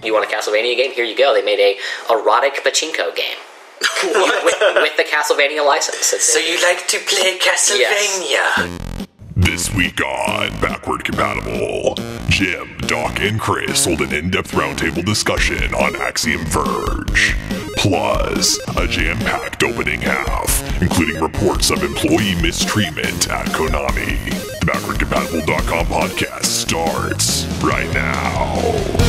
You want a Castlevania game? Here you go. They made a erotic pachinko game. with the Castlevania license. So you like to play Castlevania? Yes. This week on Backward Compatible, Jim, Doc, and Chris hold an in-depth roundtable discussion on Axiom Verge. Plus, a jam-packed opening half, including reports of employee mistreatment at Konami. The BackwardCompatible.com podcast starts right now.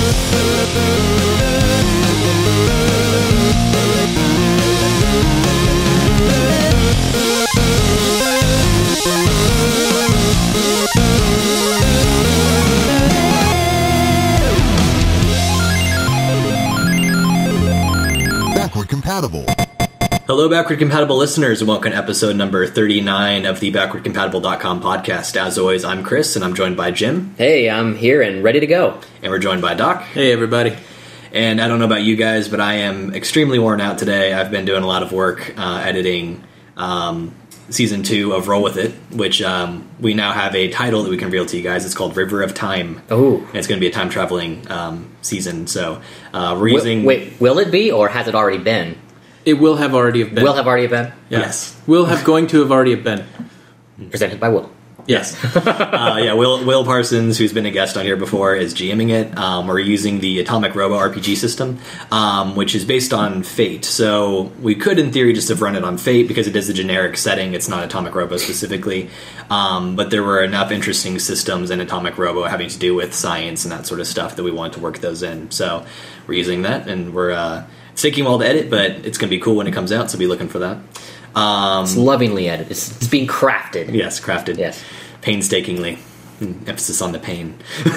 Backward Compatible. Hello, Backward Compatible listeners, and welcome to episode number 39 of the BackwardCompatible.com podcast. As always, I'm Chris, and I'm joined by Jim. Hey, I'm here and ready to go. And we're joined by Doc. Hey, everybody. And I don't know about you guys, but I am extremely worn out today. I've been doing a lot of work editing Season 2 of Roll With It, which we now have a title that we can reveal to you guys. It's called River of Time. Oh. And it's going to be a time-traveling season. So we're using... Wait, will it be, or has it already been? It will have already have been. Will have already been? Yeah. Yes. Will have going to have already have been. Presented by Will. Yes. Will Parsons, who's been a guest on here before, is GMing it. We're using the Atomic Robo RPG system, which is based on Fate. So we could, in theory, just have run it on Fate because it is a generic setting. It's not Atomic Robo specifically. But there were enough interesting systems in Atomic Robo having to do with science and that sort of stuff that we wanted to work those in. So we're using that, and we're it's taking a while to edit, but it's going to be cool when it comes out, so be looking for that. It's lovingly edited. It's being crafted. Yes, crafted. Yes. Painstakingly. Emphasis on the pain.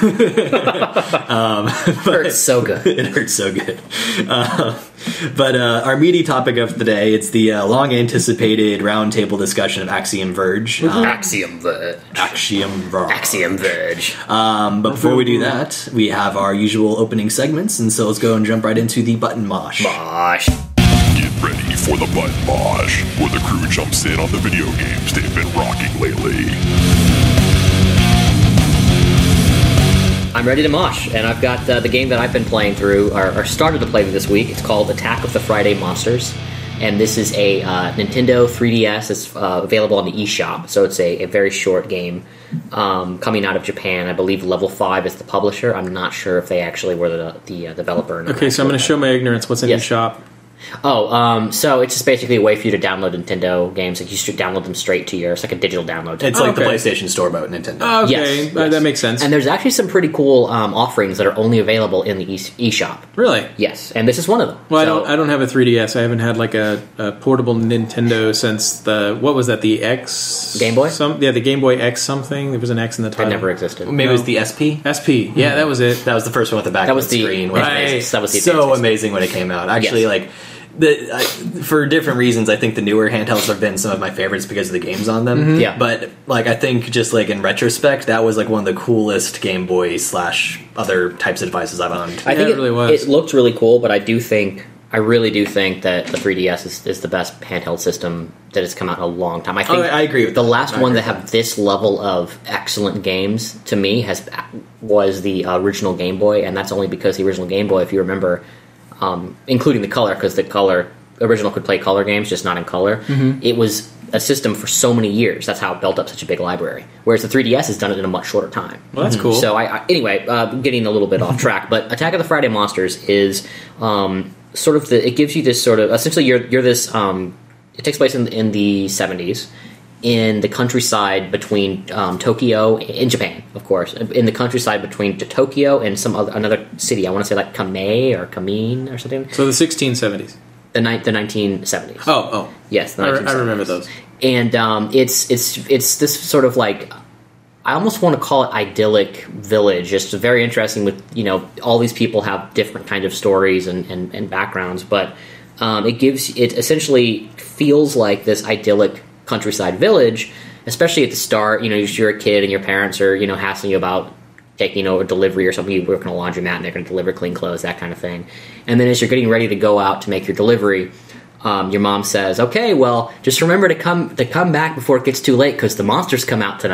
Hurts so good. It hurts so good. But our meaty topic of the day, it's the long-anticipated roundtable discussion of Axiom Verge. Axiom Verge. Axiom Verge. Axiom Verge. But before we do that, we have our usual opening segments, and so let's go and jump right into the Button Mosh. Mosh. Get ready for the Button Mosh, where the crew jumps in on the video games they've been rocking lately. I'm ready to mosh, and I've got the game that I've been playing through, or started to play this week. It's called Attack of the Friday Monsters, and this is a Nintendo 3DS. It's available on the eShop, so it's a very short game coming out of Japan. I believe Level 5 is the publisher. I'm not sure if they actually were the developer. Okay, so I'm going to show my ignorance. What's in your shop? So it's just basically a way for you to download Nintendo games. Like you should download them straight to it's like a digital download. It's like the PlayStation Store about Nintendo. Oh, okay, Yes. That makes sense. And there's actually some pretty cool offerings that are only available in the eShop. Really? Yes, and this is one of them. Well, I don't have a 3DS. I haven't had like a portable Nintendo since what was that? The X Game Boy? The Game Boy X something. There was an X in the title. It never existed. Maybe it was the SP? SP. Yeah, that was it. That was the first one with the back That was the screen. right. That was the so advanced amazing when it came out. Actually, Yes. for different reasons, I think the newer handhelds have been some of my favorites because of the games on them. Mm-hmm. Yeah. But I think just in retrospect, that was one of the coolest Game Boy / other types of devices I've owned. I think it really was. It looked really cool, but I really do think that the 3DS is the best handheld system that has come out in a long time. I think I agree with the that. last one that have this level of excellent games to me was the original Game Boy, and that's only because the original Game Boy, if you remember, including the color, because the original could play color games, just not in color. Mm-hmm. It was a system for so many years. That's how it built up such a big library. Whereas the 3DS has done it in a much shorter time. Well, that's cool. So anyway, getting a little bit off track, but Attack of the Friday Monsters is sort of it gives you this sort of essentially you're this. It takes place in the 70s. In the countryside between Tokyo, in Japan, of course, in the countryside between Tokyo and another city. I want to say like Kamei or Kamine or something. So the 1670s. The 1970s. Oh. Yes, the 1970s. I remember those. And it's this sort of I almost want to call it idyllic village. Just very interesting with, all these people have different kind of stories and backgrounds, but it essentially feels like this idyllic countryside village, especially at the start. You're a kid and your parents are, hassling you about taking a delivery or something. You work in a laundromat and they're going to deliver clean clothes, that kind of thing. And then as you're getting ready to go out to make your delivery, your mom says, okay, well, just remember to come back before it gets too late because the monsters come out tonight.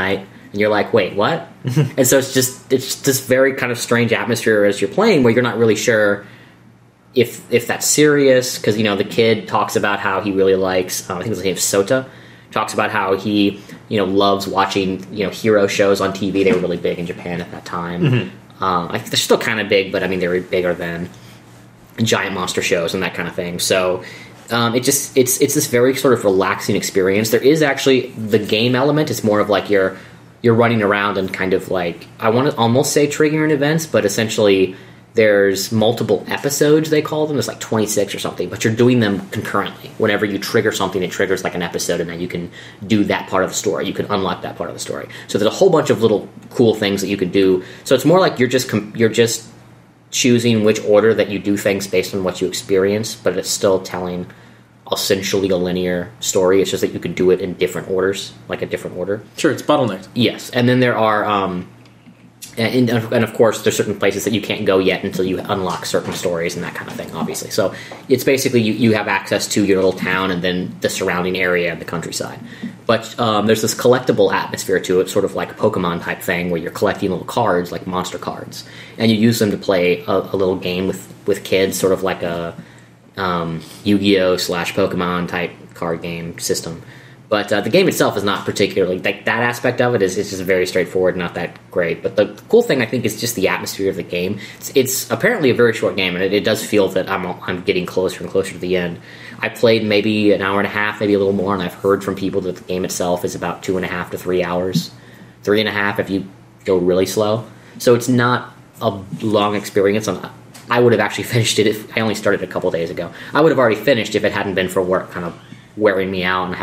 and you're like, wait, what? And so it's this very kind of strange atmosphere as you're playing, where you're not really sure if that's serious, because the kid talks about how he really likes, I think his name is Sota, talks about how he loves watching hero shows on TV. They were really big in Japan at that time. I think they're still kind of big, but I mean they were bigger then. Giant monster shows and that kind of thing. So it's this very sort of relaxing experience. There is actually the game element. It's more of like you're running around and kind of like, I want to almost say triggering events, but essentially there's multiple episodes, they call them. There's like 26 or something, but you're doing them concurrently. Whenever you trigger something, it triggers like an episode, and then you can do that part of the story. You can unlock that part of the story. So there's a whole bunch of little cool things that you can do. So it's more like you're just choosing which order that you do things based on what you experience, but it's still telling essentially a linear story. It's just that you can do it in different orders, like a different order. Sure, it's bottlenecked. Yes, and then there are... And of course, there's certain places that you can't go yet until you unlock certain stories and that kind of thing, obviously. So it's basically you have access to your little town and then the surrounding area of the countryside. But there's this collectible atmosphere to it, sort of like a Pokemon type thing, where you're collecting little cards, like monster cards. And you use them to play a little game with kids, sort of like a Yu-Gi-Oh! / Pokemon type card game system. But the game itself is not particularly, like, that aspect of it is just very straightforward, not that great. But the cool thing, I think, is just the atmosphere of the game. It's apparently a very short game, and it does feel that I'm getting closer and closer to the end. I played maybe an hour and a half, maybe a little more, and I've heard from people that the game itself is about 2.5 to 3 hours. 3.5 if you go really slow. So it's not a long experience. I would have actually finished it if I only started a couple days ago. I would have already finished if it hadn't been for work kind of wearing me out, and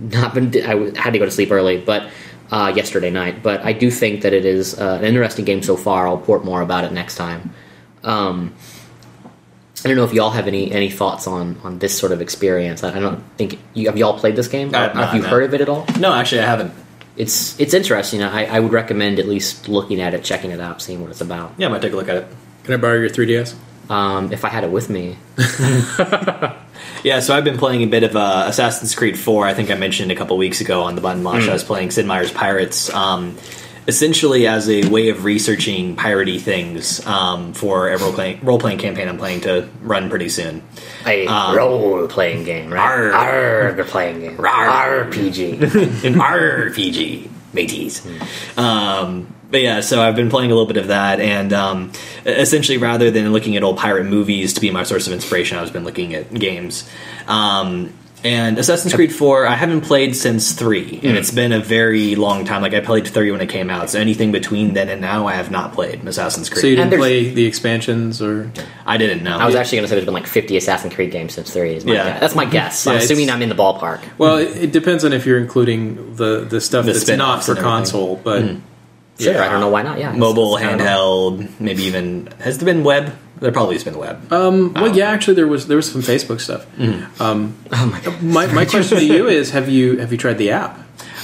I had to go to sleep early, but yesterday night. But I do think that it is an interesting game so far. I'll report more about it next time. I don't know if y'all have any thoughts on this sort of experience. I don't think have y'all played this game? Have you heard of it at all? No, actually, I haven't. It's interesting. I would recommend at least looking at it, checking it out, seeing what it's about. Yeah, I might take a look at it. Can I borrow your 3DS? If I had it with me. Yeah, so I've been playing a bit of Assassin's Creed 4. I think I mentioned a couple weeks ago on the Button Launch. I was playing Sid Meier's Pirates, essentially as a way of researching piratey things for a role-playing campaign I'm planning to run pretty soon. A role-playing game, right? Role-playing game. RPG. An RPG, mateys. But yeah, so I've been playing a little bit of that, and essentially rather than looking at old pirate movies to be my source of inspiration, I've been looking at games. And Assassin's Creed 4, I haven't played since 3, and it's been a very long time. Like, I played 3 when it came out, so anything between then and now, I have not played Assassin's Creed. So you didn't play the expansions, or...? I didn't know. I was actually going to say there's been like 50 Assassin's Creed games since 3. That's my guess. Yeah, I'm assuming I'm in the ballpark. Well, it depends on if you're including the stuff that's not for console, but... Sure, yeah. I don't know why not. Yeah, mobile, handheld, maybe even has there been web? There probably has been web. Well, yeah, actually, there was some Facebook stuff. Oh my god! My question to you is: Have you tried the app?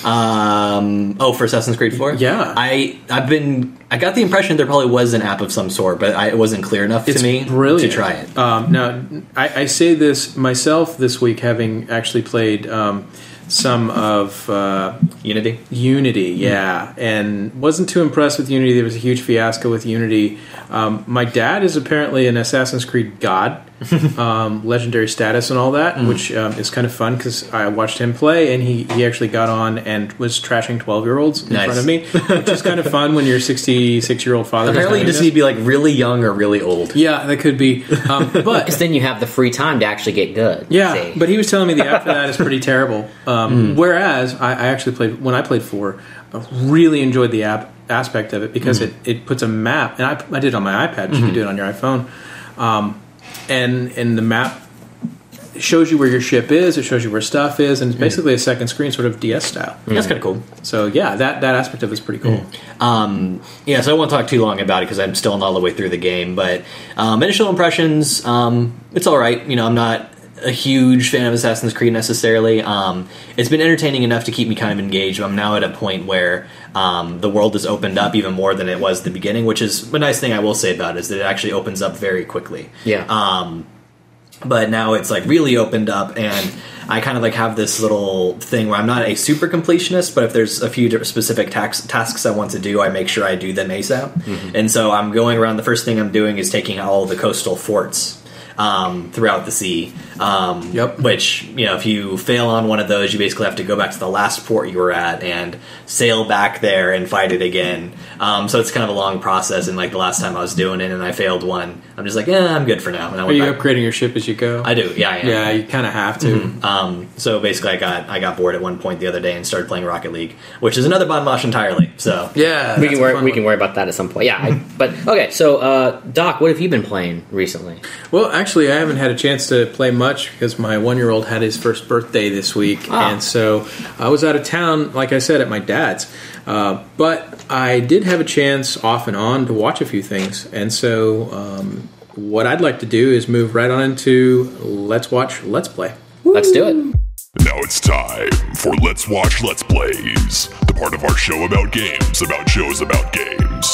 For Assassin's Creed 4? Yeah, I got the impression there probably was an app of some sort, but it wasn't clear enough to me to try it. Now, I say this myself this week, having actually played. Some of Unity, yeah, and wasn't too impressed with Unity. There was a huge fiasco with Unity. My dad is apparently an Assassin's Creed god, legendary status and all that, which is kind of fun because I watched him play, and he actually got on and was trashing 12-year-olds in front of me, which is kind of fun when your 66-year-old father. Apparently, you just need to be like really young or really old. Yeah, that could be, but because then you have the free time to actually get good. Yeah, but he was telling me the app for that is pretty terrible. Whereas I actually played when I played 4, I really enjoyed the app aspect of it because it puts a map, and I did it on my iPad, but you can do it on your iPhone, and the map shows you where your ship is, it shows you where stuff is, and it's basically a second screen, sort of DS style. That's kind of cool. So yeah, that aspect of it is pretty cool. Yeah, so I won't talk too long about it because I'm still not all the way through the game, but initial impressions, it's all right. I'm not a huge fan of Assassin's Creed necessarily. It's been entertaining enough to keep me kind of engaged. I'm now at a point where the world has opened up even more than it was at the beginning, which is a nice thing I will say about it, is that it actually opens up very quickly. Yeah. but now it's like really opened up, and I kind of like have this little thing where I'm not a super completionist, but if there's a few specific tasks I want to do, I make sure I do them ASAP. And so I'm going around. The first thing I'm doing is taking all the coastal forts throughout the sea. Which, you know, if you fail on one of those, you basically have to go back to the last port you were at and sail back there and fight it again. So it's kind of a long process, and like the last time I was doing it and I failed one, I'm just like, I'm good for now. And I Are went you back. upgrading your ship as you go? I do, yeah, I am. Yeah, you kind of have to. So basically, I got bored at one point the other day and started playing Rocket League, which is another bon mosh entirely. So Yeah, We can worry about that at some point. Yeah, but okay. So, Doc, what have you been playing recently? Well, actually, I haven't had a chance to play much because my 1-year-old had his first birthday this week, and so I was out of town, like I said, at my dad's. But I did have a chance off and on to watch a few things, and so what I'd like to do is move right on into Let's Watch, Let's Play. Let's do it. Now it's time for Let's Watch Let's Plays, the part of our show about games, about shows about games.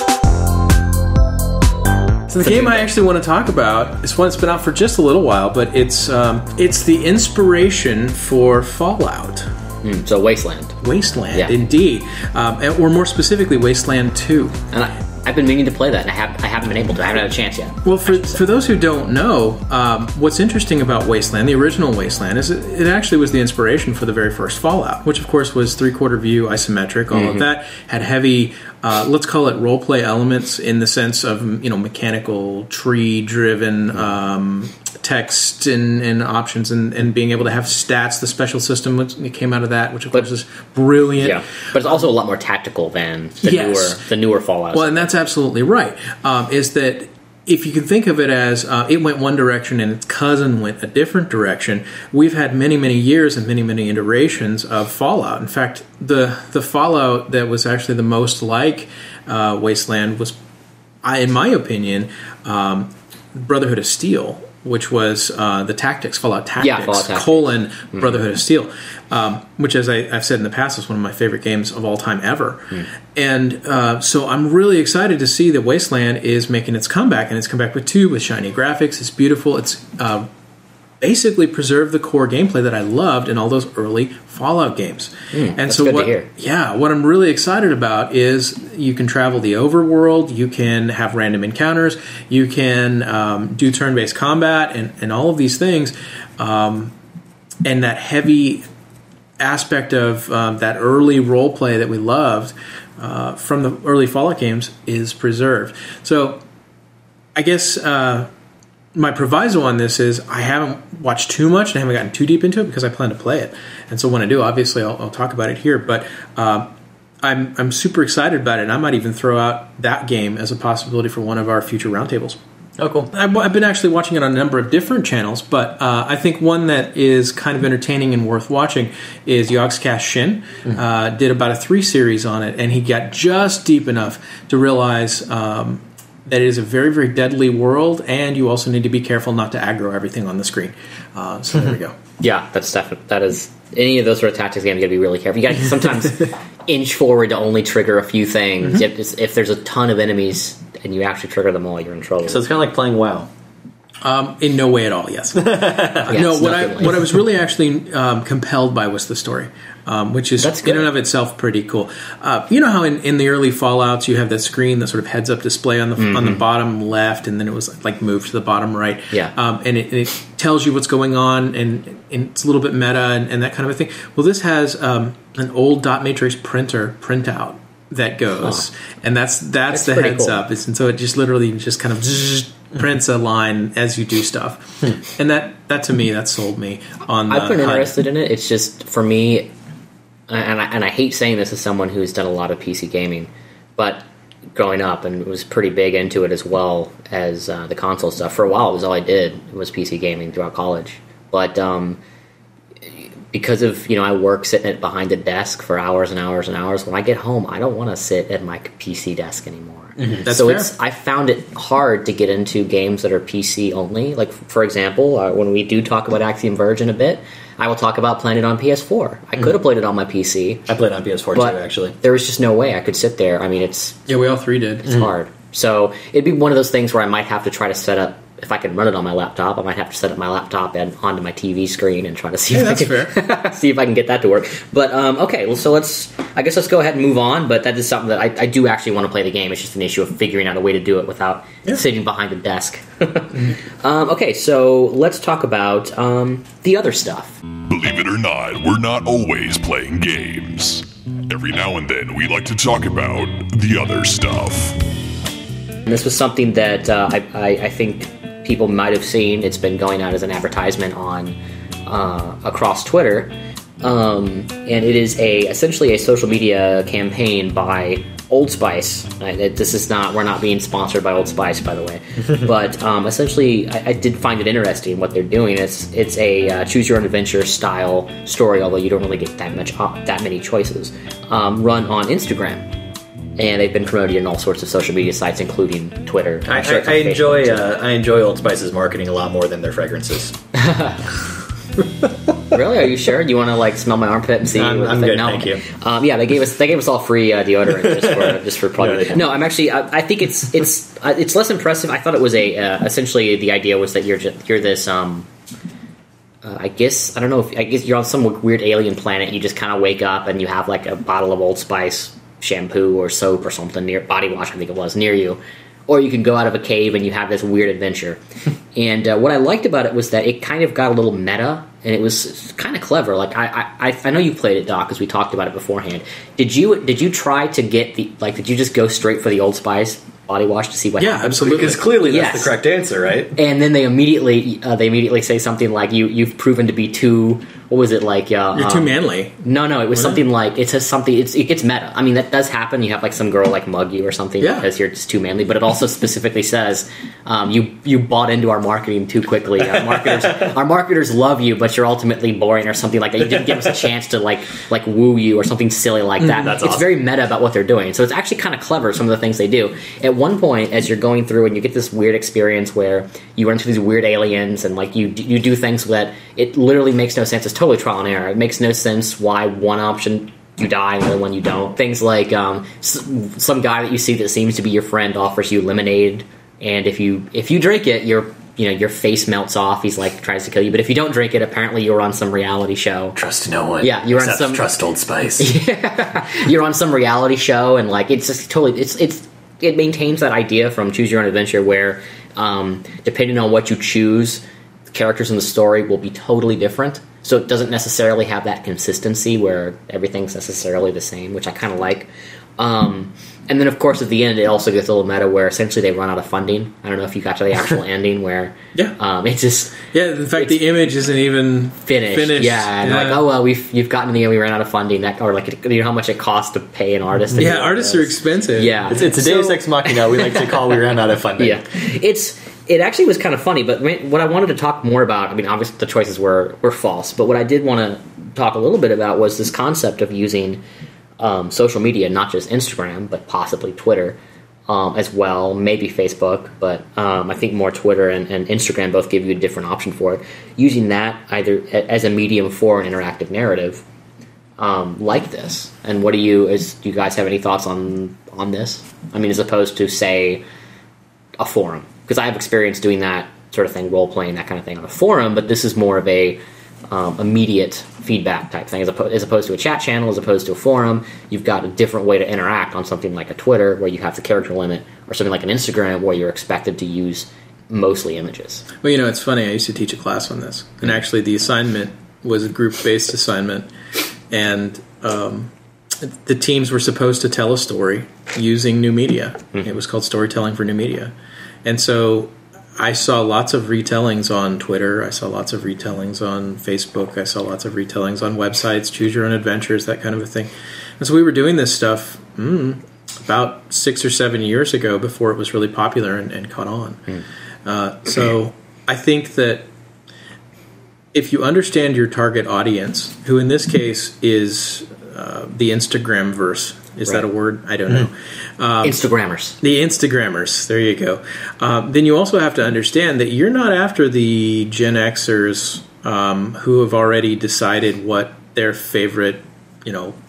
So the game I actually want to talk about is one that's been out for just a little while, but it's the inspiration for Fallout. So Wasteland. Wasteland, Yeah. indeed. Or more specifically, Wasteland 2. And I've been meaning to play that, and I haven't been able to. I haven't had a chance yet. Well, for those who don't know, what's interesting about Wasteland, the original Wasteland, is it actually was the inspiration for the very first Fallout, which of course was 3/4 view, isometric, all of that, had heavy, let's call it roleplay elements in the sense of, mechanical, tree-driven text and options and being able to have stats. The special system which came out of that, which of course is brilliant. Yeah, but it's also a lot more tactical than the newer Fallout. Well, and that's absolutely right. Is that if you can think of it as it went one direction and its cousin went a different direction, we've had many, many years and many, many iterations of Fallout. In fact, the Fallout that was actually the most like Wasteland was, in my opinion, Brotherhood of Steel, which was the Tactics, Fallout Tactics, Fallout Tactics. colon Brotherhood of Steel, which, as I've said in the past, is one of my favorite games of all time ever. And so I'm really excited to see that Wasteland is making its comeback, and it's come back with 2, with shiny graphics. It's beautiful. It's basically preserved the core gameplay that I loved in all those early Fallout games. And that's so good what, to hear. Yeah, what I'm really excited about is you can travel the overworld, you can have random encounters, you can do turn-based combat and all of these things. And that heavy aspect of that early role play that we loved from the early Fallout games is preserved. So I guess my proviso on this is I haven't watched too much and I haven't gotten too deep into it because I plan to play it. And so when I do, obviously I'll talk about it here. But I'm super excited about it, and I might even throw out that game as a possibility for one of our future roundtables. Oh, cool. I've been actually watching it on a number of different channels, but I think one that is kind of entertaining and worth watching is Yogscast Shin. Did about a 3 series on it, and he got just deep enough to realize that it is a very, very deadly world, and you also need to be careful not to aggro everything on the screen. So there we go. Yeah, that is any of those sort of tactics games. You got to be really careful. You got to sometimes inch forward to only trigger a few things. If there's a ton of enemies and you actually trigger them all, you're in trouble. So it's kind of like playing WoW. In no way at all, yes. No, what I was really actually compelled by was the story, which is in and of itself pretty cool. You know how in the early Fallouts you have that screen, that sort of heads-up display on the bottom left, and then it was like moved to the bottom right. Yeah. And it tells you what's going on, and it's a little bit meta and that kind of a thing. Well, this has an old dot matrix printout that goes, and that's the heads up. And so it just literally just kind of prints a line as you do stuff, and that to me, that sold me on. I've been interested in it. It's just for me, and I hate saying this as someone who's done a lot of PC gaming, but growing up and was pretty big into it as well as the console stuff. For a while, it was all I did. It was PC gaming throughout college, but because of I work sitting behind a desk for hours and hours and hours. When I get home, I don't want to sit at my PC desk anymore. That's so fair. I found it hard to get into games that are PC only. Like, for example, when we do talk about Axiom Verge in a bit, I will talk about playing it on PS4. I could have played it on my PC. I played on PS4 but too, actually. There was just no way I could sit there. I mean, we all 3 did. It's hard. So it'd be one of those things where I might have to try to set up if I can run it on my laptop, I might have to set up my laptop and onto my TV screen and try to see if I can see if I can get that to work. But okay, well, so let's go ahead and move on. But that is something that I do actually want to play the game. It's just an issue of figuring out a way to do it without sitting behind a desk. Okay, so let's talk about the other stuff. Believe it or not, we're not always playing games. Every now and then, we like to talk about the other stuff. And this was something that I think people might have seen. It's been going out as an advertisement on across Twitter, and it is essentially a social media campaign by Old Spice. We're not being sponsored by Old Spice, by the way, but essentially, I did find it interesting what they're doing. It's a choose your own adventure style story, although you don't really get that many choices. Run on Instagram. And they've been promoted in all sorts of social media sites, including Twitter. I enjoy Old Spice's marketing a lot more than their fragrances. Really? Are you sure? Do you want to smell my armpit and see? I'm good, no. thank you. Yeah, they gave us all free deodorant just for plugging. No, I'm actually. I think it's less impressive. I thought it was essentially the idea was that you're this. I guess you're on some weird alien planet. You just kind of wake up and you have a bottle of Old Spice shampoo or soap or something body wash, I think it was, near you. Or you can go out of a cave and you have this weird adventure. And what I liked about it was that it kind of got a little meta, and it was kind of clever. I know you played it, Doc, because we talked about it beforehand. Did you try to get did you just go straight for the Old Spice body wash to see what happened? Absolutely. Because clearly that's the correct answer, right? And then they immediately say something like you've proven to be too. What was it like? You're too manly. No, it was something like it says something. It gets meta. I mean, that does happen. You have some girl mug you or something because you're just too manly. But it also specifically says you bought into our marketing too quickly. Our marketers love you, but you're ultimately boring or something like that. You didn't give us a chance to woo you or something silly like that. That's it's awesome. very meta about what they're doing. So it's actually kind of clever. Some of the things they do. At one point, as you're going through and you get this weird experience where you run into these weird aliens and you do things that it literally makes no sense. It's totally trial and error. It makes no sense why one option you die and the other one you don't. Things like some guy that you see that seems to be your friend offers you lemonade, and if you drink it, your face melts off. He's tries to kill you, but if you don't drink it, apparently you're on some reality show. Trust no one. Yeah, you're on some trust Old Spice. Yeah, you're on some reality show, and it's just totally it maintains that idea from Choose Your Own Adventure where depending on what you choose, the characters in the story will be totally different. So it doesn't necessarily have that consistency where everything's necessarily the same, which I kind of like. And then, of course, at the end, it also gets a little meta where essentially they run out of funding. I don't know if you got to the actual ending where it's just... Yeah, in fact, the image isn't even finished. Yeah, and you've gotten to the end, we ran out of funding. How much it costs to pay an artist. Yeah, artists are expensive. Yeah. It's a Deus Ex Machina we like to call we ran out of funding. Yeah. It actually was kind of funny, but what I wanted to talk more about, obviously the choices were false, but what I did want to talk a little bit about was this concept of using social media, not just Instagram, but possibly Twitter as well, maybe Facebook, but I think more Twitter and Instagram both give you a different option for it. Using that either as a medium for an interactive narrative like this. And do you guys have any thoughts on this? As opposed to, say, a forum. Because I have experience doing that sort of thing, role-playing, that kind of thing on a forum, but this is more of a immediate feedback type thing. As opposed to a chat channel, as opposed to a forum, you've got a different way to interact on something like a Twitter, where you have the character limit, or something like an Instagram, where you're expected to use mostly images. Well, it's funny, I used to teach a class on this, and actually the assignment was a group-based assignment, and the teams were supposed to tell a story using new media. Mm-hmm. It was called Storytelling for New Media. And so I saw lots of retellings on Twitter. I saw lots of retellings on Facebook. I saw lots of retellings on websites, Choose Your Own Adventures, that kind of a thing. And so we were doing this stuff about 6 or 7 years ago before it was really popular and caught on. So I think that if you understand your target audience, who in this case is the Instagram-verse, is that a word? I don't know. Instagrammers. The Instagrammers. There you go. Then you also have to understand that you're not after the Gen Xers who have already decided what their favorite,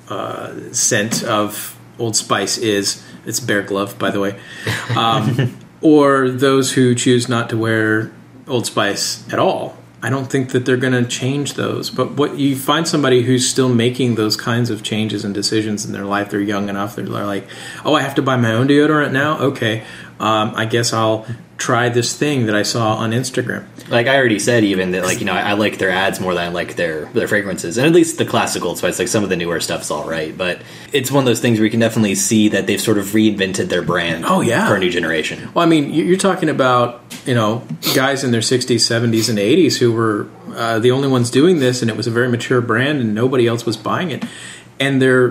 scent of Old Spice is. It's Bear Glove, by the way. or those who choose not to wear Old Spice at all. I don't think that they're going to change those. But what you find somebody who's still making those kinds of changes and decisions in their life, they're young enough, they're like, oh, I have to buy my own deodorant now? Okay, I guess I'll try this thing that I saw on Instagram. Like I already said, even that, like, you know, I like their ads more than I like their fragrances, and at least the classical Old Spice. Like some of the newer stuff's all right, but it's one of those things where you can definitely see that they've sort of reinvented their brand. Oh yeah, for a new generation. Well, I mean, you're talking about, you know, guys in their 60s, 70s, and 80s who were the only ones doing this, and it was a very mature brand, and nobody else was buying it, and they're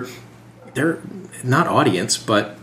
not audience, but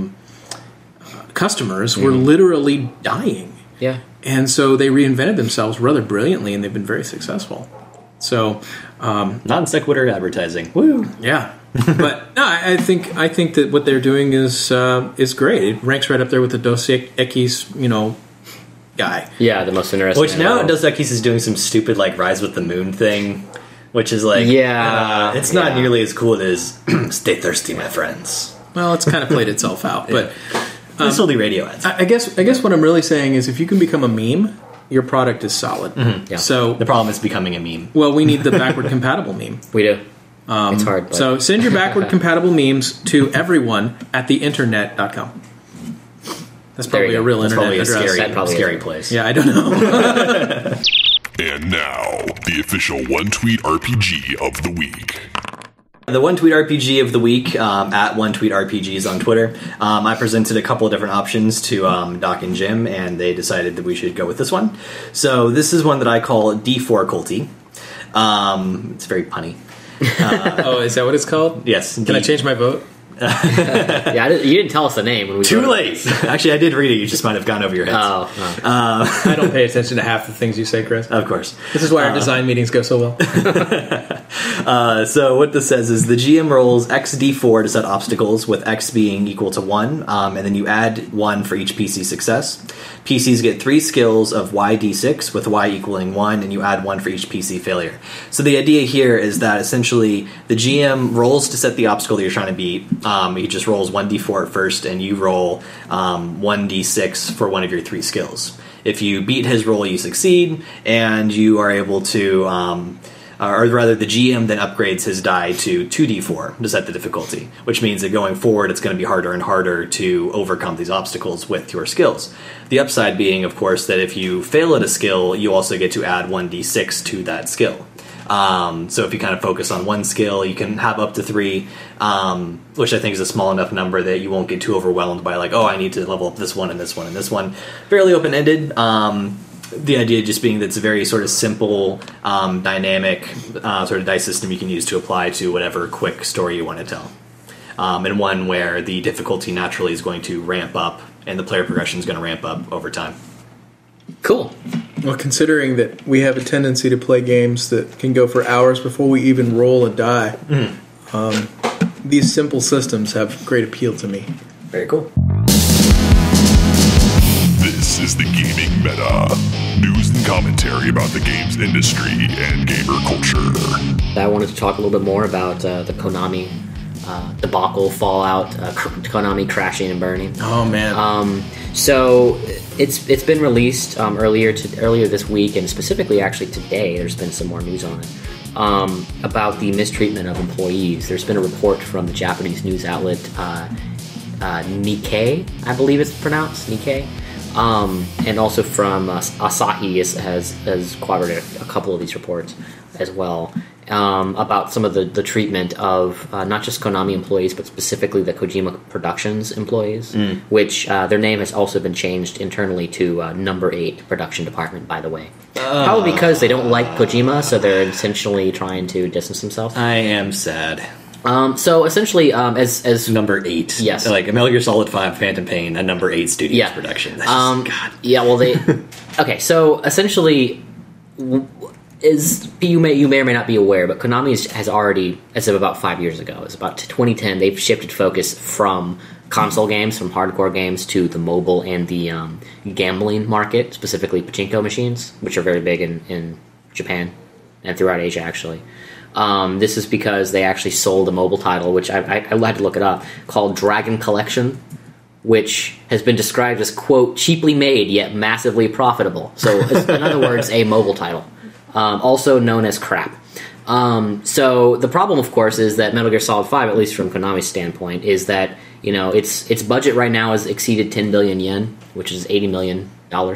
customers were literally dying. Yeah. And so they reinvented themselves rather brilliantly, and they've been very successful. So, non sequitur advertising. Woo! Yeah, but no, I think that what they're doing is great. It ranks right up there with the Dos Equis, you know, guy. Yeah, the most interesting. Which now Dos Equis is doing some stupid like Rise with the Moon thing, which is like, it's not nearly as cool as Stay Thirsty, my friends. Well, it's kind of played itself out, but. They still do radio ads. I guess what I'm really saying is if you can become a meme, your product is solid. Mm-hmm. Yeah. So the problem is becoming a meme. Well, we need the backward compatible meme. We do. It's hard. But. So send your backward compatible memes to everyone at theinternet.com. That's probably a real internet address. Scary place. Yeah, I don't know. And now, the official One Tweet RPG of the week. The One Tweet RPG of the week, at One Tweet RPGs on Twitter. I presented a couple of different options to Doc and Jim, and they decided that we should go with this one. So this is one that I call D4 Culty. It's very punny. Oh, is that what it's called? Yes. Can I change my vote? Yeah, you didn't tell us the name when we Too late. Actually, I did read it. You just might have gone over your heads. I don't pay attention to half the things you say, Chris. Of course. This is why our design meetings go so well. So what this says is the GM rolls XD4 to set obstacles, with X being equal to 1, and then you add 1 for each PC success. PCs get 3 skills of YD6, with Y equaling 1, and you add 1 for each PC failure. So the idea here is that essentially the GM rolls to set the obstacle that you're trying to beat. He just rolls 1d4 at first, and you roll 1d6 for one of your 3 skills. If you beat his roll, you succeed, and you are able to, or rather the GM then upgrades his die to 2d4 to set the difficulty, which means that going forward it's going to be harder and harder to overcome these obstacles with your skills. The upside being, of course, that if you fail at a skill, you also get to add 1d6 to that skill. So if you kind of focus on one skill, you can have up to 3, which I think is a small enough number that you won't get too overwhelmed by like, oh, I need to level up this one and this one and this one. Fairly open-ended. The idea just being that it's a very sort of simple, dynamic sort of dice system you can use to apply to whatever quick story you want to tell. And one where the difficulty naturally is going to ramp up and the player progression is going to ramp up over time. Cool. Well, considering that we have a tendency to play games that can go for hours before we even roll a die, these simple systems have great appeal to me. Very cool. This is the Gaming Meta. News and commentary about the games industry and gamer culture. I wanted to talk a little bit more about the Konami debacle, fallout, Konami crashing and burning. Oh man! So it's been released earlier this week, and specifically actually today. There's been some more news on it about the mistreatment of employees. There's been a report from the Japanese news outlet Nikkei, I believe it's pronounced Nikkei, and also from Asahi has corroborated a couple of these reports as well. About some of the treatment of not just Konami employees, but specifically the Kojima Productions employees, which their name has also been changed internally to Number 8 Production Department, by the way. Probably because they don't like Kojima, so they're intentionally trying to distance themselves. I am sad. So essentially, as Number 8, yes, like Metal Gear Solid 5, Phantom Pain, a Number 8 Studios production. That's just, God. Yeah, well, they okay. So essentially, you may or may not be aware, but Konami has already, as of about 5 years ago, it's about 2010, they've shifted focus from console games, from hardcore games, to the mobile and the gambling market, specifically pachinko machines, which are very big in Japan and throughout Asia, actually. This is because they actually sold a mobile title, which I had to look it up, called Dragon Collection, which has been described as, quote, cheaply made yet massively profitable. So, in other words, a mobile title, also known as crap. So the problem, of course, is that Metal Gear Solid 5, at least from Konami's standpoint, is that, you know, its budget right now has exceeded 10 billion yen, which is $80 million.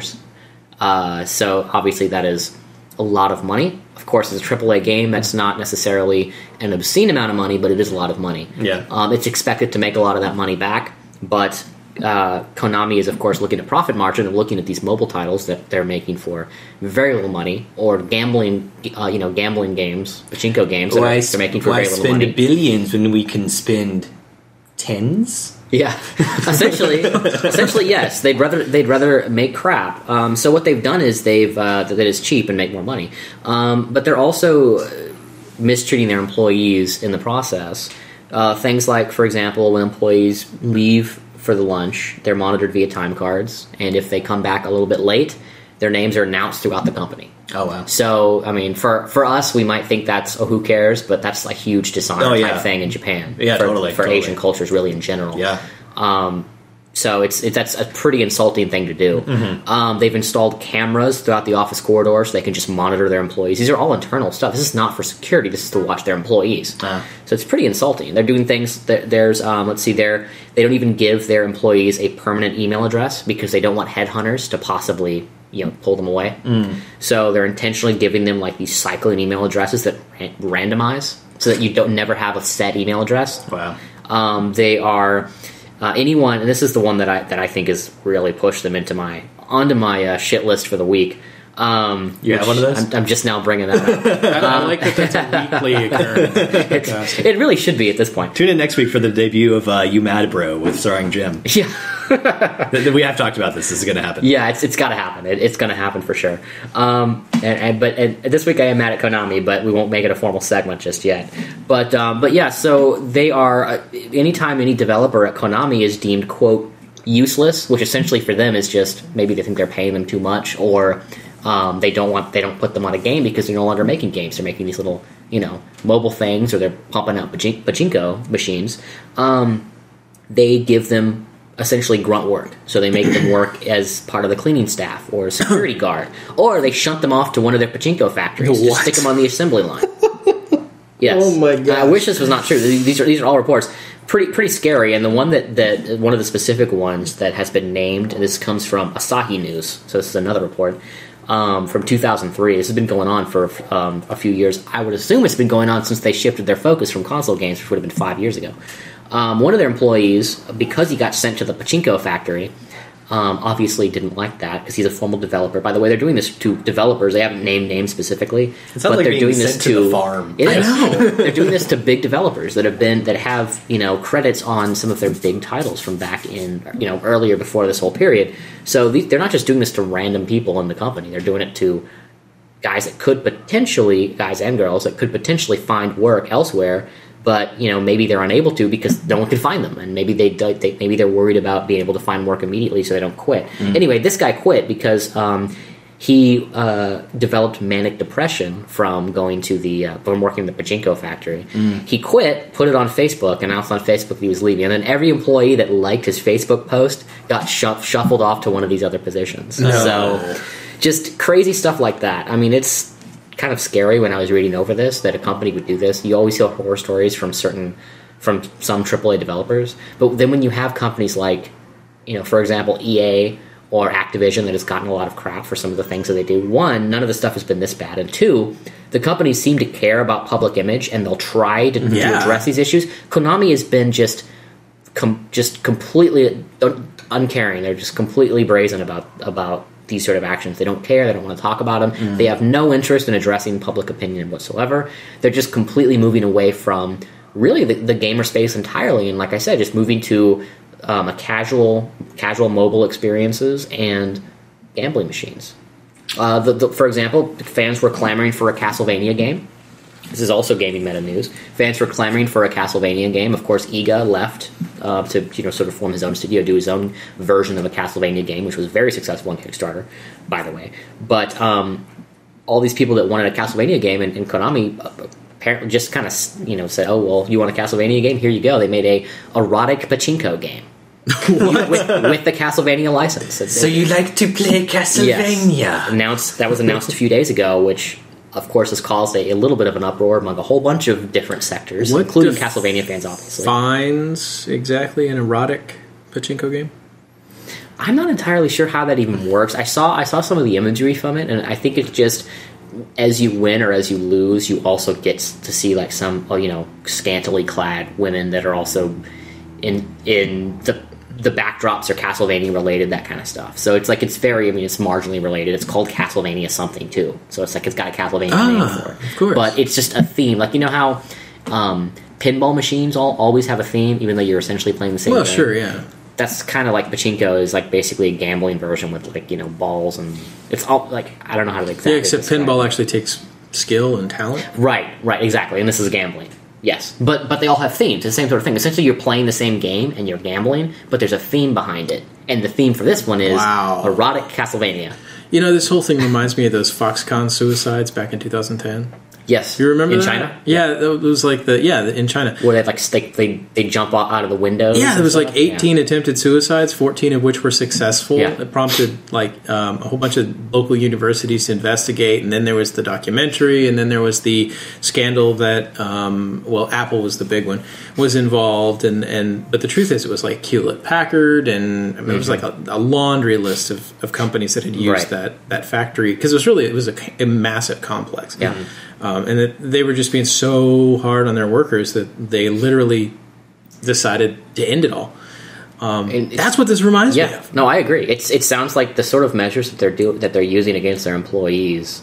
So obviously that is a lot of money. Of course, it's a AAA game. That's not necessarily an obscene amount of money, but it is a lot of money. Yeah. It's expected to make a lot of that money back, but Konami is, of course, looking at profit margin and looking at these mobile titles that they're making for very little money, or gambling games, pachinko games that they're making for very little money. Why spend billions when we can spend tens? Yeah, essentially, yes. They'd rather make crap. So what they've done is that it's cheap and make more money, but they're also mistreating their employees in the process. Things like, for example, when employees leave for the lunch, they're monitored via time cards, and if they come back a little bit late, their names are announced throughout the company. Oh, wow. So, I mean, for us, we might think that's, who cares, but that's a huge dishonor type thing in Japan. Yeah, totally. For Asian cultures, really, in general. Yeah. So that's a pretty insulting thing to do. Mm-hmm. They've installed cameras throughout the office corridor so they can just monitor their employees. These are all internal stuff. This is not for security. This is to watch their employees. So it's pretty insulting. They're doing things. There's they don't even give their employees a permanent email address because they don't want headhunters to possibly pull them away. So they're intentionally giving them like these cycling email addresses that randomize so that you never have a set email address. Wow. They are. Anyone, and this is the one that I think has really pushed them onto my shit list for the week. You have one of those? I'm just now bringing that up. I like that that's a weekly occurrence. It really should be at this point. Tune in next week for the debut of You Mad Bro with starring Jim. Yeah. We have talked about this. This is going to happen. Yeah, it's got to happen. It's going to happen for sure. But this week I am mad at Konami, but we won't make it a formal segment just yet. But yeah, so they are. Anytime any developer at Konami is deemed, quote, useless, which essentially for them is just maybe they think they're paying them too much, or they don't put them on a game because they're no longer making games. They're making these little mobile things, or they're pumping out pachinko machines. They give them essentially grunt work. So they make them work as part of the cleaning staff or a security guard, or they shunt them off to one of their pachinko factories to stick them on the assembly line. Yes. Oh my god! I wish this was not true. These are all reports. Pretty scary. And the one that one of the specific ones that has been named, and this comes from Asahi News. So this is another report from 2003. This has been going on for a few years. I would assume it's been going on since they shifted their focus from console games, which would have been 5 years ago. One of their employees, because he got sent to the pachinko factory, obviously didn't like that because he's a formal developer. By the way, they're doing this to developers. They haven't named names specifically, it sounds like they're doing this to the farm. I know. They're doing this to big developers that have credits on some of their big titles from back in earlier before this whole period. So they're not just doing this to random people in the company. They're doing it to guys and girls that could potentially find work elsewhere. But maybe they're unable to because no one can find them, and maybe they're worried about being able to find work immediately, so they don't quit. Anyway, this guy quit because he developed manic depression from going to from working in the pachinko factory. He quit, put it on Facebook, announced on Facebook that he was leaving, and then every employee that liked his Facebook post got shuffled off to one of these other positions. No. So, just crazy stuff like that. I mean, it's kind of scary when I was reading over this that a company would do this. You always hear horror stories from some AAA developers, but then when you have companies like, for example, EA or Activision that has gotten a lot of crap for some of the things that they do. One, none of the stuff has been this bad, and two, the companies seem to care about public image and they'll try to address these issues. Konami has been just completely uncaring. They're just completely brazen about these sort of actions. They don't care. They don't want to talk about them. They have no interest in addressing public opinion whatsoever. They're just completely moving away from really the gamer space entirely. And like I said, just moving to a casual mobile experiences and gambling machines. For example, fans were clamoring for a Castlevania game. This is also gaming meta news. Fans were clamoring for a Castlevania game. Of course, Iga left to sort of form his own studio, do his own version of a Castlevania game, which was very successful on Kickstarter, by the way. But all these people that wanted a Castlevania game, and Konami apparently just kind of said, "Oh well, you want a Castlevania game? Here you go." They made a erotic pachinko game. with the Castlevania license. So you like to play Castlevania? Yes. That was announced a few days ago, which of course has caused a little bit of an uproar among a whole bunch of different sectors, including Castlevania fans, obviously. Defines exactly an erotic pachinko game? I'm not entirely sure how that even works. I saw some of the imagery from it, and I think it's just as you win or as you lose, you also get to see like some scantily clad women that are also in the backdrops are Castlevania related, that kind of stuff. So it's like it's marginally related. It's called Castlevania something too. So it's like it's got a Castlevania name for it. Of course. But it's just a theme. Like how pinball machines always have a theme, even though you're essentially playing the same game. Well, sure, yeah. That's kind of like pachinko is like basically a gambling version with balls, and it's all like I don't know how to exactly. Yeah, except pinball actually takes skill and talent. Right, exactly, and this is gambling. Yes, but they all have themes. It's the same sort of thing. Essentially, you're playing the same game and you're gambling, but there's a theme behind it, and the theme for this one is erotic Castlevania. This whole thing reminds me of those Foxconn suicides back in 2010. Yes, you remember in that? China? Yeah, it was like in China where they jump out of the windows. Yeah, there was like 18 attempted suicides, 14 of which were successful. Yeah. It prompted a whole bunch of local universities to investigate, and then there was the documentary, and then there was the scandal that Apple was the big one, was involved, but the truth is it was like Hewlett Packard, and it was like a laundry list of companies that had used that factory because it was a massive complex. Yeah. And that they were just being so hard on their workers that they literally decided to end it all. That's what this reminds me of. No, I agree. It sounds like the sort of measures that they're using against their employees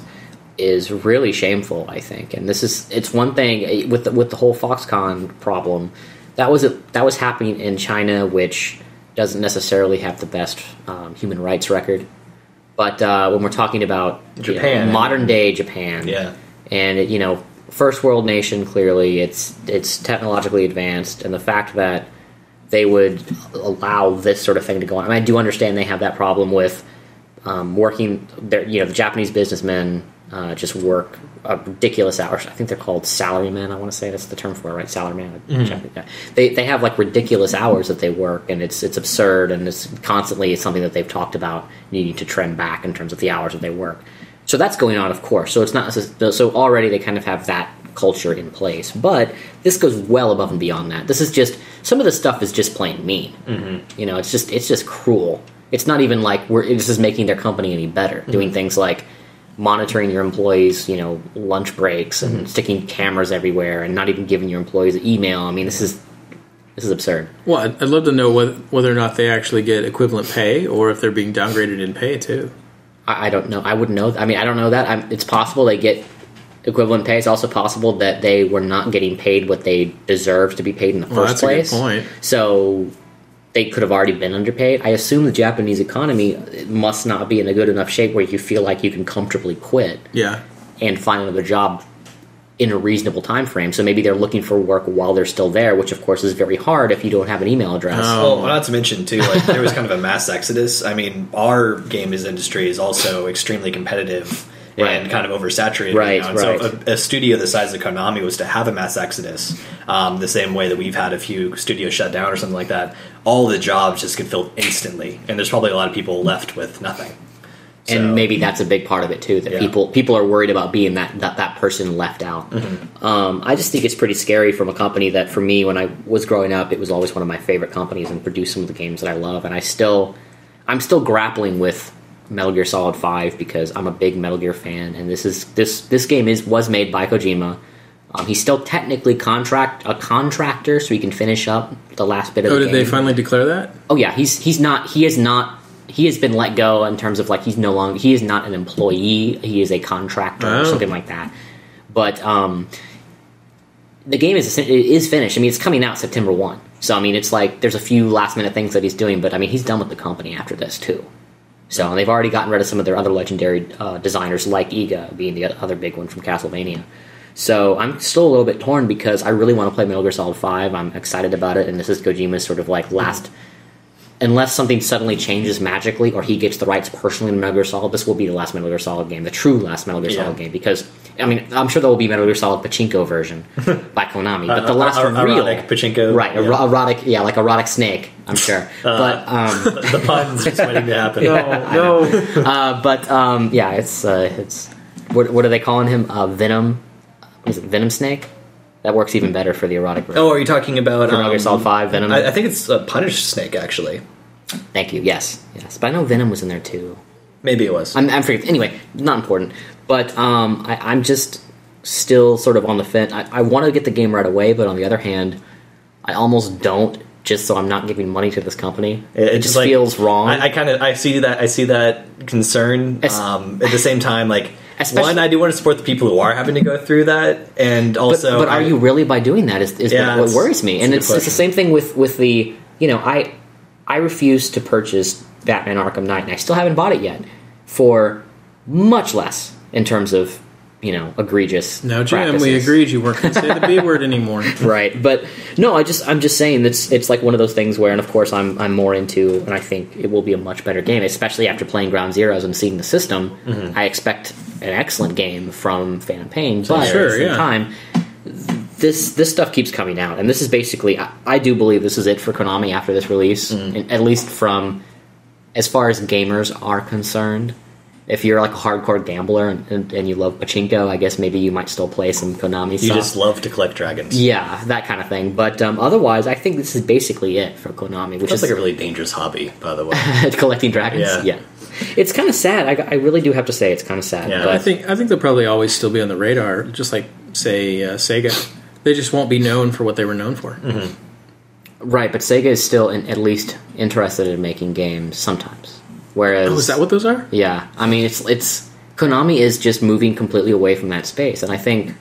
is really shameful, I think. And it's one thing with the whole Foxconn problem that was happening in China, which doesn't necessarily have the best human rights record. But when we're talking about Japan, modern day Japan, yeah. And first world nation, clearly it's technologically advanced, and the fact that they would allow this sort of thing to go on. I mean, I do understand they have that problem with working. The Japanese businessmen just work ridiculous hours. I think they're called salarymen. I want to say that's the term for it, right? Salaryman. Mm-hmm. They have like ridiculous hours that they work, and it's absurd, and it's something that they've talked about needing to trend back in terms of the hours that they work. So that's going on, of course. So it's not so already they kind of have that culture in place. But this goes well above and beyond that. This is just some of the stuff is just plain mean. Mm-hmm. It's just cruel. It's not even like this is making their company any better. Mm-hmm. Doing things like monitoring your employees, lunch breaks and sticking cameras everywhere, and not even giving your employees an email. I mean, this is absurd. Well, I'd love to know whether or not they actually get equivalent pay, or if they're being downgraded in pay too. I don't know. I wouldn't know. I mean, I don't know that. It's possible they get equivalent pay. It's also possible that they were not getting paid what they deserved to be paid in the first place. That's a good point. So they could have already been underpaid. I assume the Japanese economy must not be in a good enough shape where you feel like you can comfortably quit. Yeah. And find another job in a reasonable time frame. So maybe they're looking for work while they're still there, which of course is very hard if you don't have an email address. Well, not to mention too, like there was kind of a mass exodus. I mean, our game industry is also extremely competitive and kind of oversaturated right now. And so a studio the size of Konami was to have a mass exodus, the same way that we've had a few studios shut down or something like that. All the jobs just get filled instantly, and there's probably a lot of people left with nothing. And maybe that's a big part of it too. That people are worried about being that person left out. Mm-hmm. I just think it's pretty scary from a company that, for me, when I was growing up, it was always one of my favorite companies and produced some of the games that I love. And I'm still grappling with Metal Gear Solid 5 because I'm a big Metal Gear fan, and this game was made by Kojima. He's still technically a contractor, so he can finish up the last bit of the game. Oh, did they finally declare that? Oh yeah, he has been let go in terms of like he is not an employee, he is a contractor or something like that. But the game is finished. I mean, it's coming out September 1. So I mean, it's like there's a few last minute things that he's doing, but I mean, he's done with the company after this too. So they've already gotten rid of some of their other legendary designers, like Iga being the other big one from Castlevania. So I'm still a little bit torn because I really want to play Metal Gear Solid 5. I'm excited about it, and this is Kojima's sort of like last unless something suddenly changes magically, or he gets the rights personally to Metal Gear Solid, this will be the last Metal Gear Solid game, the true last Metal Gear Solid game. Because I mean, I'm sure there will be Metal Gear Solid Pachinko version by Konami, but the last real erotic Pachinko, right? Erotic, like erotic snake. I'm sure, but the pun's just waiting to happen. No. It's what are they calling him? Venom? Is it Venom Snake? That works even better for the erotic version. Oh, are you talking about Metal Gear Solid 5 Venom? I think it's Punish Snake, actually. Thank you. Yes. But I know Venom was in there too. Maybe it was. I'm forgetting. Anyway, not important. But I'm just still sort of on the fence. I want to get the game right away, but on the other hand, I almost don't, just so I'm not giving money to this company. It just like, feels wrong. I see that concern. At the same time, like, one, I do want to support the people who are having to go through that, and also, but are you really by doing that? Is what worries me, and it's the same thing with the I refuse to purchase Batman Arkham Knight, and I still haven't bought it yet for much less in terms of egregious. No, Jim, practices. we agreed you weren't going to say the B word anymore. Right, but no, I'm just saying it's like one of those things where, and of course I'm more into, and I think it will be a much better game, especially after playing Ground Zeroes and seeing the system. Mm-hmm. I expect an excellent game from Phantom Pain, but at the same time, this stuff keeps coming out, and this is basically, I do believe this is it for Konami after this release, at least from as far as gamers are concerned. If you're like a hardcore gambler and you love pachinko, I guess maybe you might still play some Konami stuff. You just love to collect dragons. Yeah, that kind of thing. But otherwise, I think this is basically it for Konami. Which is like a really dangerous hobby, by the way. Collecting dragons? Yeah. It's kind of sad. I really do have to say it's kind of sad. Yeah, but I think they'll probably always still be on the radar, just like, say, Sega. They just won't be known for what they were known for. Mm-hmm. Right, but Sega is still at least interested in making games sometimes. Whereas, is that what those are? Yeah, I mean, it's Konami is just moving completely away from that space, and I think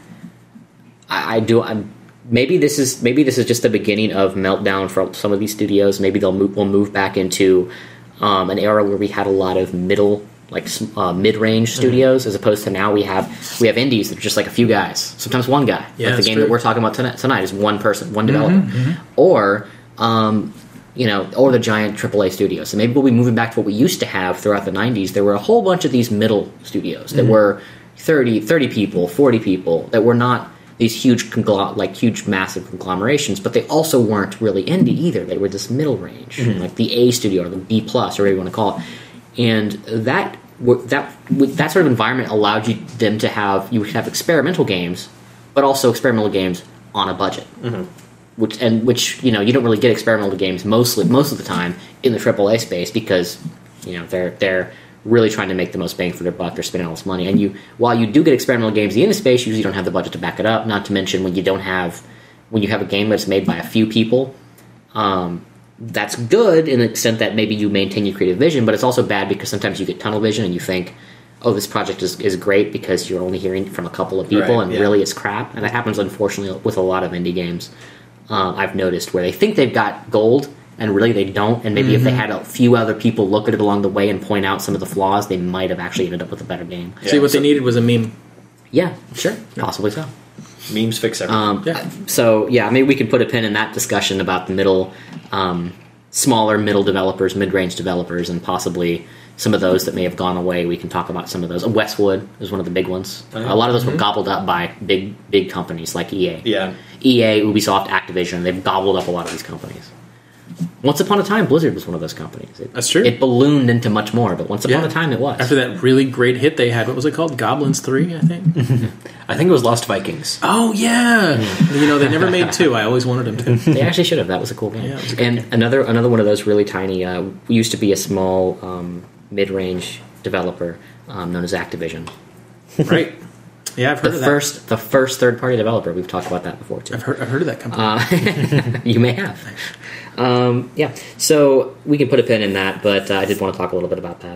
maybe this is just the beginning of meltdown for some of these studios. Maybe we'll move back into an era where we had a lot of mid-range studios, as opposed to now we have indies that are just like a few guys, sometimes one guy. Yeah, like the game true. that we're talking about tonight is one person, one developer, or the giant AAA studios. So maybe we'll be moving back to what we used to have throughout the 90s. There were a whole bunch of these middle studios that were 30 people, 40 people, that were not these huge massive conglomerations, but they also weren't really indie either. They were this middle range, like the A studio or the B+, or whatever you want to call it. And that sort of environment allowed you to have experimental games, but also experimental games on a budget. Mm-hmm. Which you don't really get experimental games most of the time in the AAA space, because they're really trying to make the most bang for their buck. They're spending all this money, and while you do get experimental games in the space, you usually don't have the budget to back it up. Not to mention when you have a game that's made by a few people, that's good in the extent that maybe you maintain your creative vision, but it's also bad because sometimes you get tunnel vision and you think, oh, this project is great because you're only hearing from a couple of people, really it's crap. And that happens, unfortunately, with a lot of indie games. I've noticed where they think they've got gold, and really they don't, and maybe if they had a few other people look at it along the way and point out some of the flaws, they might have actually ended up with a better game. Yeah. See, what they needed was a meme. Yeah, sure. Possibly so. Memes fix everything. So, maybe we can put a pin in that discussion about the smaller middle developers, mid-range developers, and possibly some of those that may have gone away. We can talk about some of those. Westwood is one of the big ones. A lot of those were gobbled up by big companies like EA. Yeah. EA, Ubisoft, Activision, they've gobbled up a lot of these companies. Once upon a time, Blizzard was one of those companies. That's true. It ballooned into much more, but once upon a time it was. After that really great hit they had, what was it called? Goblins 3, I think? I think it was Lost Vikings. Oh, yeah! They never made 2. I always wanted them to. They actually should have. That was a cool game. Yeah, it was a good game. Another one of those really tiny, used to be a small mid-range developer known as Activision. Right. Yeah, I've heard of that. The first third-party developer. We've talked about that before, too. I've heard of that company. You may have. So we can put a pin in that, but I did want to talk a little bit about that.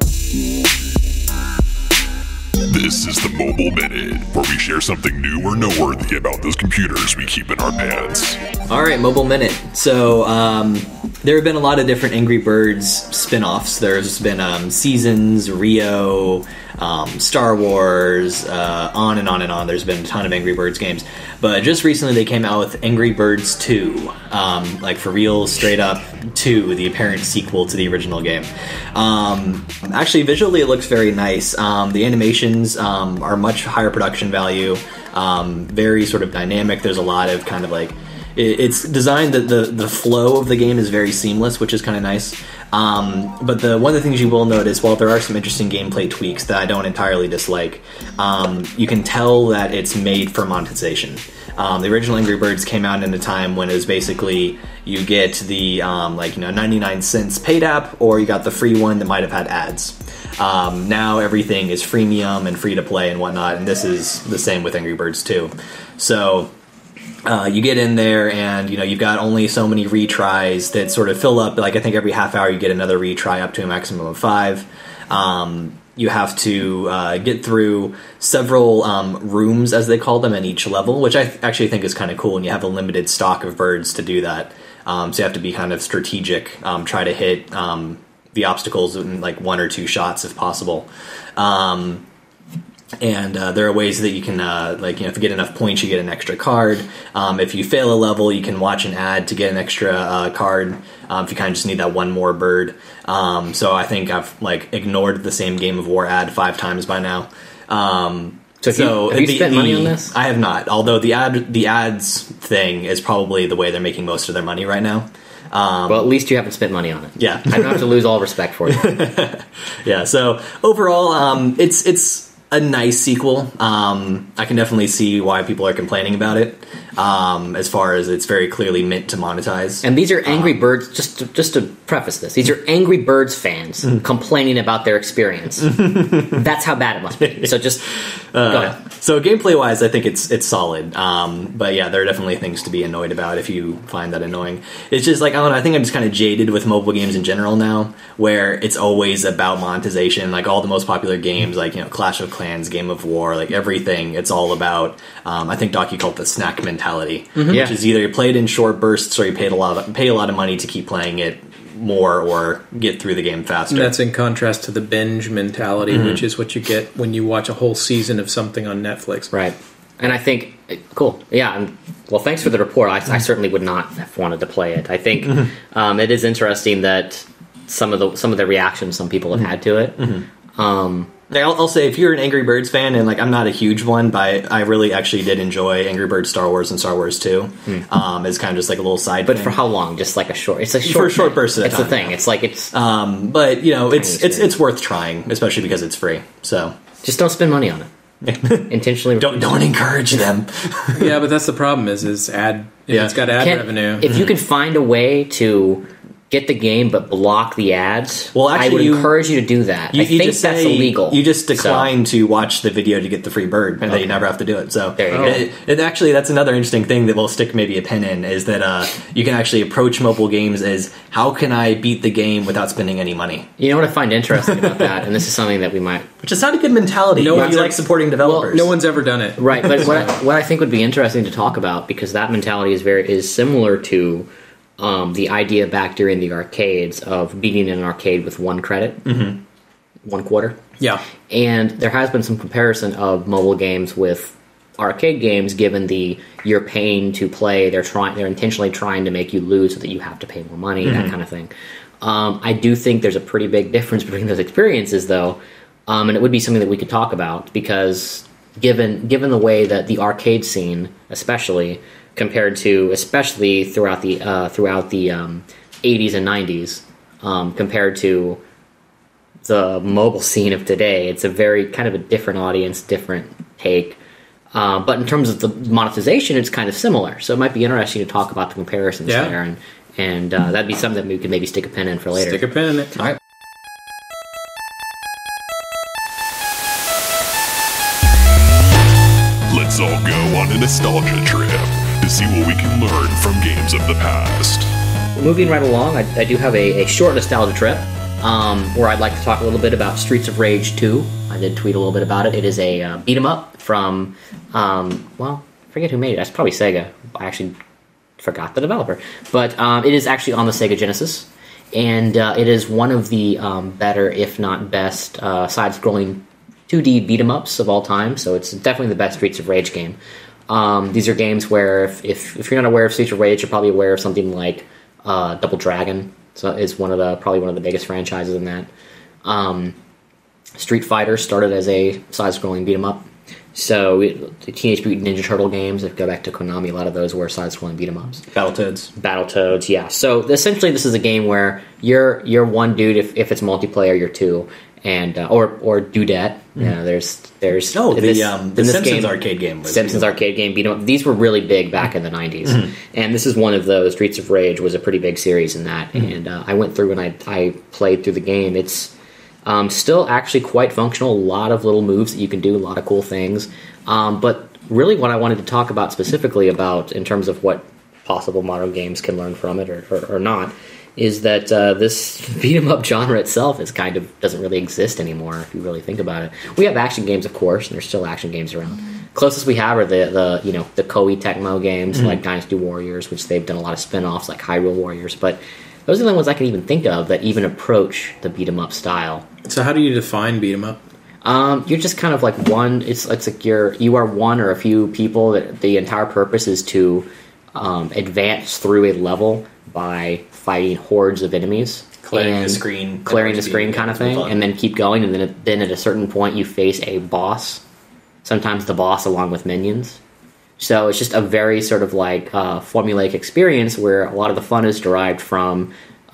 This is the Mobile Minute, where we share something new or noteworthy about those computers we keep in our pants. All right, Mobile Minute. So there have been a lot of different Angry Birds spin-offs. There's been Seasons, Rio, Star Wars, on and on and on. There's been a ton of Angry Birds games, but just recently they came out with Angry Birds 2, like for real, straight up 2, the apparent sequel to the original game. Actually, visually it looks very nice. The animations are much higher production value, very sort of dynamic. There's a lot of kind of like, it's designed that the flow of the game is very seamless, which is kind of nice. But one of the things you will notice, while there are some interesting gameplay tweaks that I don't entirely dislike, you can tell that it's made for monetization. The original Angry Birds came out in a time when it was basically you get the 99 cents paid app, or you got the free one that might have had ads. Now everything is freemium and free to play and whatnot, and this is the same with Angry Birds 2. So you get in there and you've got only so many retries that sort of fill up. Like I think every half hour you get another retry up to a maximum of 5. You have to get through several rooms, as they call them, in each level, which I actually think is kind of cool. And you have a limited stock of birds to do that, so you have to be kind of strategic. Try to hit the obstacles in like 1 or 2 shots if possible. And there are ways that you can, if you get enough points, you get an extra card. If you fail a level, you can watch an ad to get an extra card. If you kind of just need that one more bird. So I think I've ignored the same Game of War ad 5 times by now. So have you spent money on this? I have not. Although the ads thing is probably the way they're making most of their money right now. Well, at least you haven't spent money on it. Yeah, I don't have to lose all respect for you. Yeah. So overall, it's a nice sequel. I can definitely see why people are complaining about it. As far as it's very clearly meant to monetize. And these are Angry Birds. Just to preface this, these are Angry Birds fans complaining about their experience. That's how bad it must be. So just go ahead. So gameplay wise, I think it's solid. But yeah, there are definitely things to be annoyed about if you find that annoying. It's just I don't know. I think I'm just kind of jaded with mobile games in general now, where it's always about monetization. Like all the most popular games, Clash of Clans, Game of War, everything. It's all about. I think Doc, you call it the snack mentality, which is either you play it in short bursts or you pay a lot of money to keep playing it more or get through the game faster. And that's in contrast to the binge mentality, which is what you get when you watch a whole season of something on Netflix. Right. And I think, cool. Yeah. Well, thanks for the report. I certainly would not have wanted to play it. I think it is interesting that some of the reactions some people have had to it. I'll say, if you're an Angry Birds fan, and I'm not a huge one, but I really actually did enjoy Angry Birds Star Wars and Star Wars 2. It's kind of just a little side But thing. for how long? Just a short... It's a short... For a short burst at a time. It's the thing. Yeah. It's but, it's worth trying, especially because it's free. So just don't spend money on it. Intentionally... Don't encourage them. Yeah, but that's the problem is ad... Yeah. It's got ad revenue. If you can find a way to get the game but block the ads, well, actually, I would encourage you to do that. I think that's illegal. You just decline to watch the video to get the free bird, and then you never have to do it. So there you go. And actually, that's another interesting thing that we'll stick maybe a pin in, is that you can actually approach mobile games as, how can I beat the game without spending any money? You know what I find interesting about that, and this is something that we might... Which is not a good mentality. No one's like supporting developers. No one's ever done it. Right, but what I think would be interesting to talk about, because that mentality is similar to... the idea back during the arcades of beating an arcade with 1 credit, 1 quarter. Yeah. And there has been some comparison of mobile games with arcade games, given you're paying to play, they're intentionally trying to make you lose so that you have to pay more money, that kind of thing. I do think there's a pretty big difference between those experiences, though, and it would be something that we could talk about, because given the way that the arcade scene, especially throughout the 80s and 90s, compared to the mobile scene of today, it's a very kind of a different audience, different take. But in terms of the monetization, it's kind of similar. So it might be interesting to talk about the comparisons there, and that'd be something that we could maybe stick a pin in for later. Stick a pin in it. All right. Let's all go on a nostalgia trip to see what we can learn from games of the past. Moving right along, I do have a short nostalgia trip where I'd like to talk a little bit about Streets of Rage 2. I did tweet a little bit about it. It is a beat 'em up from, I forget who made it. That's probably Sega. I actually forgot the developer. But it is actually on the Sega Genesis. And it is one of the better, if not best, side-scrolling 2D beat 'em ups of all time. So it's definitely the best Streets of Rage game. These are games where if you're not aware of Streets of Rage, you're probably aware of something like Double Dragon. So it's probably one of the biggest franchises in that. Street Fighter started as a side-scrolling beat 'em up. So the Teenage Mutant Ninja Turtle games, if you go back to Konami, a lot of those were side-scrolling beat 'em ups. Battletoads, yeah. So essentially, this is a game where you're one dude. If it's multiplayer, you're two, and or dudette. Yeah, there's the Simpsons arcade game. Simpsons arcade game beat 'em up. These were really big back in the 90s, and this is one of those. Streets of Rage was a pretty big series in that, and I went through and I played through the game. It's still actually quite functional. A lot of little moves that you can do, a lot of cool things. But really what I wanted to talk about specifically about in terms of what possible modern games can learn from it or not is that this beat-em-up genre itself doesn't really exist anymore if you really think about it. We have action games, of course, and there's still action games around. Closest we have are the Koei Tecmo games like Dynasty Warriors, which they've done a lot of spin-offs like Hyrule Warriors, but those are the ones I can even think of that even approach the beat-em-up style. So how do you define beat 'em up? You're just kind of like one. It's like you are one or a few people that the entire purpose is to advance through a level by fighting hordes of enemies, clearing the screen kind of thing, and then keep going. And then at a certain point, you face a boss. Sometimes the boss along with minions. So it's just a very sort of like formulaic experience where a lot of the fun is derived from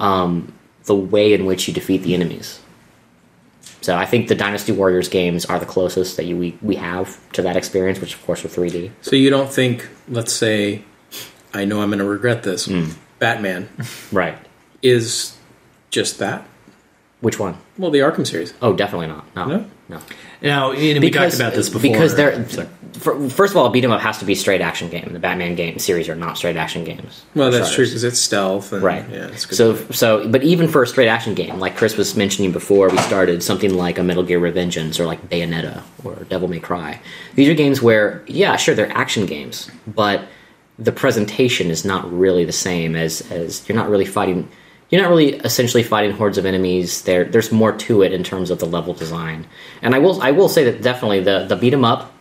the way in which you defeat the enemies. So I think the Dynasty Warriors games are the closest that we have to that experience, which of course are 3D. So you don't think, let's say, I know I'm going to regret this, Batman right, is just that? Which one? Well, the Arkham series. Oh, definitely not. No. Now, we talked about this before. Because first of all, a beat 'em up has to be a straight action game. The Batman game series are not straight action games. Well, that's true because it's stealth, and, right? Yeah, it's good. But even for a straight action game, like Chris was mentioning before, we started something like a Metal Gear Revengeance or like Bayonetta or Devil May Cry. These are games where, yeah, sure, they're action games, but the presentation is not really the same as you're not really fighting. You're not really essentially fighting hordes of enemies. There's more to it in terms of the level design. And I will say that definitely the beat 'em up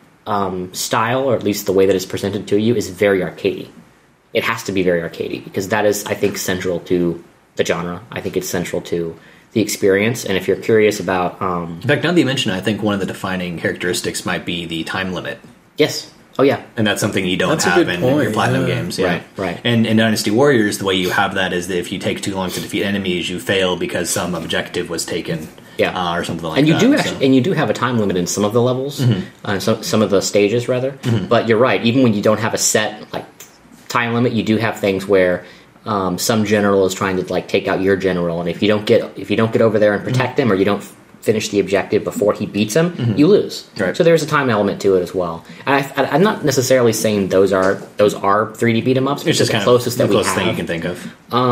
style, or at least the way that it's presented to you, is very arcadey. It has to be very arcadey because that is, I think, central to the genre. I think it's central to the experience. And if you're curious about, in fact, now that you mention it, I think one of the defining characteristics might be the time limit. Yes. Oh yeah, and that's something you don't have in your Platinum games. Yeah. Right. And in Dynasty Warriors, the way you have that is that if you take too long to defeat enemies, you fail because some objective was taken, or something like that. And you do have a time limit in some of the levels, some of the stages rather. But you're right. Even when you don't have a set like time limit, you do have things where some general is trying to like take out your general, and if you don't get over there and protect him, or you don't finish the objective before he beats him, you lose. Right. So there's a time element to it as well. And I'm not necessarily saying those are 3D beat 'em ups. It's just the kind closest of the that we closest have. thing you can think of.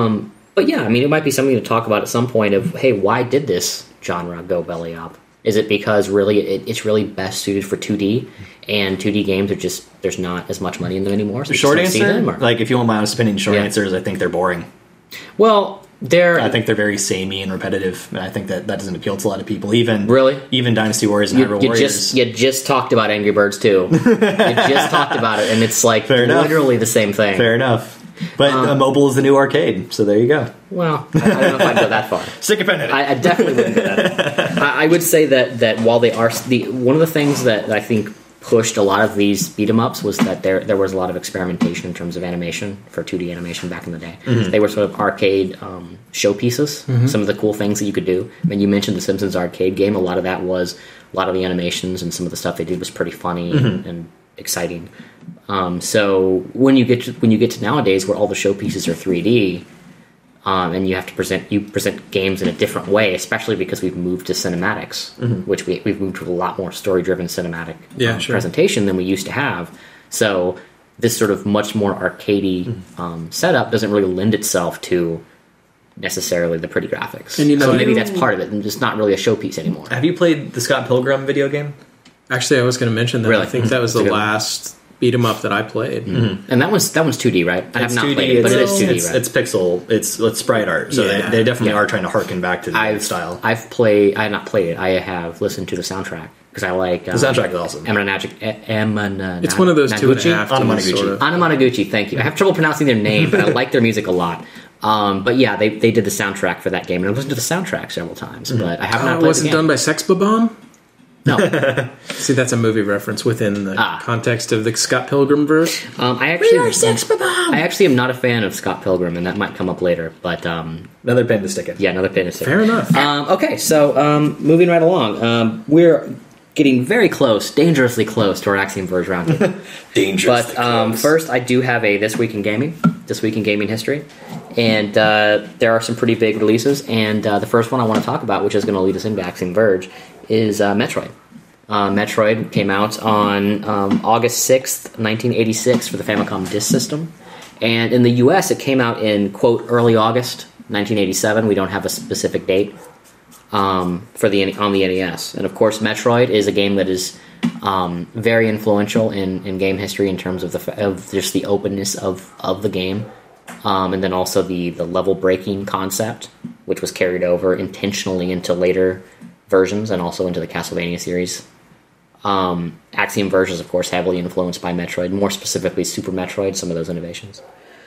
But yeah, I mean, it might be something to talk about at some point. Of hey, why did this genre go belly up? Is it because really it's really best suited for 2D, and 2D games are just there's not as much money in them anymore? So the short answer, like if you want my honest opinion, answers, I think they're boring. Well. I think they're very samey and repetitive, and I think that doesn't appeal to a lot of people. Even Dynasty Warriors and Hyrule Warriors. You just talked about Angry Birds 2. You just talked about it, and it's like literally the same thing. Fair enough. But mobile is the new arcade, so there you go. Well, I don't know if I'd go that far. Stick a pen in it. I definitely wouldn't go that far. I would say that while they are one of the things that I think pushed a lot of these beat 'em ups was that there was a lot of experimentation in terms of animation for 2D animation back in the day. They were sort of arcade showpieces. Some of the cool things that you could do. I mean, you mentioned the Simpsons arcade game. A lot of that was a lot of the animations and some of the stuff they did was pretty funny and exciting. So when you get to nowadays where all the showpieces are 3D. And you have to present games in a different way, especially because we've moved to cinematics, which we've moved to a lot more story-driven cinematic presentation than we used to have. So this sort of much more arcadey setup doesn't really lend itself to necessarily the pretty graphics. And so maybe that's part of it, and just not really a showpiece anymore. Have you played the Scott Pilgrim video game? Actually, I was going to mention that. Really? I think that was the last beat 'em up that I played. And that one's 2D, right? I have It's not 2D, played it, but it is 2D, right? It's pixel. It's sprite art. So Yeah. they definitely Yeah. are trying to harken back to the old style. I have not played it. I have listened to the soundtrack because I like The soundtrack is awesome. It's one of those 2.5 Anamanaguchi. sort of. Anamanaguchi, thank you. I have trouble pronouncing their name, but I like their music a lot. But yeah, they did the soundtrack for that game, and I've listened to the soundtrack several times, but I have not It played wasn't the game. done by Sex Bomb? No. See, that's a movie reference within the context of the Scott Pilgrim verse. I actually am not a fan of Scott Pilgrim, and that might come up later, but Another pen to stick in. yeah, another pin is Fair enough. Okay, so moving right along, we're getting very close, dangerously close to our Axiom Verge roundtable. Dangerous. But first, I do have a This Week in Gaming history, and there are some pretty big releases. And the first one I want to talk about, which is going to lead us into Axiom Verge, is Metroid. Metroid came out on August 6th, 1986 for the Famicom Disk System. And in the US, it came out in, quote, early August 1987. We don't have a specific date on the NES. And of course, Metroid is a game that is very influential in game history in terms of just the openness of the game. And then also the level breaking concept, which was carried over intentionally into later versions and also into the Castlevania series. Axiom Verge is, of course, heavily influenced by Metroid, more specifically Super Metroid, some of those innovations.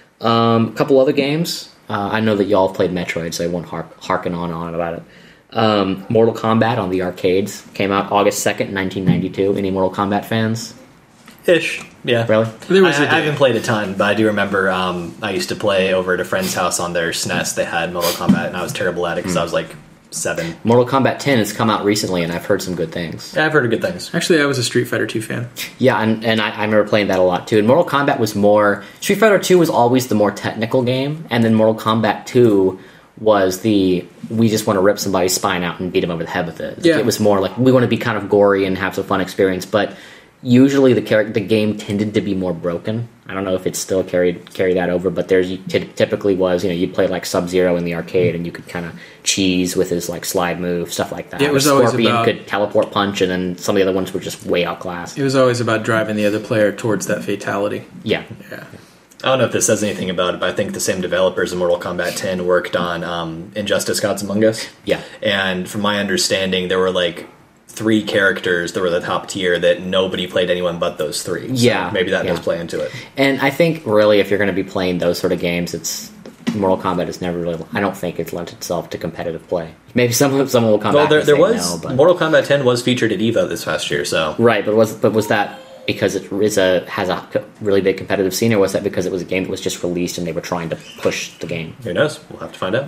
A couple other games. I know that y'all have played Metroid, so I won't harken on about it. Mortal Kombat on the arcades came out August 2nd, 1992. Any Mortal Kombat fans? Ish. Yeah. Really? I haven't played a ton, but I do remember I used to play over at a friend's house on their SNES. They had Mortal Kombat, and I was terrible at it because I was like 7. Mortal Kombat 10 has come out recently, and I've heard some good things. Yeah, I've heard of good things. Actually, I was a Street Fighter 2 fan. Yeah, and I remember playing that a lot too. And Mortal Kombat was more... Street Fighter 2 was always the more technical game, and then Mortal Kombat 2 was we just want to rip somebody's spine out and beat them over the head with it. Yeah. It was more like, we want to be kind of gory and have some fun experience, but usually the game tended to be more broken. I don't know if it still carry that over, but typically was, you'd play like Sub-Zero in the arcade and you could kind of cheese with his like slide move, stuff like that. Yeah, it was always Scorpion about- could teleport punch, and then some of the other ones were just way outclassed. It was always about driving the other player towards that fatality. Yeah. Yeah. I don't know if this says anything about it, but I think the same developers of Mortal Kombat 10 worked on Injustice Gods Among Us. Yeah. And from my understanding, there were like 3 characters that were the top tier that nobody played anyone but those 3. So Yeah. maybe that Yeah. does play into it. And I think really if you're going to be playing those sort of games, Mortal Kombat has never really... I don't think it's lent itself to competitive play. Maybe some will come Well, back there and say was... no, but... Mortal Kombat 10 was featured at EVO this past year, so... Right, but was that because it has a really big competitive scene, or was that because it was a game that was just released and they were trying to push the game? Who knows? We'll have to find out.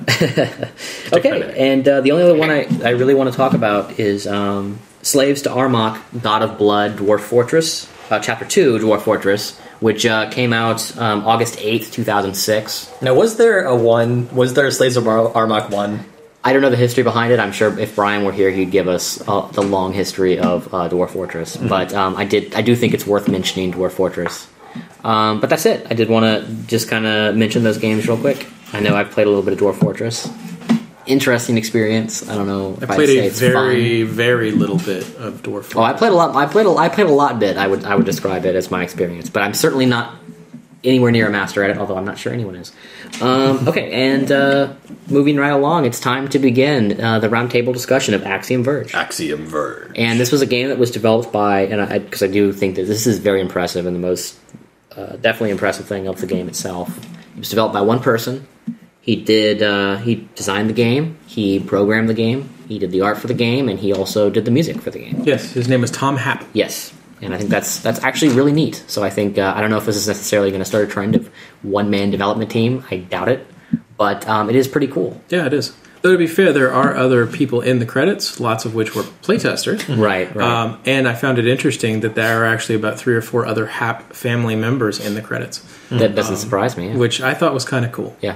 Okay, and the only other one I really want to talk about is Slaves to Armok, God of Blood, Dwarf Fortress, Chapter 2, Dwarf Fortress, which came out August 8th, 2006. Now, was there a Slaves of Armok 1? I don't know the history behind it. I'm sure if Brian were here, he'd give us the long history of Dwarf Fortress. Mm-hmm. But I do think it's worth mentioning Dwarf Fortress. But that's it. I did want to just kind of mention those games real quick. I know I've played a little bit of Dwarf Fortress. Interesting experience. I don't know if I played a very little bit of Dwarf Fortress. Oh, I played a lot. I played a lot bit. I would describe it as my experience, but I'm certainly not anywhere near a master at it. Although I'm not sure anyone is. Okay, and moving right along, it's time to begin the roundtable discussion of Axiom Verge. Axiom Verge. And this was a game that was developed by, because I do think that this is very impressive and the most definitely impressive thing of the game itself. It was developed by one person. He designed the game, he programmed the game, he did the art for the game, and he also did the music for the game. Yes, his name is Tom Happ. Yes, and I think that's actually really neat. So I think, I don't know if this is necessarily going to start a trend of one-man development team. I doubt it, but it is pretty cool. Yeah, it is. Though to be fair, there are other people in the credits, lots of which were playtesters. Right. And I found it interesting that there are actually about 3 or 4 other Happ family members in the credits. That doesn't surprise me. Yeah. Which I thought was kind of cool. Yeah.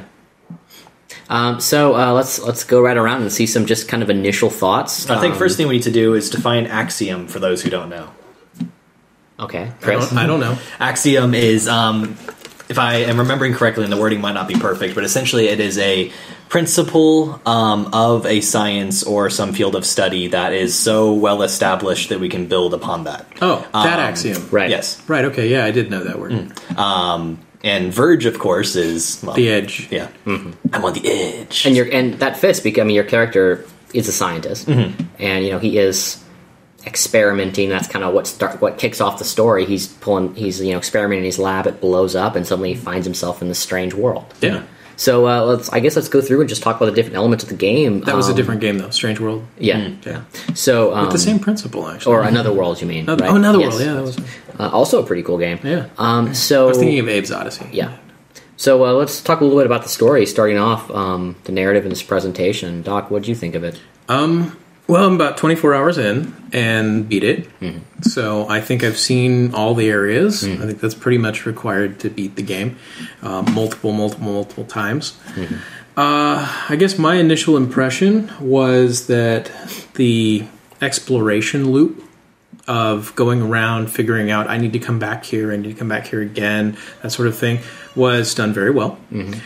So let's go right around and see some just kind of initial thoughts. I think first thing we need to do is define Axiom for those who don't know. Okay, Chris. I don't know. Axiom is, if I am remembering correctly, and the wording might not be perfect, but essentially it is a principle of a science or some field of study that is so well established that we can build upon that. Oh, that axiom. Right. Yes. Right, okay, yeah, I did know that word. And Verge, of course, is well, The edge. Yeah, I'm on the edge. And that fits because your character is a scientist, and he is experimenting. That's kind of what kicks off the story. He's experimenting in his lab. It blows up, and suddenly he finds himself in this strange world. Yeah. So let's go through and just talk about the different elements of the game. That was a different game, though. Strange World. Yeah. Yeah. So With the same principle, actually. or Another World, you mean? Another, right? Oh, Another Yes. World, yeah. That was, Also a pretty cool game. yeah. So I was thinking of Abe's Odyssey. yeah. So let's talk a little bit about the story, starting off the narrative in this presentation. Doc, what did you think of it? Well, I'm about 24 hours in and beat it. So I think I've seen all the areas. I think that's pretty much required to beat the game multiple times. I guess my initial impression was that the exploration loop of going around, figuring out I need to come back here, I need to come back here again, that sort of thing, was done very well.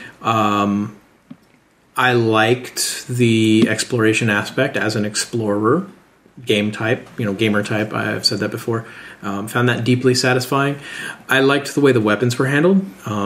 I liked the exploration aspect as an explorer, gamer type. I've said that before. Found that deeply satisfying. I liked the way the weapons were handled.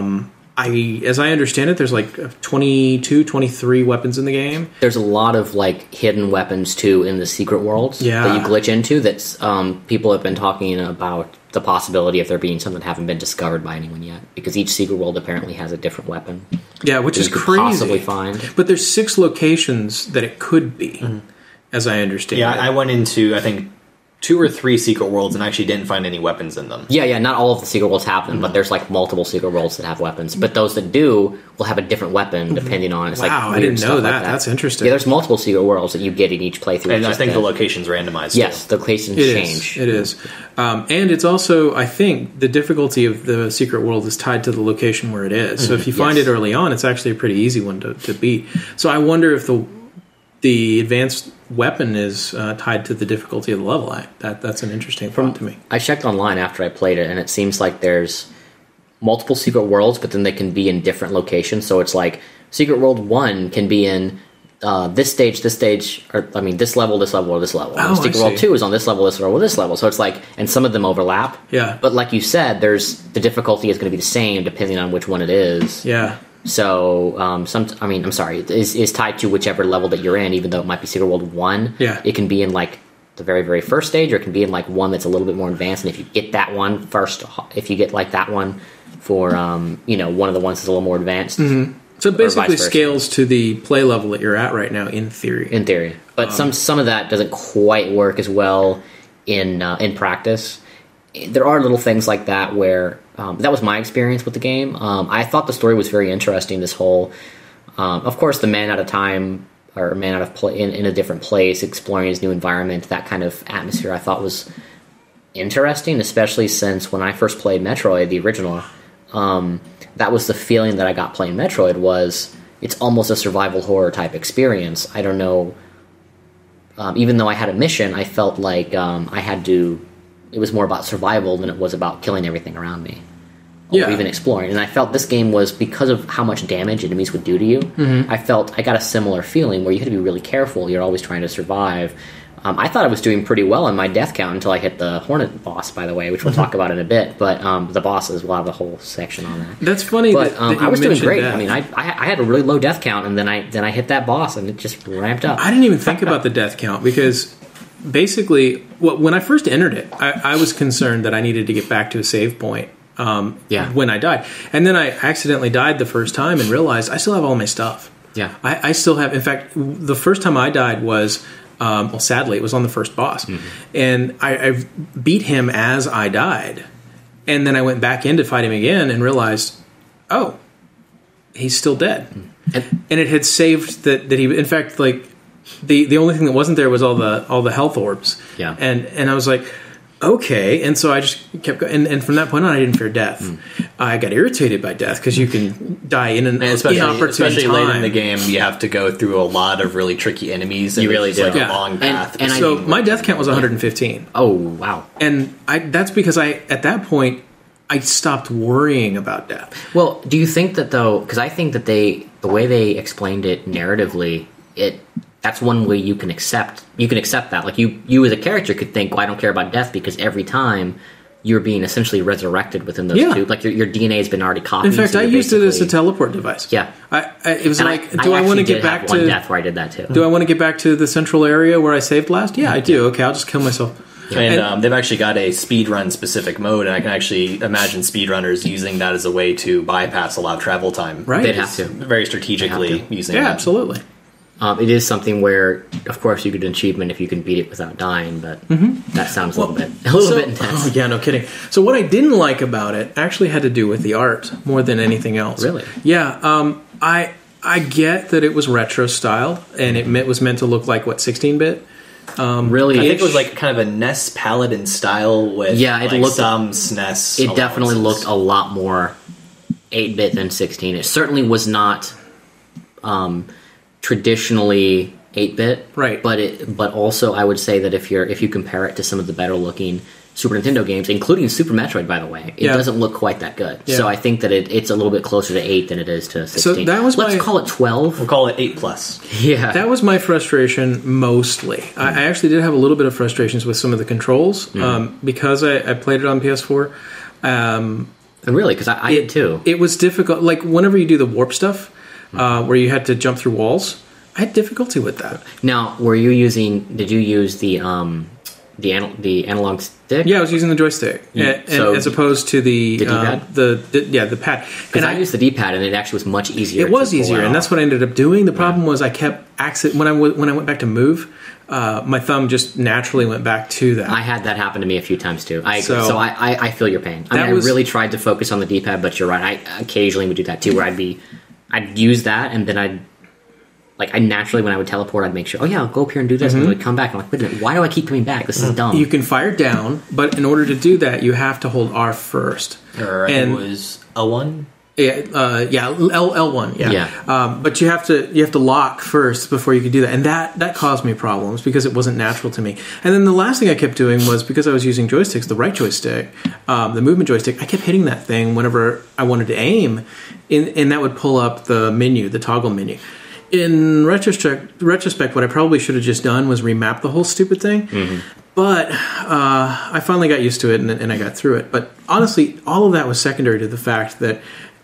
As I understand it, there's like 22, 23 weapons in the game. There's a lot of hidden weapons too in the secret worlds that you glitch into. That's people have been talking about the possibility of there being some that haven't been discovered by anyone yet, because each secret world apparently has a different weapon. Yeah, which is you could crazy. possibly find. But there's 6 locations that it could be, as I understand. Yeah, it. I went into, I think, 2 or 3 secret worlds and actually didn't find any weapons in them. Yeah, not all of the secret worlds have them, but there's multiple secret worlds that have weapons. But those that do will have a different weapon depending on. It's Wow, I weird didn't know stuff that. That's interesting. Yeah, there's multiple secret worlds that you get in each playthrough. And I Just think the location's randomized. yes, too. the locations It change. is. It is. And it's also, I think, the difficulty of the secret world is tied to the location where it is. So if you find Yes. it early on, it's actually a pretty easy one to beat. So I wonder if the advanced weapon is tied to the difficulty of the level. That's an interesting thought to me. I checked online after I played it, and it seems like there's multiple secret worlds, but then they can be in different locations. So it's like Secret World 1 can be in this stage, or I mean this level, or this level. Oh, Secret I World see. 2 is on this level, this level. So it's and some of them overlap. Yeah. But like you said, the difficulty is going to be the same depending on which one it is. Yeah. So, is tied to whichever level that you're in, even though it might be Secret World 1. Yeah. It can be in, the very, very first stage, or it can be in, one that's a little bit more advanced. And if you get that one first, if you get, that one for, one of the ones that's a little more advanced. So it basically vice versa. scales to the play level that you're at right now, in theory. In theory. But some of that doesn't quite work as well in practice. There are little things like that where that was my experience with the game. I thought the story was very interesting. This whole, of course, the man out of time or man out of in a different place, exploring his new environment. That kind of atmosphere I thought was interesting, especially since when I first played Metroid, the original, that was the feeling that I got playing Metroid. Was it's almost a survival horror type experience. I don't know. Even though I had a mission, I felt like I had to. It was more about survival than it was about killing everything around me, or even exploring. And I felt this game was, because of how much damage enemies would do to you, I got a similar feeling where you had to be really careful. You're always trying to survive. I thought I was doing pretty well on my death count until I hit the Hornet boss, by the way, which we'll talk about in a bit. But the bosses, we'll have a whole section on that. That's funny. But that you I was doing mentioned great. that. I mean, I had a really low death count, and then I hit that boss, and it just ramped up. I didn't even think about the death count, because basically, when I first entered it, I was concerned that I needed to get back to a save point when I died. And then I accidentally died the first time and realized I still have all my stuff. Yeah. I still have, in fact, the first time I died was, sadly, it was on the first boss. And I beat him as I died. And then I went back in to fight him again and realized, oh, he's still dead. And it had saved that he, in fact, the only thing that wasn't there was all the health orbs. Yeah. And I was like, okay. And so I just kept going. And from that point on, I didn't fear death. I got irritated by death because you can die in an inopportune especially time. late in the game, you have to go through a lot of really tricky enemies. And You really it's do. like Yeah. a long path. And So my death count was 115. Oh, wow. And that's because at that point, I stopped worrying about death. Well, do you think that though? Because I think that the way they explained it narratively, that's one way you can accept that. Like you as a character could think, well, I don't care about death because every time you're being essentially resurrected within those two. Like your DNA has been already copied. In fact, so I used it as a teleport device. Yeah, it was and like, do I want to get back to one death where I did that too? Do I want to get back to the central area where I saved last? Yeah, I do. Okay, I'll just kill myself. And they've actually got a speedrun specific mode, and I can actually imagine speedrunners using that as a way to bypass a lot of travel time. Right. They'd have to. Very strategically using Yeah, that. absolutely. It is something where, of course, you get an achievement if you can beat it without dying, but that sounds a little bit intense. Oh, yeah, no kidding. So what I didn't like about it actually had to do with the art more than anything else. Really? Yeah. I get that it was retro style, and it was meant to look like, 16-bit? Really, I think it was like kind of a NES Paladin style with looked some SNES. It definitely looked a lot more 8-bit than 16. It certainly was not traditionally 8-bit, right? But also I would say that if you compare it to some of the better looking Super Nintendo games, including Super Metroid, by the way, it doesn't look quite that good. Yeah. So I think that it's a little bit closer to 8 than it is to 16. So that was Let's call it 12. We'll call it 8+. Yeah. That was my frustration mostly. I actually did have a little bit of frustrations with some of the controls because I played it on PS4. And really, because I did too. It was difficult. Like whenever you do the warp stuff, where you had to jump through walls, I had difficulty with that. Now, did you use the analog stick? Yeah, I was using the joystick, as opposed to the D-pad? the pad. Because I used the D-pad, and it actually was much easier. It was easier, and that's what I ended up doing. The problem was I kept when I went back to move, my thumb just naturally went back to that. I had that happen to me a few times too. I feel your pain. I really tried to focus on the D-pad, but you're right. I occasionally would do that too, where I'd use that, and then I naturally, when I would teleport, I'd make sure, I'll go up here and do this, and then I'd come back, and I'm like, wait a minute, why do I keep coming back? This is dumb. You can fire down, but in order to do that, you have to hold R first. Or it was L1? L1, yeah. But you have to lock first before you can do that, and that caused me problems because it wasn't natural to me. And then the last thing I kept doing was, because I was using joysticks, the right joystick, the movement joystick, I kept hitting that thing whenever I wanted to aim, and that would pull up the menu, the toggle menu. In retrospect, what I probably should have just done was remap the whole stupid thing. But I finally got used to it, and I got through it. But honestly, all of that was secondary to the fact that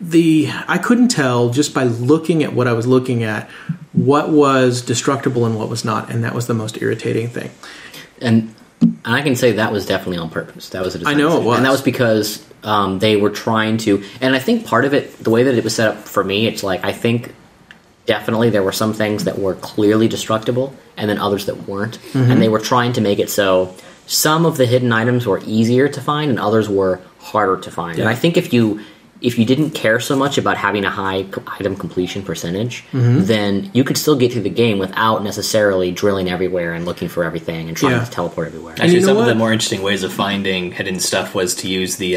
I couldn't tell just by looking at what I was looking at what was destructible and what was not, and that was the most irritating thing. And I can say that was definitely on purpose. That was a design I know decision. it was. And that was because they were trying to... And I think part of it, the way that it was set up for me, it's like, I think definitely there were some things that were clearly destructible, and then others that weren't. And they were trying to make it so some of the hidden items were easier to find, and others were harder to find. Yeah. And I think if you didn't care so much about having a high item completion percentage, then you could still get through the game without necessarily drilling everywhere and looking for everything and trying to teleport everywhere. Actually, some of the more interesting ways of finding hidden stuff was to use the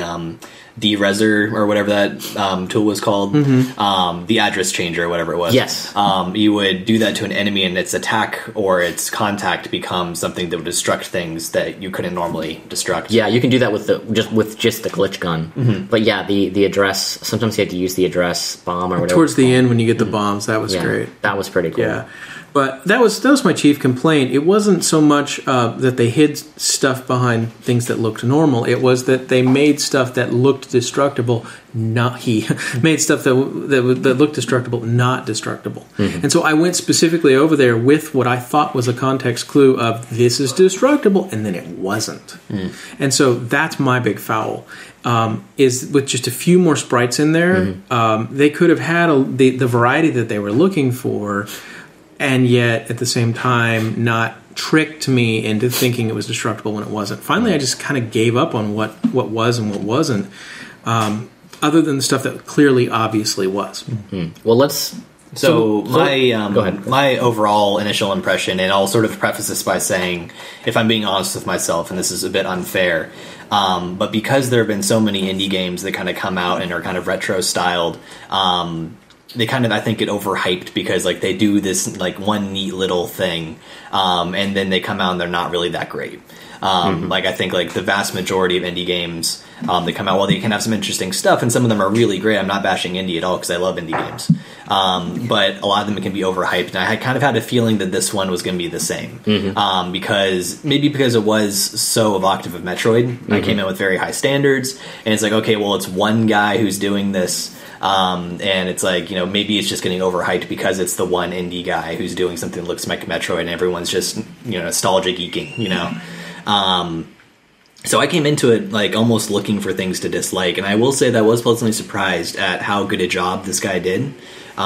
D-Reser or whatever that tool was called, the address changer or whatever it was. Yes. You would do that to an enemy, and its attack or its contact becomes something that would destruct things that you couldn't normally destruct. Yeah, you can do that with just the glitch gun. But yeah, the address. Sometimes you had to use the address bomb or whatever. Towards the end, when you get the bombs, that was great. That was pretty cool. Yeah. But that was my chief complaint. It wasn't so much that they hid stuff behind things that looked normal. It was that they made stuff that looked destructible. Made stuff that looked destructible not destructible. And so I went specifically over there with what I thought was a context clue of this is destructible, and then it wasn't. And so that's my big foul. Is with just a few more sprites in there, they could have had the variety that they were looking for, and yet at the same time not tricked me into thinking it was destructible when it wasn't. Finally, I just kind of gave up on what was and what wasn't, other than the stuff that clearly, obviously was. Well, let's... So my go ahead. My overall initial impression, and I'll sort of preface this by saying, if I'm being honest with myself, and this is a bit unfair, but because there have been so many indie games that kind of come out and are kind of retro styled, they kind of, I think, get overhyped because like they do this like one neat little thing, and then they come out and they're not really that great. Like, I think, like, the vast majority of indie games that come out, while they can have some interesting stuff, and some of them are really great. I'm not bashing indie at all, because I love indie games. But a lot of them can be overhyped, and I had kind of had a feeling that this one was going to be the same. Because it was so evocative of Metroid. I came in with very high standards, and it's like, okay, well, it's one guy who's doing this, and it's like, you know, maybe it's just getting overhyped because it's the one indie guy who's doing something that looks like Metroid, and everyone's just, you know, nostalgia geeking, you know? So I came into it, like, almost looking for things to dislike, and I will say that I was pleasantly surprised at how good a job this guy did.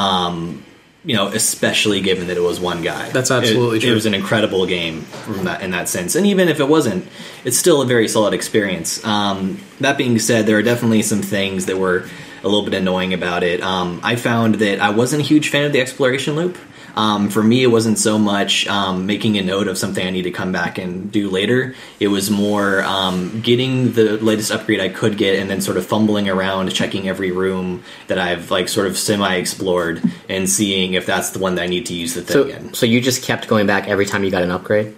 You know, especially given that it was one guy. That's absolutely true. It was an incredible game in that sense. And even if it wasn't, it's still a very solid experience. That being said, there are definitely some things that were a little bit annoying about it. I found that I wasn't a huge fan of the exploration loop. For me, it wasn't so much making a note of something I need to come back and do later. It was more getting the latest upgrade I could get, and then sort of fumbling around, checking every room that I've, like, sort of semi-explored, and seeing if that's the one that I need to use the thing in. So you just kept going back every time you got an upgrade?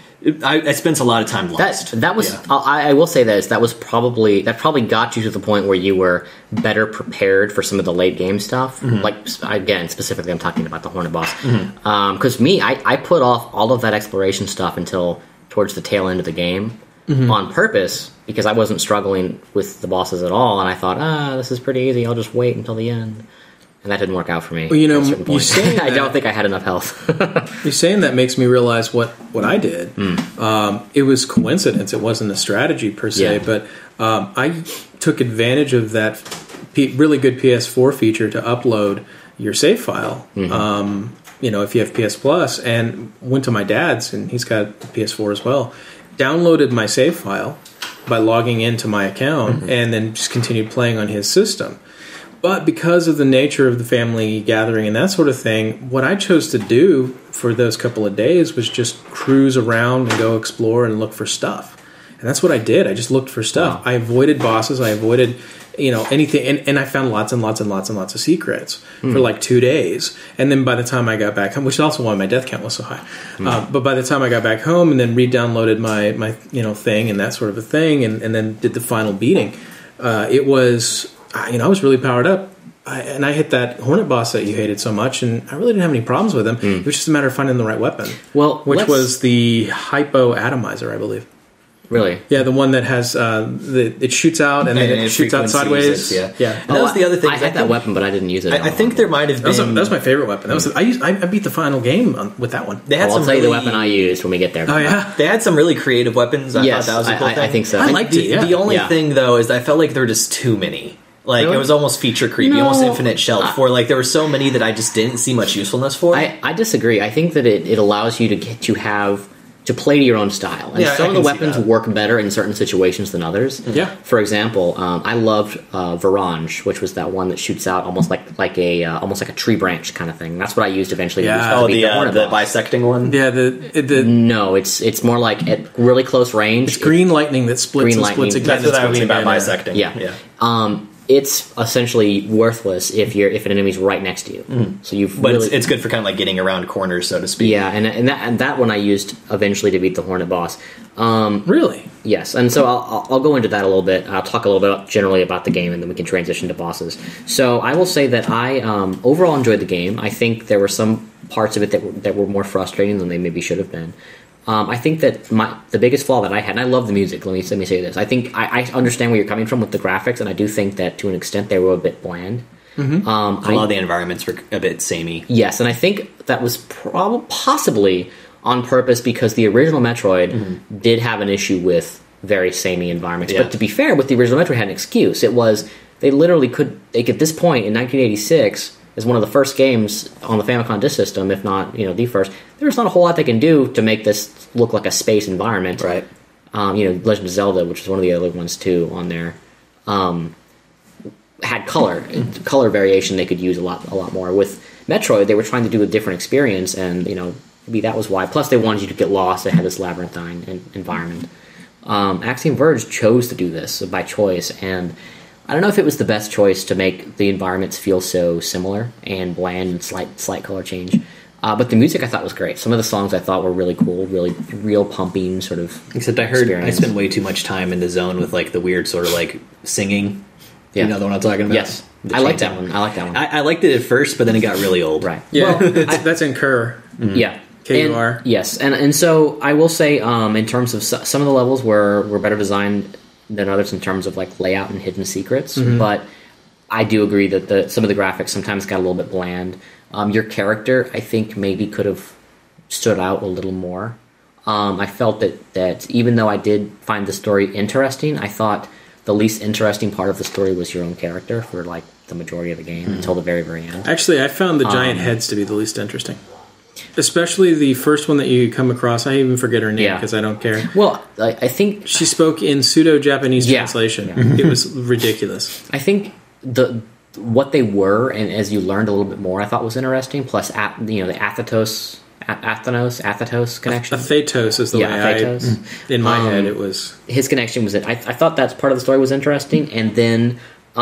I spent a lot of time lost. That was. Yeah. I will say this. That probably got you to the point where you were better prepared for some of the late game stuff. Like, again, specifically, I'm talking about the Hornet boss. Because I put off all of that exploration stuff until towards the tail end of the game on purpose, because I wasn't struggling with the bosses at all, and I thought, this is pretty easy. I'll just wait until the end. And that didn't work out for me. Well, you know, you saying I don't think I had enough health. You saying that makes me realize what I did. It was coincidence. It wasn't a strategy per se, but I took advantage of that really good PS4 feature to upload your save file. You know, if you have PS Plus, and went to my dad's, and he's got PS4 as well. Downloaded my save file by logging into my account, and then just continued playing on his system. But because of the nature of the family gathering and that sort of thing, what I chose to do for those couple of days was just cruise around and go explore and look for stuff. And that's what I did. I just looked for stuff. Wow. I avoided bosses. I avoided, you know, anything. And I found lots and lots and lots and lots of secrets for like 2 days. And then by the time I got back home, which is also why my death count was so high. But by the time I got back home and then re-downloaded my you know, thing and that sort of a thing, and then did the final beating, it was... You know, I was really powered up, and I hit that Hornet boss that you hated so much, and I really didn't have any problems with him. It was just a matter of finding the right weapon. Well, which was the Hypo Atomizer, I believe. Really? Yeah, the one that has it shoots out and then it shoots out sideways. Yeah. And that was the other thing. I had that weapon, but I didn't use it. I think there might have been. That was my favorite weapon. That was I beat the final game with that one. I'll tell you the weapon I used when we get there. Oh yeah, they had some really creative weapons. I thought that was a cool thing. I think so. I liked it. The only thing though is I felt like there were just too many. Like, really? It was almost feature creepy, almost infinite shelf, where, like, there were so many that I just didn't see much usefulness for. I disagree. I think that it allows you to play to your own style. And some of the weapons work better in certain situations than others. Yeah. For example, I loved Varange, which was that one that shoots out almost like a tree branch kind of thing. That's what I used eventually. To beat the bisecting one? Yeah, No, it's more like at really close range. It's green lightning that splits again. That's what I mean by bisecting. Yeah. It's essentially worthless if an enemy's right next to you. So it's good for kind of like getting around corners, so to speak. Yeah, and that one I used eventually to beat the Hornet boss. Really? Yes, and so I'll go into that a little bit. I'll talk a little bit generally about the game, and then we can transition to bosses. So I will say that I overall enjoyed the game. I think there were some parts of it that were more frustrating than they maybe should have been. I think that the biggest flaw that I had, and I love the music, let me say this, I think I understand where you're coming from with the graphics, and I do think that to an extent they were a bit bland. A lot of the environments were a bit samey. Yes, and I think that was possibly on purpose because the original Metroid did have an issue with very samey environments. Yeah. But to be fair, with the original Metroid had an excuse. It was, they literally at this point in 1986... is one of the first games on the Famicom Disk System, if not, the first. There's not a whole lot they can do to make this look like a space environment. Right. Legend of Zelda, which is one of the other ones too on there, had color variation they could use a lot more. With Metroid, they were trying to do a different experience, and maybe that was why. Plus, they wanted you to get lost. They had this labyrinthine environment. Axiom Verge chose to do this by choice, and I don't know if it was the best choice to make the environments feel so similar and bland and slight color change. But the music I thought was great. Some of the songs I thought were really cool, really real pumping sort of. Except I heard experience. I spent way too much time in the zone with like the weird sort of like singing. Yeah. You know the one I'm talking about? Yes, The I like that chanting. one. I like that one. I liked it at first, but then it got really old. Right. Yeah, that's in Kerr. Yeah. KUR. And- yes, and so I will say, in terms of some of the levels were better designed than others in terms of like layout and hidden secrets, but I do agree that some of the graphics sometimes got a little bit bland. Your character, I think, maybe could have stood out a little more. I felt that even though I did find the story interesting, I thought the least interesting part of the story was your own character for like the majority of the game until the very, very end. Actually, I found the giant heads to be the least interesting. Especially the first one that you come across. I even forget her name Yeah. because I don't care. Well, I think She spoke in pseudo-Japanese Yeah. translation. Yeah. It was ridiculous. I think what they were, and as you learned a little bit more, I thought was interesting. Plus, the Athetos connection. Athetos is the Yeah, way Athetos. in my head it was. His connection was it. I thought that part of the story was interesting, and then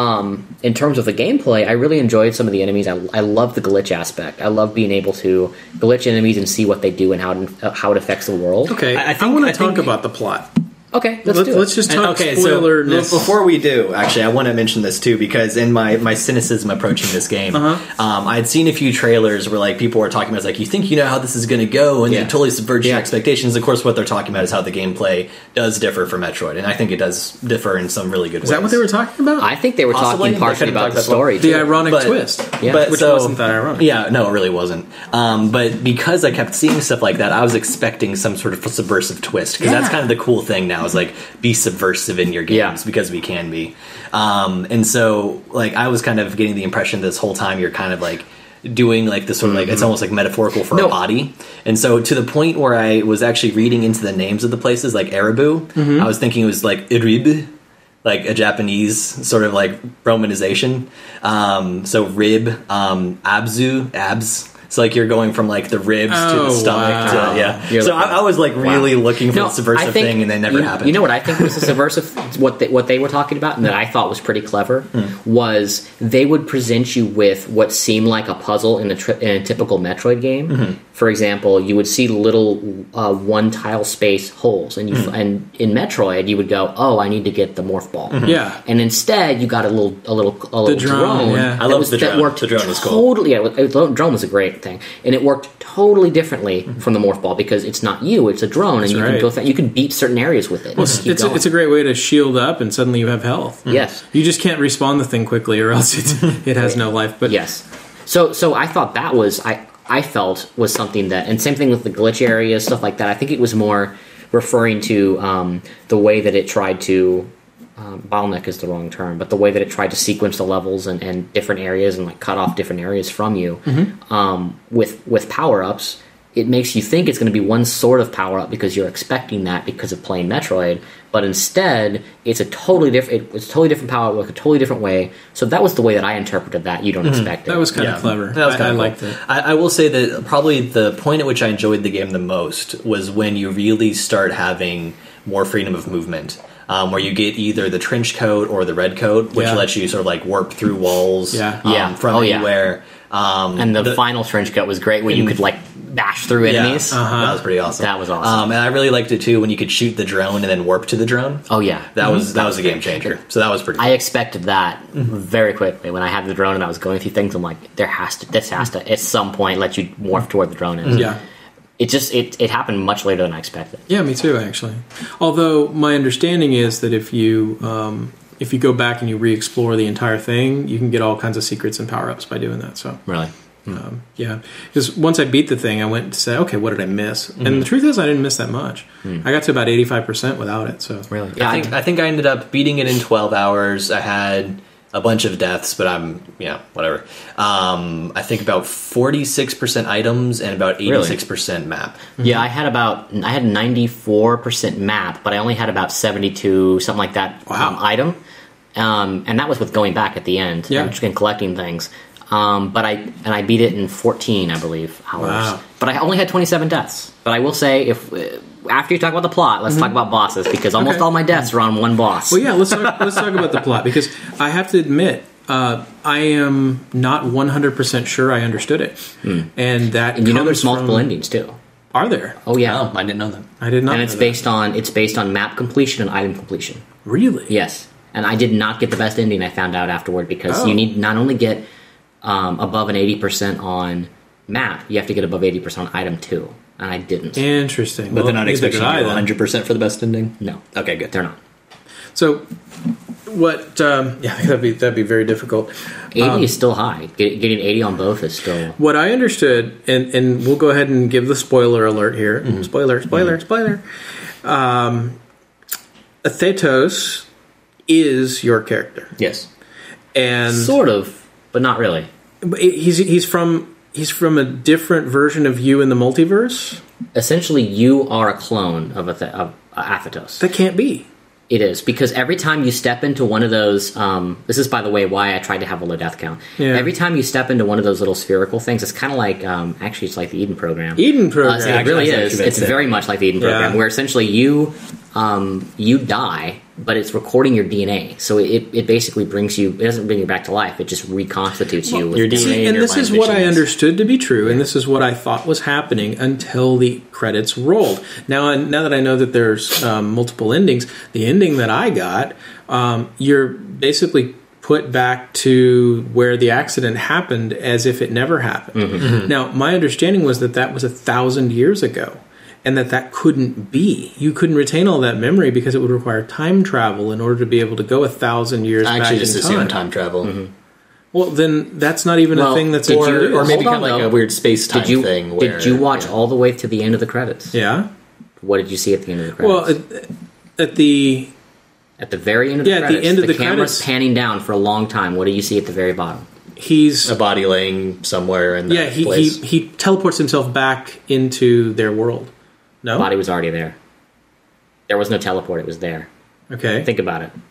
in terms of the gameplay, I really enjoyed some of the enemies. I love the glitch aspect. I love being able to glitch enemies and see what they do and how it affects the world. Okay, I I think- want I to talk think- about the plot. Okay, let's do it. Let's just talk Okay, spoiler-ness. so before we do, actually, I want to mention this too because in my cynicism approaching this game, I had seen a few trailers where like people were talking about, it's like, you think you know how this is going to go, and Yeah. you totally subvert your Yeah. expectations. Of course, what they're talking about is how the gameplay does differ from Metroid, and I think it does differ in some really good ways. Is that what they were talking about? I think they were Possibly. talking partially They could've about the talked about story. the too. ironic But- twist. Yeah. But Which so- wasn't that ironic. Yeah, no, it really wasn't. But because I kept seeing stuff like that, I was expecting some sort of subversive twist because that's Yeah. kind of the cool thing now is like be subversive in your games Yeah. because we can be. And so like I was kind of getting the impression this whole time you're kind of like doing like this sort of like it's almost like metaphorical for No. a body. And so to the point where I was actually reading into the names of the places like Eribu, I was thinking it was like Irib, like a Japanese sort of like romanization. So rib, abs. So like you're going from like the ribs to the Oh, stomach wow. to yeah. You're So looking- I was like really looking for No, the subversive I think- thing, and that never happened. You know what I think was the subversive? What they were talking about, and that I thought was pretty clever, was they would present you with what seemed like a puzzle in a typical Metroid game. For example, you would see little one tile space holes, and and in Metroid you would go, "Oh, I need to get the morph ball." Yeah. And instead, you got a little drone, yeah. I loved the that drone. worked The drone was cool. totally. Yeah, the drone was a great thing, and it worked totally differently from the morph ball because it's not you; it's a drone, and you right. can go. You can beat certain areas with it. Well, and just keep it's going. a great way to shield up, and suddenly you have health. Yes. You just can't respawn the thing quickly, or else it has no life. But Yes. So I thought that was I felt was something that, and same thing with the glitch areas, stuff like that. I think it was more referring to the way that it tried to. Bottleneck is the wrong term, but the way that it tried to sequence the levels and different areas and like cut off different areas from you with power ups, it makes you think it's going to be one sort of power up because you're expecting that because of playing Metroid, but instead it's a totally different. It's a totally different power up, like a totally different way. So that was the way that I interpreted that. You don't expect it. that was kind of clever. That was I kinda cool. liked it. I will say that probably the point at which I enjoyed the game the most was when you really start having more freedom of movement. Where you get either the trench coat or the red coat, which Yeah. lets you sort of like warp through walls Yeah. from Oh, yeah. anywhere. And the final trench coat was great when you could like bash through enemies. That was pretty awesome. That was awesome. And I really liked it too when you could shoot the drone and then warp to the drone. Oh yeah, That was a game changer. So that was pretty. I expected that very quickly when I had the drone and I was going through things. I'm like, this has to at some point let you morph to where the drone is. Yeah. It happened much later than I expected. Yeah, me too, actually. Although my understanding is that if you go back and you re-explore the entire thing, you can get all kinds of secrets and power-ups by doing that. So Really, yeah, because once I beat the thing, I went to say, okay, what did I miss? And the truth is, I didn't miss that much. I got to about 85% without it. So really, yeah. I think I ended up beating it in 12 hours. I had a bunch of deaths, but whatever. I think about 46% items and about 86% map. Yeah, I had 94% map, but I only had about 72 something like that item, and that was with going back at the end and collecting things. But I beat it in 14, I believe, hours. Wow. But I only had 27 deaths. But I will say, if after you talk about the plot, let's talk about bosses because almost all my deaths are on one boss. Well, yeah, let's talk about the plot because I have to admit, I am not 100% sure I understood it. And that And you know comes there's multiple from- endings too. Are there? Oh yeah. Oh, I didn't know that. I did not And know it's that. based on map completion and item completion. Really? Yes. And I did not get the best ending, I found out afterward, because you need not only get above an 80% on map, you have to get above 80% on item too. And I didn't. Interesting. But they're not neither expecting did I, you then. 100% for the best ending? No. Okay, good. They're not. So, what? That'd be very difficult. 80 is still high. Getting 80 on both is still... What I understood, and we'll go ahead and give the spoiler alert here. Mm-hmm. Spoiler. Thetos is your character, Yes. and Sort of, but not really. he's from a different version of you in the multiverse. Essentially, you are a clone of Athetos. That can't be. It is, because every time you step into one of those... this is, by the way, why I tried to have a low death count. Yeah. Every time you step into one of those little spherical things, it's kind of like... actually, it's like the Eden program. Eden program. So it really Actually, is. that's It's it. very much like the Eden program, Yeah. where essentially you die, but it's recording your DNA. So it basically brings you... It doesn't bring you back to life. It just reconstitutes you. your with DNA See, and your this is mind what I visions. understood to be true, and this is what I thought was happening until the credits rolled. Now that I know that there's multiple endings, the ending that I got, you're basically put back to where the accident happened as if it never happened. Now, my understanding was that was 1,000 years ago, and that couldn't be. You couldn't retain all that memory because it would require time travel in order to be able to go 1,000 years I back actually in just time. assumed time travel. Well, then that's not even Well, a thing that's did in you- the Or maybe Hold kind on, of like though. a weird space-time Did you thing. Where, did you watch all the way to the end of the credits? Yeah. What did you see at the end of the credits? Well, at the At the very end of the Yeah, at the credits, end of the camera's credits- panning down for a long time. What do you see at the very bottom? he's a body laying somewhere in that he place? he teleports himself back into their world. No. The body was already there. There was no teleport. It was there. Okay. Think about it.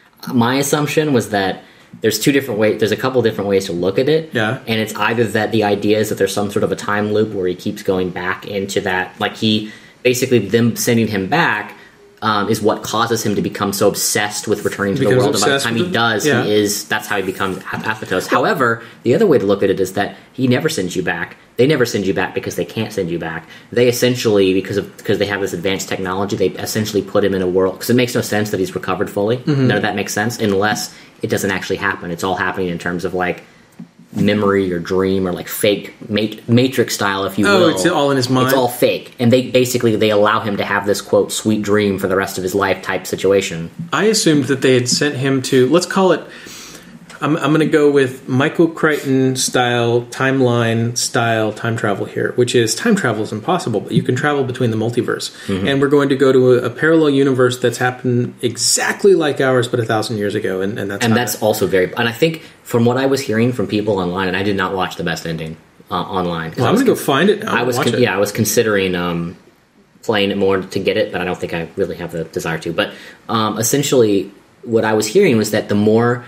My assumption was that there's two different ways. There's a couple different ways to look at it. Yeah. And it's either that the idea is that there's some sort of a time loop where he keeps going back into that, like he basically them sending him back is what causes him to become so obsessed with returning to the Becomes world. And by the obsessed time with he it? does, Yeah. that's how he becomes Athetos. However, the other way to look at it is that he never sends you back. They never send you back because they can't send you back. They essentially, because they have this advanced technology, they essentially put him in a world, because it makes no sense that he's recovered fully. Mm-hmm. None of that makes sense unless it doesn't actually happen. It's all happening in terms of like memory or dream or like fake Matrix style, if you Oh, will. it's all in his mind? It's all fake, and they allow him to have this quote sweet dream for the rest of his life type situation. I assumed that they had sent him to, let's call it, I'm going to go with Michael Crichton style, timeline style time travel here, which is time travel is impossible, but you can travel between the multiverse. Mm-hmm. And we're going to go to a parallel universe that's happened exactly like ours, but 1,000 years ago. And that's Also very. And I think from what I was hearing from people online, and I did not watch the best ending online. 'cause Well, I I'm was going to go find it now. I was Watch it. I was considering playing it more to get it, but I don't think I really have the desire to. But essentially, what I was hearing was that the more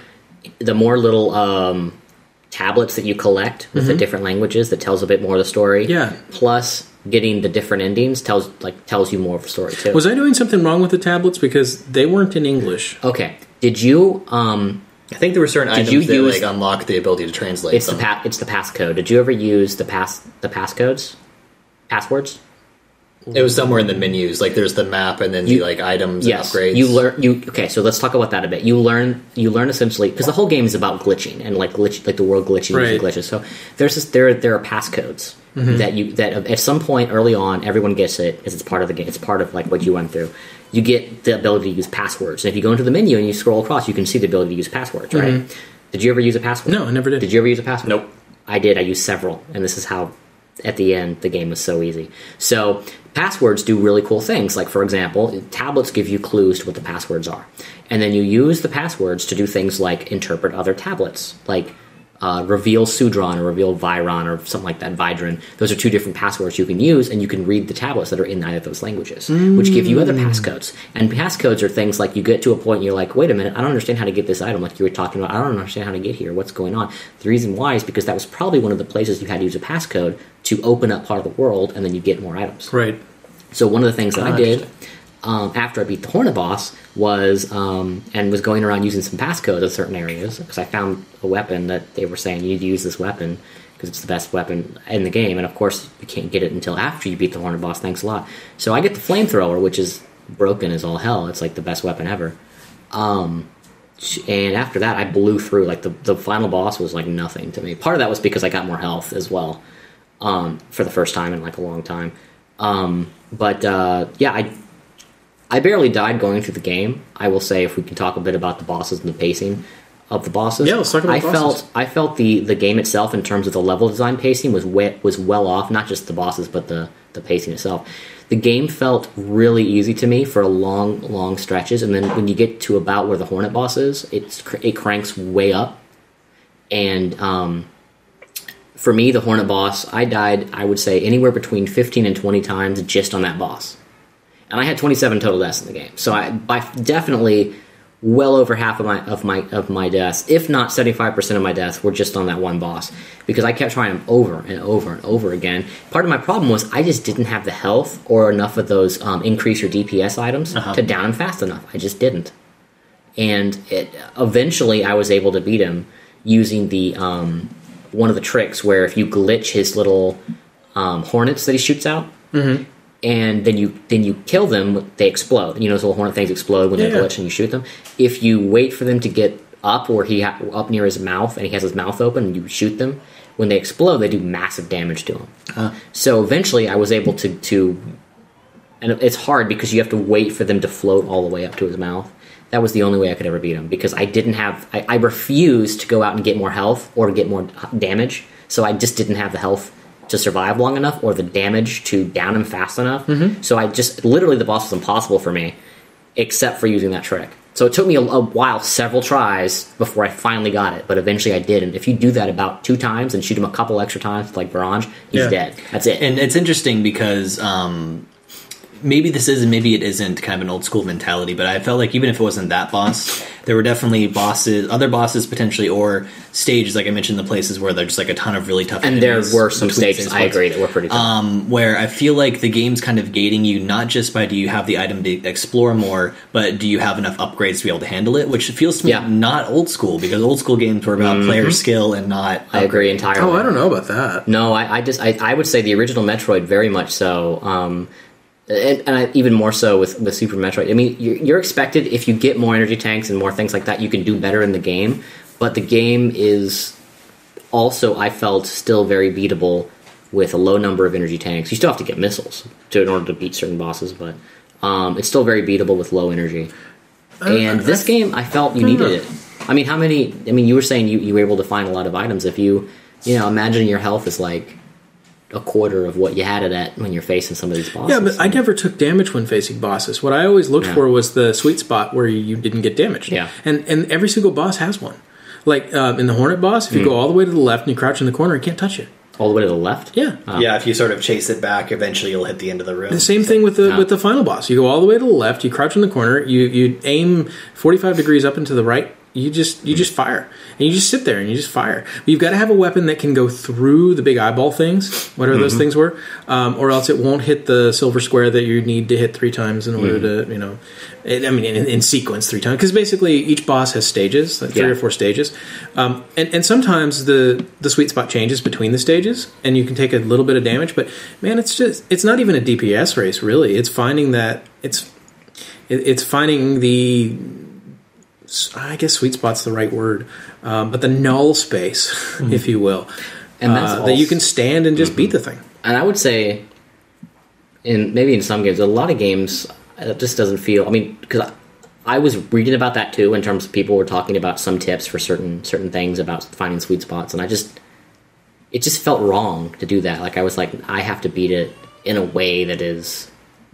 little tablets that you collect with the different languages, that tells a bit more of the story. Yeah. Plus, getting the different endings tells you more of the story too. Was I doing something wrong with the tablets because they weren't in English? Okay. Did you? I think there were certain Did items you that use- like unlock the ability to translate. It's them. it's the passcode. Did you ever use the passcodes? Passwords? It was somewhere in the menus. Like there's the map and then the like items Yes. and upgrades. You learn. Okay, so let's talk about that a bit. You learn essentially, because the whole game is about glitching and like the world glitching Right. and glitches. So there are passcodes that at some point early on everyone gets it, because it's part of the game. It's part of like what you went through. You get the ability to use passwords, and if you go into the menu and you scroll across, you can see the ability to use passwords. Right? Did you ever use a password? No, I never did. Did you ever use a password? Nope. I did. I used several, and this is how, at the end, the game was so easy. So passwords do really cool things. Like, for example, tablets give you clues to what the passwords are. And then you use the passwords to do things like interpret other tablets, like reveal Sudron or reveal Viron or something like that, Vidron. Those are two different passwords you can use, and you can read the tablets that are in either of those languages, which give you other passcodes. And passcodes are things like you get to a point and you're like, wait a minute, I don't understand how to get this item, like you were talking about. I don't understand how to get here. What's going on? The reason why is because that was probably one of the places you had to use a passcode to open up part of the world, and then you get more items. Right. So one of the things that I did, after I beat the Hornet boss was going around using some passcodes in certain areas because I found a weapon that they were saying you need to use this weapon because it's the best weapon in the game, and of course you can't get it until after you beat the Hornet boss. Thanks a lot. So I get the flamethrower, which is broken as all hell. It's like the best weapon ever. And after that, I blew through. Like the final boss was like nothing to me. Part of that was because I got more health as well for the first time in like a long time. I barely died going through the game. I will say, if we can talk a bit about the bosses and the pacing of the bosses. Yeah, let's talk about bosses. I felt the game itself, in terms of the level design pacing, was well off. Not just the bosses, but the pacing itself. The game felt really easy to me for long stretches, and then when you get to about where the Hornet boss is, it cranks way up. And for me, the Hornet boss, I died, I would say, anywhere between 15 and 20 times just on that boss. And I had 27 total deaths in the game. So by definitely well over half of my deaths, if not 75% of my deaths, were just on that one boss. Because I kept trying him over and over and over again. Part of my problem was I just didn't have the health or enough of those increase your DPS items to down him fast enough. I just didn't. And eventually I was able to beat him using the one of the tricks where if you glitch his little hornets that he shoots out, and then you kill them, they explode. You know, those little hornet things explode when they glitch and you shoot them. If you wait for them to get up, or up near his mouth, and he has his mouth open, and you shoot them, when they explode, they do massive damage to him. So eventually, I was able to, and it's hard because you have to wait for them to float all the way up to his mouth. That was the only way I could ever beat him, because I didn't have. I refused to go out and get more health or to get more damage, so I just didn't have the health to survive long enough, or the damage to down him fast enough. So I just, literally, the boss was impossible for me, except for using that trick. So it took me a while, several tries, before I finally got it, but eventually I did. And if you do that about 2 times and shoot him a couple extra times, like Baranj, he's dead. That's it. And it's interesting because maybe this is and maybe it isn't kind of an old school mentality, but I felt like even if it wasn't that boss, there were definitely other bosses potentially, or stages, like I mentioned, the places where there's just like a ton of really tough and enemies. There were some stages, I agree, that were pretty tough. Where I feel like the game's kind of gating you, not just by do you have the item to explore more, but do you have enough upgrades to be able to handle it, which feels to me not old school, because old school games were about player skill and not I agree entirely. Oh, I don't know about that. No, I would say the original Metroid, very much so. And even more so with Super Metroid. I mean, you're expected, if you get more energy tanks and more things like that, you can do better in the game. But the game is also, I felt, still very beatable with a low number of energy tanks. You still have to get missiles in order to beat certain bosses, but it's still very beatable with low energy. And this game, I felt you needed it. I mean, you were saying you were able to find a lot of items. If you imagine your health is like a quarter of what you had it at when you're facing some of these bosses. Yeah, but I never took damage when facing bosses. What I always looked for was the sweet spot where you didn't get damaged. Yeah. And every single boss has one. Like in the Hornet boss, if you go all the way to the left and you crouch in the corner, he can't touch you. All the way to the left? Yeah. Yeah, if you sort of chase it back, eventually you'll hit the end of the room. The same thing with the final boss. You go all the way to the left, you crouch in the corner, you aim 45 degrees up and to the right, you just fire. And you just sit there and you just fire. But you've got to have a weapon that can go through the big eyeball things, whatever those things were, or else it won't hit the silver square that you need to hit 3 times in order to, in sequence 3 times. Because basically each boss has stages, like 3 or 4 stages. And sometimes the sweet spot changes between the stages, and you can take a little bit of damage. But, man, it's not even a DPS race, really. It's finding that, it's finding the, I guess sweet spot's the right word, but the null space, if you will, and that's that you can stand and just beat the thing. And I would say, maybe in some games, a lot of games, it just doesn't feel. I mean, because I was reading about that too, in terms of people were talking about some tips for certain things about finding sweet spots, and it just felt wrong to do that. Like I was like, I have to beat it in a way that is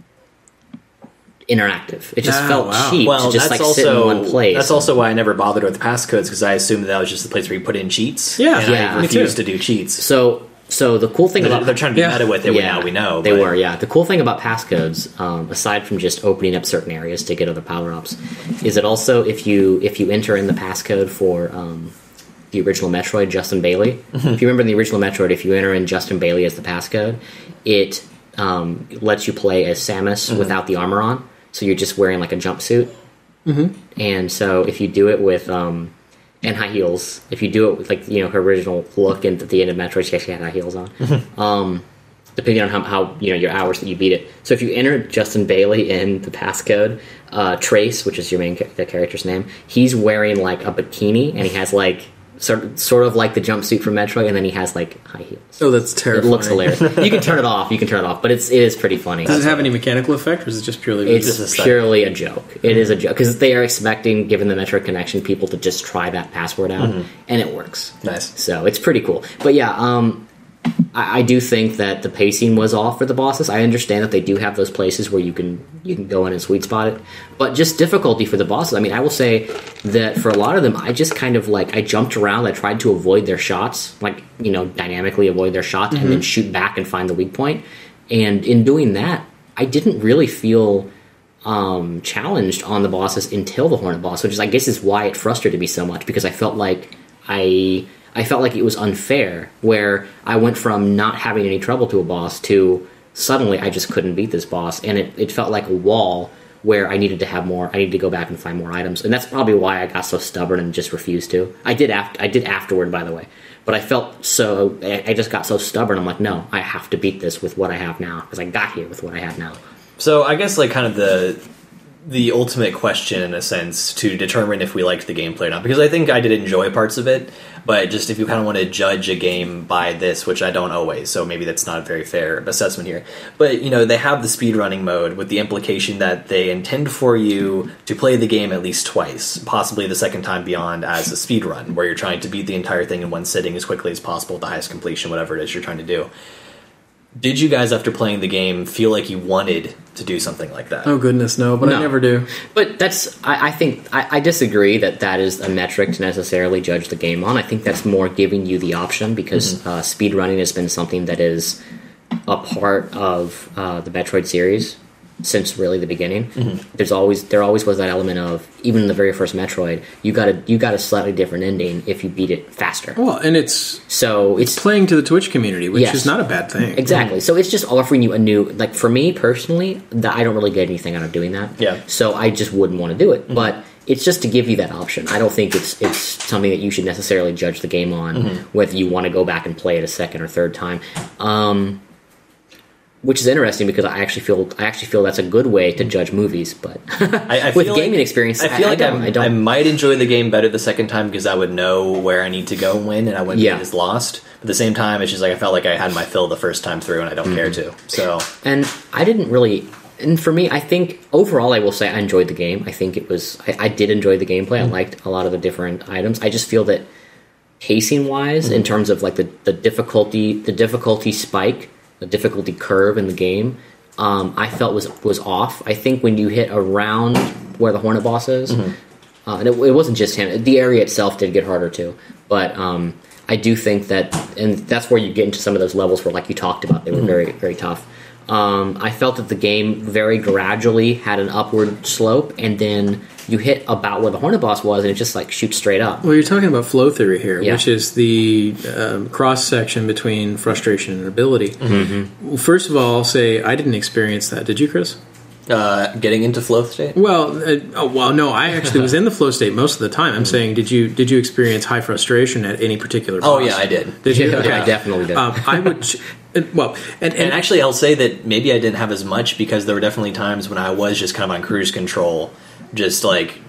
interactive. It just felt cheap to just like sit in one place. That's also why I never bothered with passcodes, because I assumed that was just the place where you put in cheats. Yeah, and I refused to do cheats. So the cool thing about they're trying to be meta with it. Now we know they were. Yeah, the cool thing about passcodes, aside from just opening up certain areas to get other power ups, is that also if you enter in the passcode for the original Metroid, Justin Bailey. If you remember in the original Metroid, if you enter in Justin Bailey as the passcode, it lets you play as Samus without the armor on. so you're just wearing like a jumpsuit. And so if you do it with and high heels, if you do it with like her original look, and at the end of Metroid she actually had high heels on. Depending on how your hours that you beat it. So if you enter Justin Bailey in the passcode, Trace, which is your the character's name, he's wearing like a bikini, and he has like sort of like the jumpsuit from Metroid, and then he has like high heels. Oh, that's terrifying. It looks hilarious. You can turn it off, but it is pretty funny. Does it have any mechanical effect, or is it just purely? It's purely a joke. It is a joke because they are expecting, given the Metroid connection, people to just try that password out, and it works. Nice. So it's pretty cool. But yeah, I do think that the pacing was off for the bosses. I understand that they do have those places where you can go in and sweet spot it, but just difficulty for the bosses. I mean, I will say that for a lot of them, I just kind of I jumped around. I tried to avoid their shots, dynamically avoid their shots, and then shoot back and find the weak point. And in doing that, I didn't really feel challenged on the bosses until the Hornet boss, which I guess is why it frustrated me so much, because I felt like I felt like it was unfair, where I went from not having any trouble to a boss to suddenly I just couldn't beat this boss, and it felt like a wall where I needed to have more. I needed to go back and find more items, and that's probably why I got so stubborn and just refused to. I did afterward, by the way, but I felt so. I just got so stubborn. I'm like, no, I have to beat this with what I have now, because I got here with what I have now. So I guess kind of the ultimate question, in a sense, to determine if we liked the gameplay or not, because I think I did enjoy parts of it, but just if you kind of want to judge a game by this, which I don't always, so maybe that's not a very fair assessment here, but they have the speedrunning mode with the implication that they intend for you to play the game at least twice, possibly the second time beyond as a speedrun, where you're trying to beat the entire thing in one sitting as quickly as possible at the highest completion, whatever it is you're trying to do. Did you guys, after playing the game, feel like you wanted to do something like that? Oh, goodness, no, but No. I never do. But I think I disagree that is a metric to necessarily judge the game on. I think that's more giving you the option, because speedrunning has been something that is a part of the Metroid series since really the beginning. There always was that element of, even in the very first Metroid, you got a slightly different ending if you beat it faster. Well, and it's It's playing to the Twitch community, which Yes. is not a bad thing. Exactly. So it's just offering you a new, for me personally, I don't really get anything out of doing that. Yeah. So I just wouldn't want to do it. But it's just to give you that option. I don't think it's something that you should necessarily judge the game on, whether you want to go back and play it a second or third time. Which is interesting, because I actually feel that's a good way to judge movies, but I with feel gaming like, experience, I feel like I don't. I might enjoy the game better the second time, because I would know where I need to go and when, and I wouldn't be as lost. But at the same time, it's just I felt like I had my fill the first time through, and I don't care to. So, and I didn't really. And for me, I think overall, I will say I enjoyed the game. I think it was. I did enjoy the gameplay. I liked a lot of the different items. I just feel that pacing wise, in terms of the difficulty spike, the difficulty curve in the game, I felt was off. I think when you hit around where the Hornet boss is, and it wasn't just him. The area itself did get harder too, but I do think that, and that's where you get into some of those levels where, like you talked about, they were very, very tough. I felt that the game very gradually had an upward slope, and then you hit about where the Hornet boss was, and it just shoots straight up. Well, you're talking about flow theory here, Yeah. which is the cross-section between frustration and ability. Well, first of all, I'll say I didn't experience that. Did you, Chris? getting into flow state? Well, no, I actually was in the flow state most of the time. I'm saying, did you experience high frustration at any particular boss? Oh, yeah, I did. Did you? Yeah, Okay. I definitely did. I would... Well, and actually, I'll say that maybe I didn't have as much, because there were definitely times when I was just kind of on cruise control, just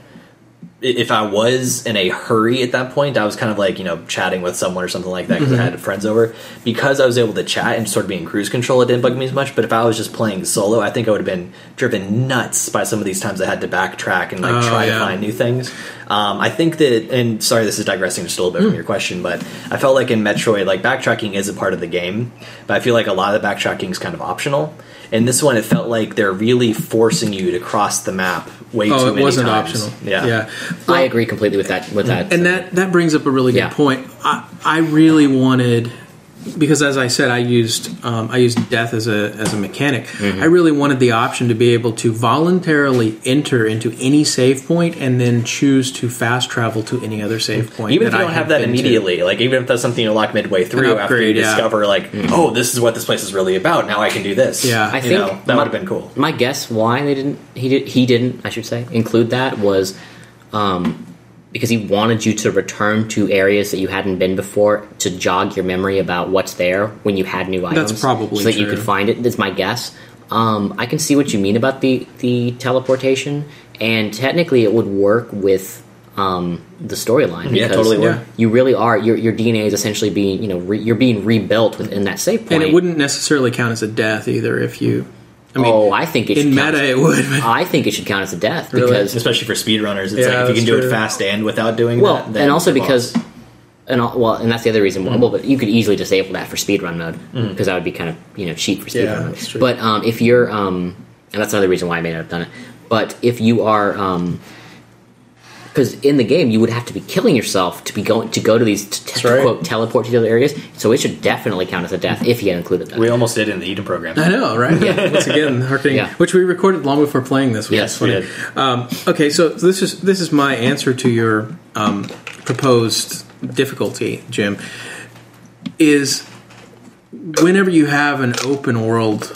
if I was in a hurry at that point, I was kind of chatting with someone or something like that, because I had friends over. Because I was able to chat and sort of be in cruise control, it didn't bug me as much. But if I was just playing solo, I think I would have been driven nuts by some of these times I had to backtrack and try to find new things. I think that, and sorry, this is digressing just a little bit from your question, but I felt like in Metroid, backtracking is a part of the game, but I feel like a lot of the backtracking is kind of optional. In this one, it felt like they're really forcing you to cross the map way too many times. it wasn't optional. Yeah. Well, I agree completely with that. And that brings up a really good Yeah. point. I really wanted because as I said, I used death as a mechanic. I really wanted the option to be able to voluntarily enter into any save point and then choose to fast travel to any other save point. Even if you don't have that immediately, like even if that's something you lock midway through after you discover, like, oh, this is what this place is really about. Now I can do this. Yeah, I think that would have been cool. My guess why he didn't, I should say, include that was because he wanted you to return to areas that you hadn't been before to jog your memory about what's there when you had new items. That's probably so that true. you could find it. That's my guess. I can see what you mean about the teleportation, and technically it would work with the storyline. Yeah, totally would. You really are. Your DNA is essentially being, you're being rebuilt within that save point. And it wouldn't necessarily count as a death either if you... I mean, I think it should in count meta it would. I think it should count as a death Really? because Especially for speedrunners, it's Yeah, like if you can that's do true. it fast and without doing well, that, then and also you're because lost. and that's the other reason. Well, but you could easily disable that for speedrun mode because that would be kind of cheap for speedrun Yeah, mode. that's true. But if you're and that's another reason why I may not have done it. But if you are because in the game you would have to be killing yourself to go to these right. quote teleport to the other areas, so it should definitely count as a death if you had included that. We almost did it in the Eden program. I know, right? Yeah. Once again, harkening, Yeah. which we recorded long before playing this. Which Yes, is funny. we did. Okay, so this is my answer to your proposed difficulty, Jim. Is whenever you have an open world.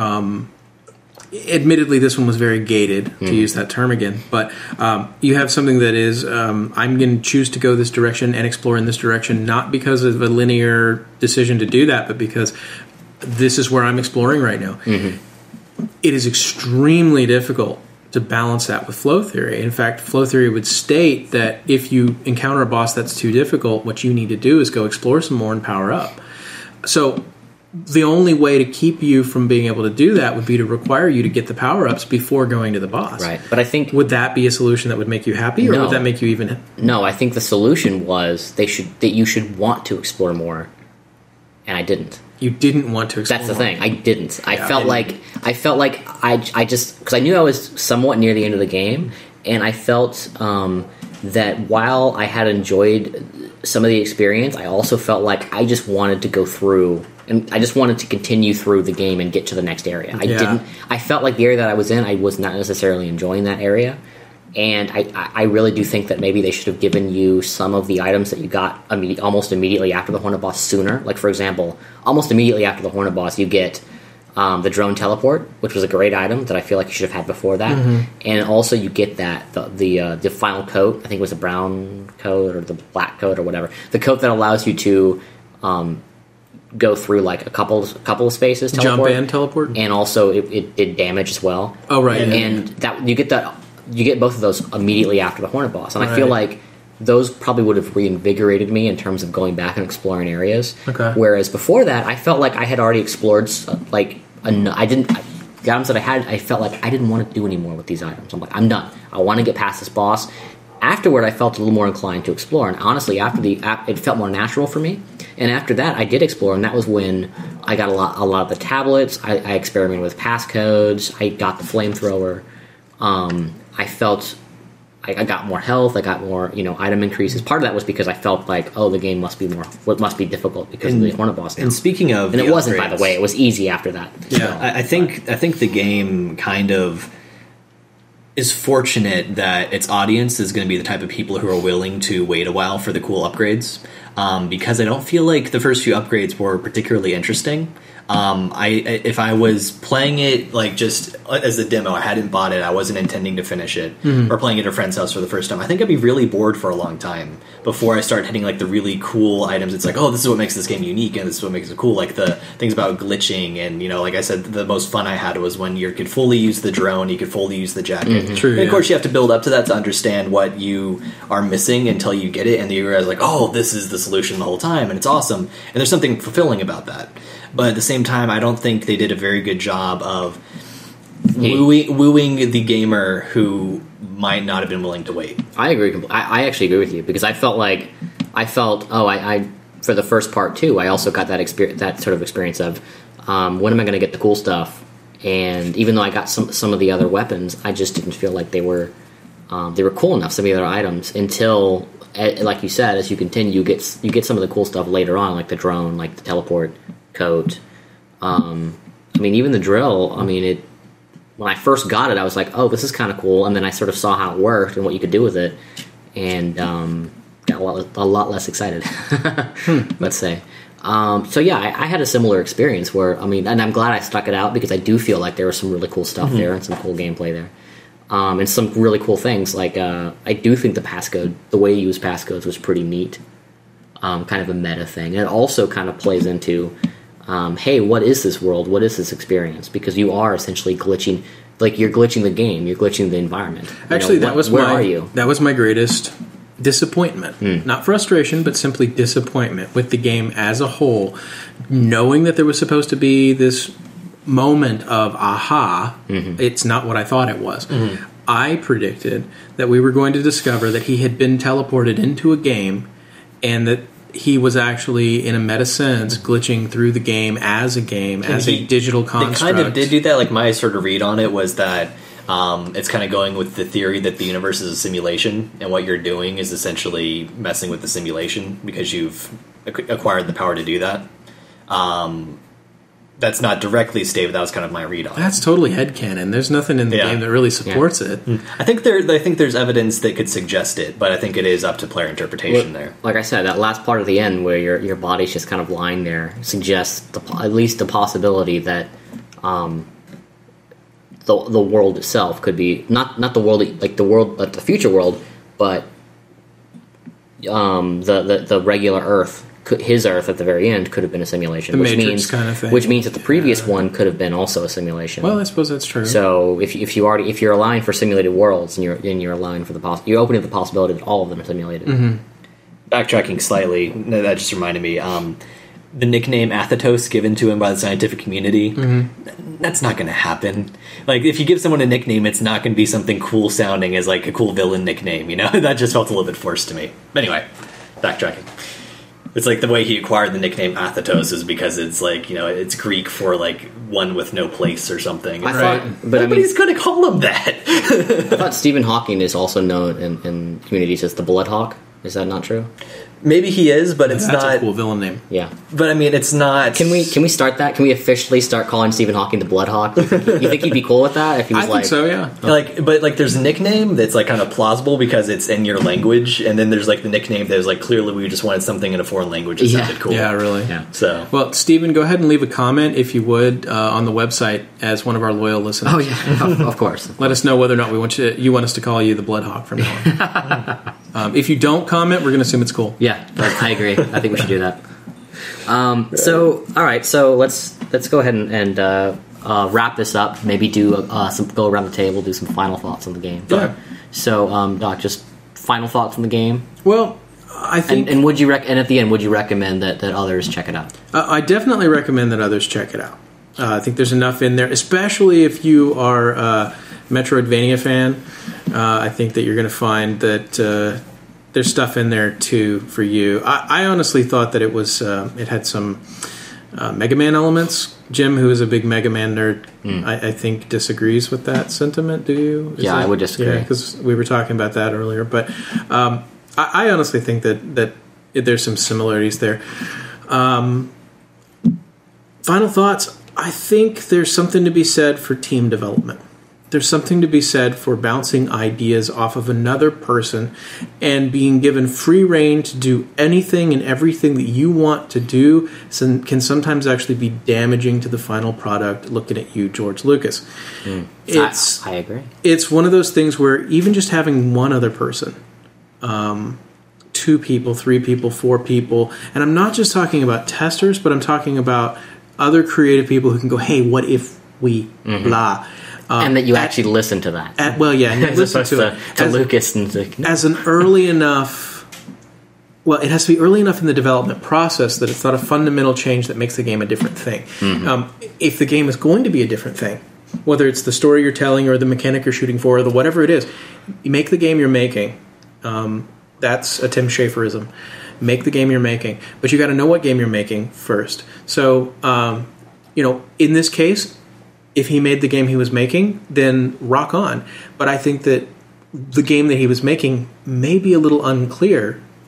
Admittedly, this one was very gated, to use that term again. But you have something that is, I'm going to choose to go this direction and explore in this direction, not because of a linear decision to do that, but because this is where I'm exploring right now. It is extremely difficult to balance that with flow theory. In fact, flow theory would state that if you encounter a boss that's too difficult, what you need to do is go explore some more and power up. So the only way to keep you from being able to do that would be to require you to get the power-ups before going to the boss. Right, but I think Would that be a solution that would make you happy, or No. would that make you even... no, I think the solution was that you should want to explore more, and I didn't. You didn't want to explore That's the more. thing. I didn't. I Yeah, felt like I just because I knew I was somewhat near the end of the game, and I felt that while I had enjoyed some of the experience, I also felt like I just wanted to go through, and I just wanted to continue through the game and get to the next area. I felt like the area that I was in, I was not necessarily enjoying that area. And I really do think that maybe they should have given you some of the items that you got almost immediately after the Hornet boss sooner. Like, for example, almost immediately after the Hornet boss, you get the drone teleport, which was a great item that I feel like you should have had before that. And also you get the final coat. I think it was the brown coat or the black coat or whatever. The coat that allows you to go through like a couple of spaces, teleport, Jump and teleport? and also it did damage as well. Oh, right. And that you get both of those immediately after the Hornet boss, and I feel Right. like those probably would have reinvigorated me in terms of going back and exploring areas. Okay. Whereas before that, I felt like I had already explored the items that I had. I felt like I didn't want to do any more with these items. I'm like, I'm done. I want to get past this boss. Afterward, I felt a little more inclined to explore, and honestly, it felt more natural for me. And after that, I did explore, and that was when I got a lot of the tablets. I experimented with passcodes. I got the flamethrower. I felt I got more health. I got more item increases. Part of that was because I felt like the game must be difficult because of the Hornet boss now. And speaking of, and the it wasn't, by the upgrades, way. It was easy after that. Yeah. I think the game kind of is fortunate that its audience is going to be the type of people who are willing to wait a while for the cool upgrades, because I don't feel like the first few upgrades were particularly interesting. If I was playing it like just as a demo, I hadn't bought it, I wasn't intending to finish it, or playing it at a friend's house for the first time, I think I'd be really bored for a long time before I start hitting like the really cool items. It's like, oh, this is what makes this game unique, and this is what makes it cool, like the things about glitching, and like I said, the most fun I had was when you could fully use the drone, you could fully use the jacket. True, and of yeah. course you have to build up to that to understand what you are missing until you get it, and you realize like, oh, this is the solution the whole time, and it's awesome, and there's something fulfilling about that. But at the same time, I don't think they did a very good job of wooing the gamer who might not have been willing to wait. I agree. I actually agree with you because I felt for the first part too. I also got that sort of experience of when am I going to get the cool stuff? And even though I got some of the other weapons, I just didn't feel like they were cool enough. Some of the other items until like you said, as you continue, you get some of the cool stuff later on, like the drone, like the teleport coat. I mean, even the drill. I mean, when I first got it, I was like, "Oh, this is kind of cool," and then I sort of saw how it worked and what you could do with it, and got a lot less excited. Let's say. So yeah, I had a similar experience where, I mean, and I'm glad I stuck it out because I do feel like there was some really cool stuff there and some cool gameplay there. And some really cool things, like I do think the passcode, the way you use passcodes was pretty neat. Kind of a meta thing. And it also kind of plays into, hey, what is this world? What is this experience? Because you are essentially glitching, like you're glitching the game, you're glitching the environment. Actually, where are you? That was my greatest disappointment. Not frustration, but simply disappointment with the game as a whole. Knowing that there was supposed to be this moment of aha, it's not what I thought it was. I predicted that we were going to discover that he had been teleported into a game and that he was actually, in a meta sense, glitching through the game, as a digital construct. They kind of did do that. Like, my sort of read on it was that it's kind of going with the theory that the universe is a simulation, and what you're doing is essentially messing with the simulation because you've acquired the power to do that. That's not directly stated, but that was kind of my read on it. That's totally headcanon. There's nothing in the game that really supports it. I think there's evidence that could suggest it, but I think it is up to player interpretation there. Like I said, that last part of the end where your body's just kind of lying there suggests at least the possibility that the world itself could be not the world like the future world, but the regular Earth. His Earth at the very end could have been a simulation, which means kind of thing. Which means that the previous one could have been also a simulation. Well, I suppose that's true. So if you're allowing for simulated worlds, and you're allowing for you're opening up the possibility that all of them are simulated. Backtracking slightly, that just reminded me. The nickname Athetos given to him by the scientific community, that's not going to happen. Like, if you give someone a nickname, it's not going to be something cool sounding as like a cool villain nickname. You know, that just felt a little bit forced to me. But anyway, backtracking. It's like the way he acquired the nickname Athetos is because it's like, you know, it's Greek for like one with no place or something. Nobody's going to call him that. I thought Stephen Hawking is also known in communities as the Bloodhawk. Is that not true? Maybe he is, but it's that's not. a cool villain name. Yeah, but I mean, it's not. Can we start that? Can we officially start calling Stephen Hawking the Bloodhawk? You think he'd be cool with that? If he was I think so, yeah. But there's a nickname that's like kind of plausible because it's in your language, and then there's like the nickname that was like clearly we just wanted something in a foreign language that sounded cool. Yeah, really. Yeah. So, well, Stephen, go ahead and leave a comment if you would on the website as one of our loyal listeners. Oh yeah, of course. Let us know whether or not you want us to call you the Bloodhawk from now on. If you don't comment, we're going to assume it's cool. Yeah, I agree. I think we should do that. So, all right. So let's go ahead and wrap this up. Maybe do go around the table, do some final thoughts on the game. Yeah. So, Doc, just final thoughts on the game. Well, I think, and would you and at the end, would you recommend that others check it out? I definitely recommend that others check it out. I think there's enough in there, especially if you are a Metroidvania fan. I think that you're going to find that. There's stuff in there too for you. I honestly thought that it had some Mega Man elements. Jim, who is a big Mega Man nerd, I think disagrees with that sentiment. Do you? I would disagree. Yeah, because we were talking about that earlier. But I honestly think that there's some similarities there. Final thoughts. I think there's something to be said for team development. There's something to be said for bouncing ideas off of another person and being given free rein to do anything and everything that you want to do can sometimes actually be damaging to the final product. Looking at you, George Lucas. I agree. It's one of those things where even just having one other person, 2 people, 3 people, 4 people, and I'm not just talking about testers, but I'm talking about other creative people who can go, hey, what if we blah. And that you actually listen to that. And you listen to it. To Lucas. As an early enough... Well, it has to be early enough in the development process that it's not a fundamental change that makes the game a different thing. If the game is going to be a different thing, whether it's the story you're telling or the mechanic you're shooting for or the whatever it is, you make the game you're making. That's a Tim Schaferism. Make the game you're making. But you got to know what game you're making first. So, in this case... If he made the game he was making, then rock on. But I think that the game that he was making may be a little unclear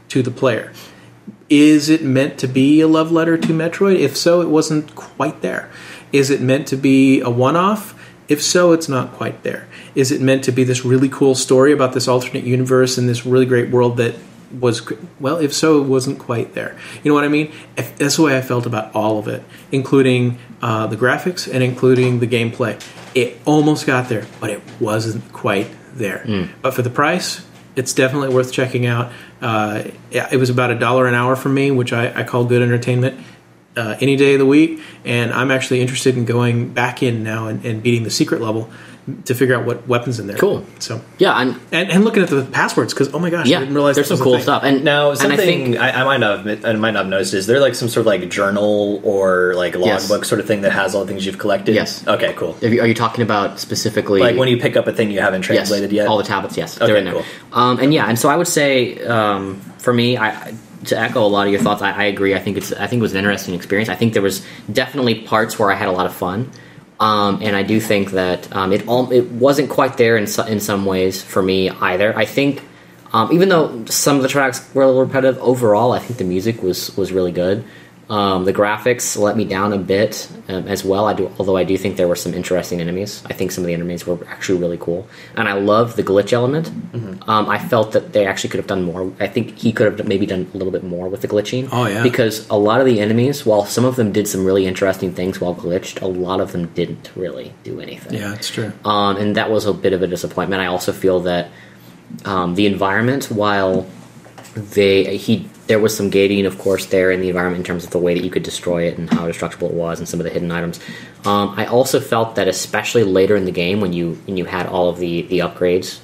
to the player. Is it meant to be a love letter to Metroid? If so, it wasn't quite there. Is it meant to be a one-off? If so, it's not quite there. Is it meant to be this really cool story about this alternate universe and this really great world that was... Well, if so, it wasn't quite there. You know what I mean? That's the way I felt about all of it, including the graphics and including the gameplay. It almost got there, but it wasn't quite there. But for the price, it's definitely worth checking out. It was about $1 an hour for me, which I call good entertainment. Any day of the week, and I'm actually interested in going back in now and beating the secret level to figure out what weapons in there. Cool. So yeah, and looking at the passwords because oh my gosh, I didn't realize there's that some was a cool thing. stuff. And Now, and I something think I might not have noticed is there like some sort of like journal or like logbook sort of thing that has all the things you've collected? Yes. Okay, cool. are you talking about specifically Like when you pick up a thing you haven't translated yet? all the tablets? Yes, Okay, they're in there. cool. And so I would say for me, to echo a lot of your thoughts, I agree. I think it was an interesting experience. I think there was definitely parts where I had a lot of fun, and I do think that it wasn't quite there in some ways for me either. I think even though some of the tracks were a little repetitive, overall I think the music was really good. The graphics let me down a bit as well. Although I do think there were some interesting enemies. I think some of the enemies were actually really cool, and I love the glitch element. I felt that they actually could have done more. I think he could have maybe done a little bit more with the glitching. Oh, yeah. Because a lot of the enemies, while some of them did some really interesting things while glitched, a lot of them didn't really do anything. Yeah, it's true. And that was a bit of a disappointment. I also feel that the environment, while there was some gating, of course, there in the environment in terms of the way that you could destroy it and how destructible it was and some of the hidden items. I also felt that especially later in the game when you had all of the upgrades,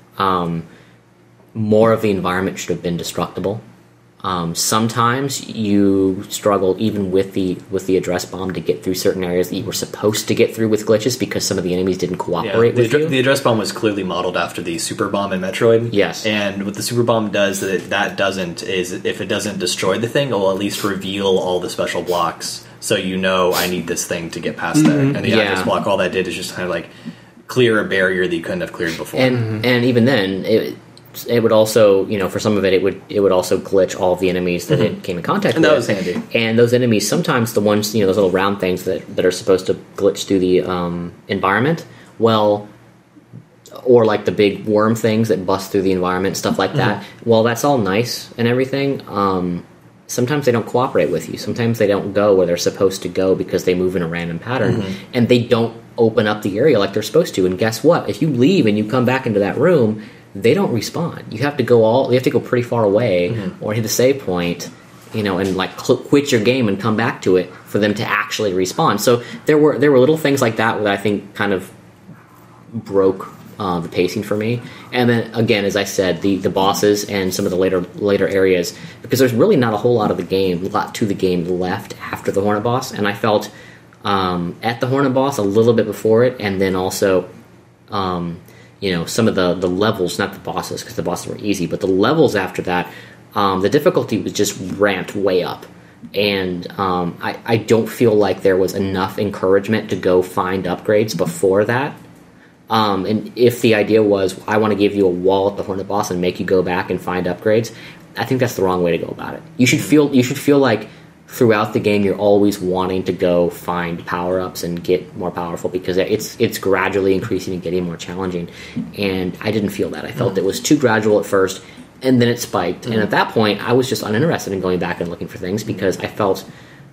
more of the environment should have been destructible. Sometimes you struggled even with the address bomb to get through certain areas that you were supposed to get through with glitches because some of the enemies didn't cooperate with you. The address bomb was clearly modeled after the super bomb in Metroid. Yes. And what the super bomb does that doesn't is if it doesn't destroy the thing, it will at least reveal all the special blocks. So you know I need this thing to get past there. And the address block, all that did is just kind of like clear a barrier that you couldn't have cleared before. And even then, it would also, for some of it would also glitch all of the enemies that it came in contact with. And that was handy. And those enemies, sometimes the ones, those little round things that are supposed to glitch through the environment, or like the big worm things that bust through the environment, stuff like that. Well, that's all nice and everything. Sometimes they don't cooperate with you. Sometimes they don't go where they're supposed to go because they move in a random pattern, and they don't open up the area like they're supposed to. And guess what? If you leave and you come back into that room, they don't respawn. You have to go pretty far away or hit a save point, and like quit your game and come back to it for them to actually respawn. So there were little things like that I think kind of broke the pacing for me. And then again, as I said, the bosses and some of the later areas, because there's really not a whole lot to the game left after the Hornet boss, and I felt at the Hornet boss a little bit before it, and then also some of the levels, not the bosses, because the bosses were easy, but the levels after that, the difficulty was just ramped way up. And I don't feel like there was enough encouragement to go find upgrades before that. And if the idea was, I want to give you a wall at the Hornet boss and make you go back and find upgrades, I think that's the wrong way to go about it. You should feel like throughout the game you're always wanting to go find power-ups and get more powerful, because it's gradually increasing and getting more challenging, and I didn't feel that. I felt it was too gradual at first, and then it spiked, and at that point I was just uninterested in going back and looking for things because I felt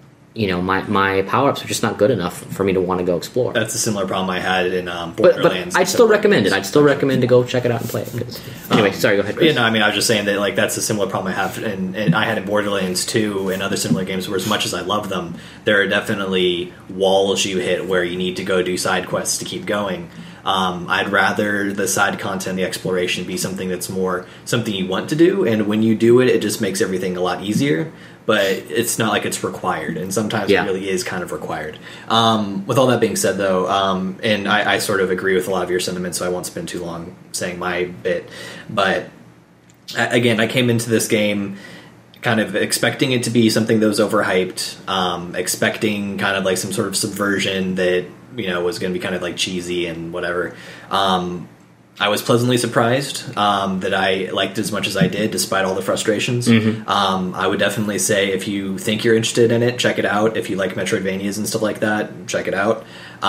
my power-ups were just not good enough for me to want to go explore. That's a similar problem I had in Borderlands. But I'd still recommend it. I'd still recommend to go check it out and play it. Anyway, sorry, go ahead, Chris. I was just saying that like that's a similar problem I have, and I had in Borderlands 2 and other similar games where as much as I love them, there are definitely walls you hit where you need to go do side quests to keep going. I'd rather the side content, the exploration, be something that's more something you want to do, and when you do it, it just makes everything a lot easier. But it's not like it's required, and sometimes it really is kind of required. With all that being said, though, and I sort of agree with a lot of your sentiments, so I won't spend too long saying my bit. But again, I came into this game kind of expecting it to be something that was overhyped, expecting kind of like some sort of subversion that was going to be kind of like cheesy and whatever. I was pleasantly surprised that I liked it as much as I did, despite all the frustrations. I would definitely say if you think you're interested in it, check it out. If you like Metroidvanias and stuff like that, check it out.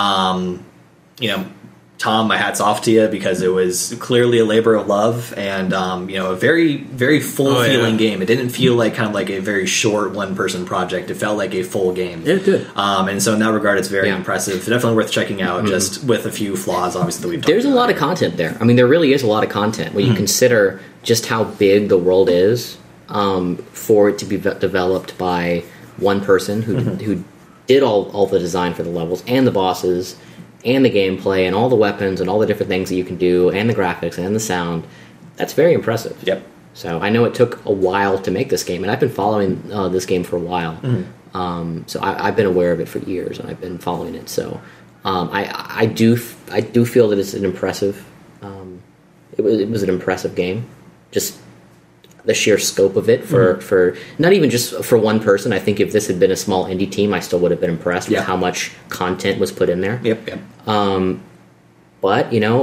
Tom, my hat's off to you because it was clearly a labor of love and a very, very full feeling game. It didn't feel like kind of like a very short one person project. It felt like a full game. Yeah, it did. And so in that regard, it's very impressive. Definitely worth checking out. Just with a few flaws, obviously, that we've talked There's a lot of content there. I mean, there really is a lot of content when you consider just how big the world is for it to be developed by one person who did all the design for the levels and the bosses and the gameplay and all the weapons and all the different things that you can do and the graphics and the sound. That's very impressive. Yep. So I know it took a while to make this game, and I've been following this game for a while. So I've been aware of it for years, and I've been following it. So I do feel that it's an impressive. It was an impressive game. Just the sheer scope of it for not even just for one person. I think if this had been a small indie team, I still would have been impressed with how much content was put in there. Yep. But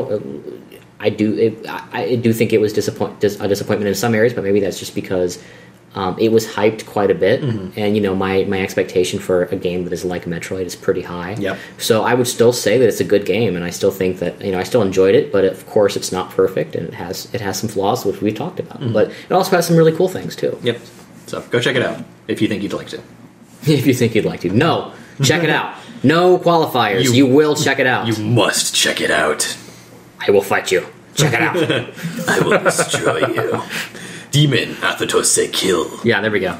I do think it was a disappointment in some areas, but maybe that's just because it was hyped quite a bit, and my expectation for a game that is like Metroid is pretty high. Yep. So I would still say that it's a good game, and I still think that I still enjoyed it, but of course it's not perfect, and it has some flaws which we've talked about. But it also has some really cool things too. Yep. So go check it out if you think you'd like to. If you think you'd like to, no, check it out. No qualifiers. You will check it out. You must check it out. I will fight you. Check it out. I will destroy you. Demon Athatose kill. Yeah, there we go.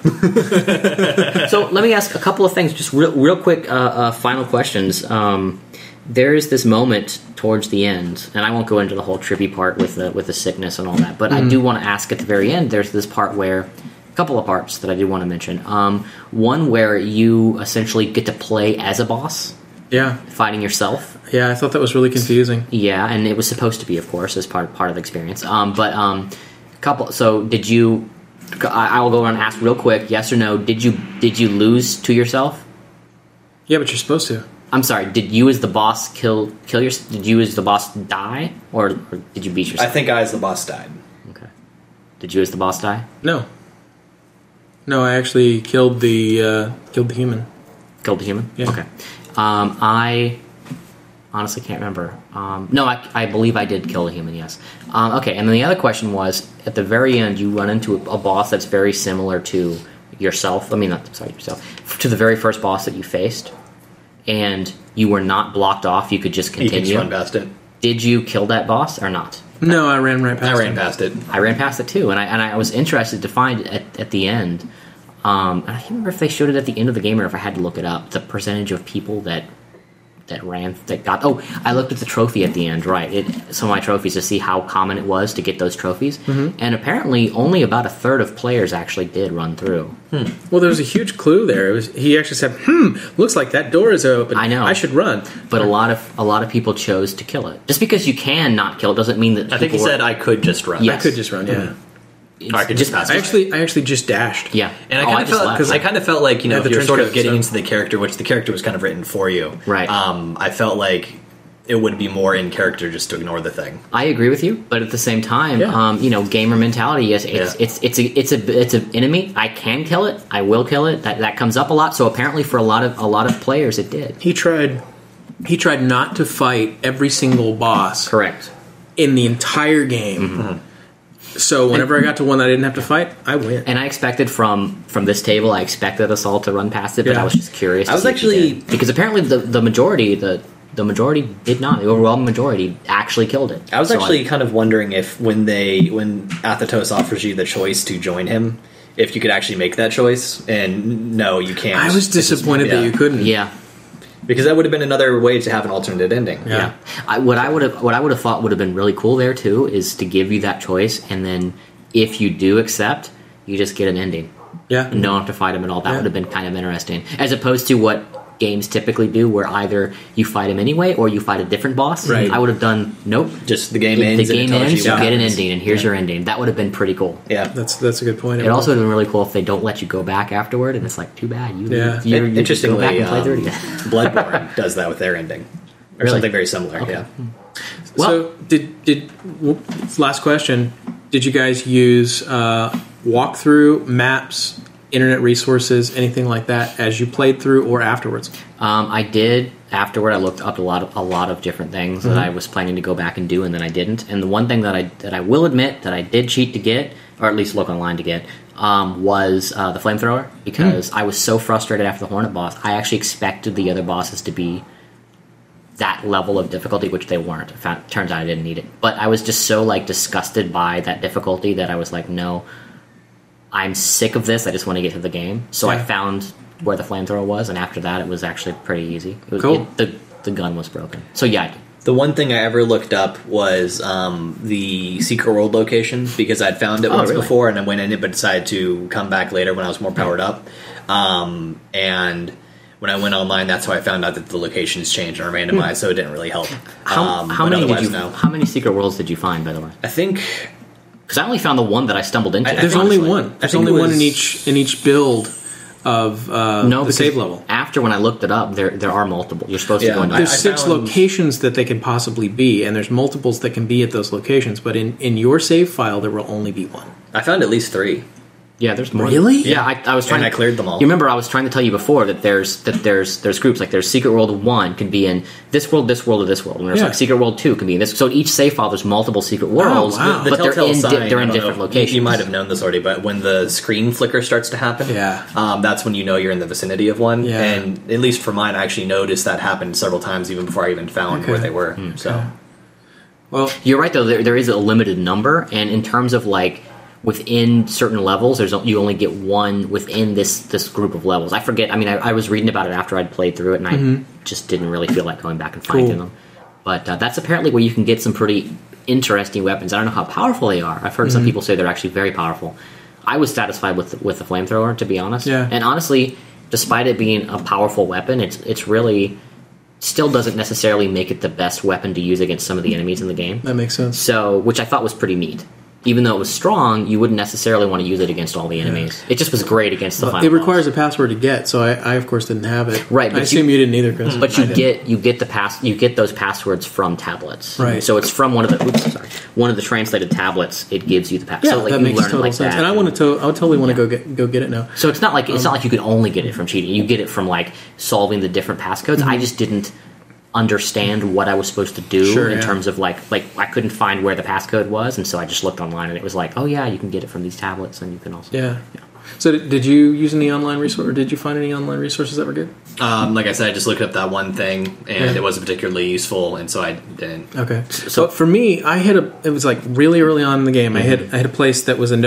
So let me ask a couple of things, just real quick, final questions. There's this moment towards the end, and I won't go into the whole trippy part with the sickness and all that, but I do want to ask at the very end, there's this part where, a couple of parts that I do want to mention. One where you essentially get to play as a boss. Yeah. Fighting yourself. Yeah, I thought that was really confusing. Yeah, and it was supposed to be, of course, as part of the experience. So did you? I will go around and ask real quick. Yes or no? Did you lose to yourself? Yeah, but you're supposed to. I'm sorry. Did you as the boss kill your? Did you as the boss die, or did you beat yourself? I think I as the boss died. Okay. Did you as the boss die? No. No, I actually killed the human. Killed the human? Yeah. Okay. I honestly can't remember. No, I believe I did kill the human, yes. Okay, and then the other question was, at the very end, you run into a boss that's very similar to yourself. I mean, yourself. To the very first boss that you faced, and you were not blocked off. You could just continue. You could just run past it. Did you kill that boss or not? No, I ran right past it. I ran past it. I ran past it too, and I was interested to find at the end. I can't remember if they showed it at the end of the game or if I had to look it up. The percentage of people that got. Oh, I looked at the trophy at the end. Right, some of my trophies to see how common it was to get those trophies, and apparently only about a third of players actually did run through. Well, there was a huge clue there. He actually said, looks like that door is open. I know. I should run. But a lot of people chose to kill it. Just because you can not kill it doesn't mean that. I think he said I could just run. Yes. I could just run. Yeah. I could just pass. I actually just dashed. Yeah, and I kind of felt like you're sort of getting into the character, which the character was kind of written for you. Right. I felt like it would be more in character just to ignore the thing. I agree with you, but at the same time, gamer mentality. Yes, it's an enemy. I can kill it. I will kill it. That comes up a lot. So apparently, for a lot of players, it did. He tried not to fight every single boss. Correct. In the entire game. So whenever I got to one that I didn't have to fight, I win. And I expected from this table, I expected us all to run past it, but I was just curious. Because apparently the majority did not. The overwhelming majority actually killed it. I was kind of wondering if when Athatos offers you the choice to join him, if you could actually make that choice. And no, you can't. I was disappointed that you couldn't. Yeah. Because that would have been another way to have an alternate ending. Yeah. What I would have thought would have been really cool there too is to give you that choice, and then if you do accept, you just get an ending. Yeah. You don't have to fight him at all. That would have been kind of interesting, as opposed to what games typically do, where either you fight him anyway or you fight a different boss. Right. I would have done nope. Just the game ends. The game ends. You get an ending, and here's your ending. That would have been pretty cool. Yeah, that's a good point. It also would have been really cool if they don't let you go back afterward, and it's like too bad. You interestingly, go back and play 30. Bloodborne does that with their ending, or something very similar. Okay. Yeah. So last question, did you guys use walkthrough, maps, internet resources, anything like that as you played through or afterwards? I did. Afterward, I looked up a lot of different things that I was planning to go back and do, and then I didn't. And the one thing that I will admit that I did cheat to get, or at least look online to get, was the flamethrower, because I was so frustrated after the Hornet boss. I actually expected the other bosses to be that level of difficulty, which they weren't. Turns out I didn't need it. But I was just so disgusted by that difficulty that I was like, no, I'm sick of this. I just want to get to the game. So I found where the flamethrower was, and after that, it was actually pretty easy. Cool. The gun was broken. So yeah, I did. The one thing I ever looked up was the Secret World location, because I'd found it once before and I went in it, but decided to come back later when I was more powered up. And when I went online, that's how I found out that the locations changed and are randomized, so it didn't really help. How many Secret Worlds did you find, by the way? I think, because I only found the one that I stumbled into. There's only one. There's only one in each build of the save level. After when I looked it up, there are multiple. You're supposed to go into. There's 6 locations that they can possibly be, and there's multiples that can be at those locations. But in your save file, there will only be one. I found at least 3. Yeah, there's more. Really? Yeah, I was trying. And I cleared them all. You remember I was trying to tell you before that there's groups, like there's Secret World 1 can be in this world, or this world, and there's Secret World 2 can be in this. So each save file there's multiple Secret Worlds, wow. but they're in different locations. You might have known this already, but when the screen flicker starts to happen, that's when you know you're in the vicinity of one. Yeah. And at least for mine, I actually noticed that happened several times even before I even found where they were. Okay. So, well, you're right though. There is a limited number, and in terms of within certain levels, you only get one within this group of levels. I forget. I mean, I was reading about it after I'd played through it, and I just didn't really feel like going back and finding them. But that's apparently where you can get some pretty interesting weapons. I don't know how powerful they are. I've heard some people say they're actually very powerful. I was satisfied with the flamethrower, to be honest. Yeah. And honestly, despite it being a powerful weapon, it's really still doesn't necessarily make it the best weapon to use against some of the enemies in the game. that makes sense. So, which I thought was pretty neat. Even though it was strong, you wouldn't necessarily want to use it against all the enemies. It just was great against the final It requires boss. a password to get, so I of course didn't have it. Right, I assume you didn't either, Chris. But you get those passwords from tablets. Right. So it's from one of the translated tablets. It gives you the password. Yeah, so, that you makes learn total it like sense. that. And I would totally want to go get it now. So it's not like you can only get it from cheating. You get it from solving the different passcodes. I just didn't understand what I was supposed to do in terms of like I couldn't find where the passcode was, and so I just looked online and it was like, oh yeah, you can get it from these tablets, and you can also Yeah. So did you use any online resource, or did you find any online resources that were good? like I said, I just looked up that one thing, and it wasn't particularly useful, and so I didn't. Okay. So for me, it was really early on in the game. I had a place that was a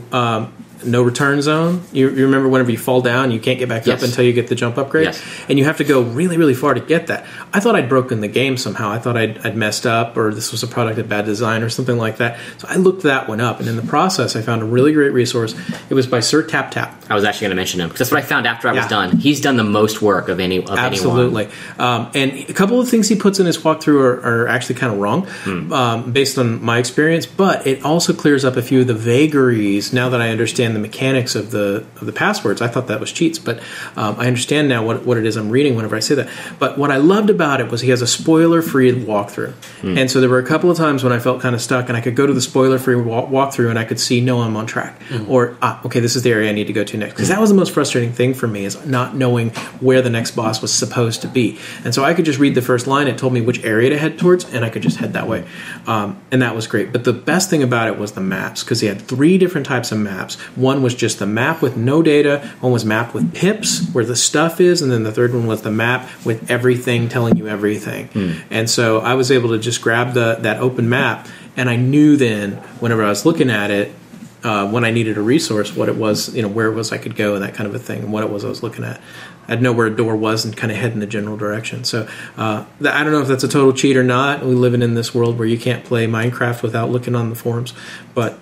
no return zone. You remember whenever you fall down, you can't get back up until you get the jump upgrade, and you have to go really, really far to get that. I thought I'd broken the game somehow. I thought I'd messed up, or this was a product of bad design or something like that. So I looked that one up, and in the process, I found a really great resource. It was by Sir Tap Tap. I was actually going to mention him because that's what I found after I was done. He's done the most work of anyone. Absolutely. And a couple of things he puts in his walkthrough are actually kind of wrong, based on my experience. But it also clears up a few of the vagaries now that I understand the mechanics of the passwords. I thought that was cheats, but I understand now what it is I'm reading whenever I say that. But what I loved about it was he has a spoiler-free walkthrough. And so there were a couple of times when I felt kind of stuck, and I could go to the spoiler-free walkthrough and I could see, no, I'm on track. Or, okay, this is the area I need to go to next. Because that was the most frustrating thing for me, is not knowing where the next boss was supposed to be. And so I could just read the first line. It told me which area to head towards, and I could just head that way. And that was great. But the best thing about it was the maps, because he had 3 different types of maps. One was just the map with no data, one was mapped with pips, where the stuff is, and then the third one was the map with everything, telling you everything. And so I was able to just grab that open map, and I knew then, whenever I was looking at it, when I needed a resource, what it was, where it was I could go, and that kind of a thing, and what it was I was looking at. I'd know where a door was and kind of head in the general direction. So I don't know if that's a total cheat or not. We live in this world where you can't play Minecraft without looking on the forums, but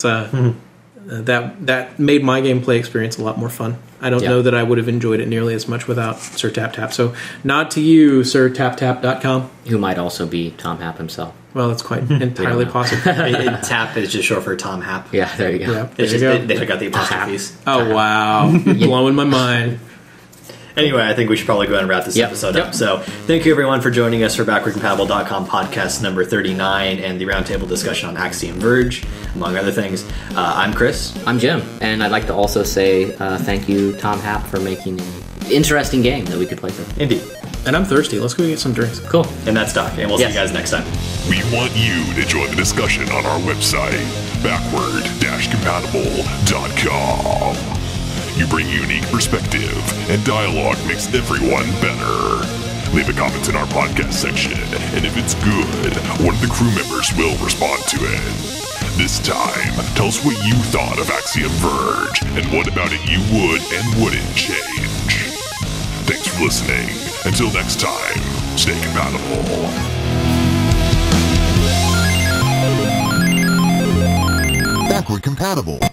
that made my gameplay experience a lot more fun. I don't know that I would have enjoyed it nearly as much without Sir Tap Tap. So nod to you, SirTapTap.com. Who might also be Tom Happ himself. Well, that's quite entirely possible. Tap is just short for Tom Happ. Yeah, there you go. Yeah, It's there just, you go. they took out the apostrophes. Oh, wow. You're blowing my mind. Anyway, I think we should probably go ahead and wrap this episode up. So, thank you everyone for joining us for BackwardCompatible.com podcast number 39 and the roundtable discussion on Axiom Verge, among other things. I'm Chris. I'm Jim. And I'd like to also say thank you, Tom Happ, for making an interesting game that we could play through. Indeed. And I'm thirsty. Let's go get some drinks. Cool. And that's Doc. And we'll see you guys next time. We want you to join the discussion on our website, backward-compatible.com. You bring unique perspective, and dialogue makes everyone better. Leave a comment in our podcast section, and if it's good, one of the crew members will respond to it. This time, tell us what you thought of Axiom Verge, and what about it you would and wouldn't change. Thanks for listening. Until next time, stay compatible. Backward Compatible.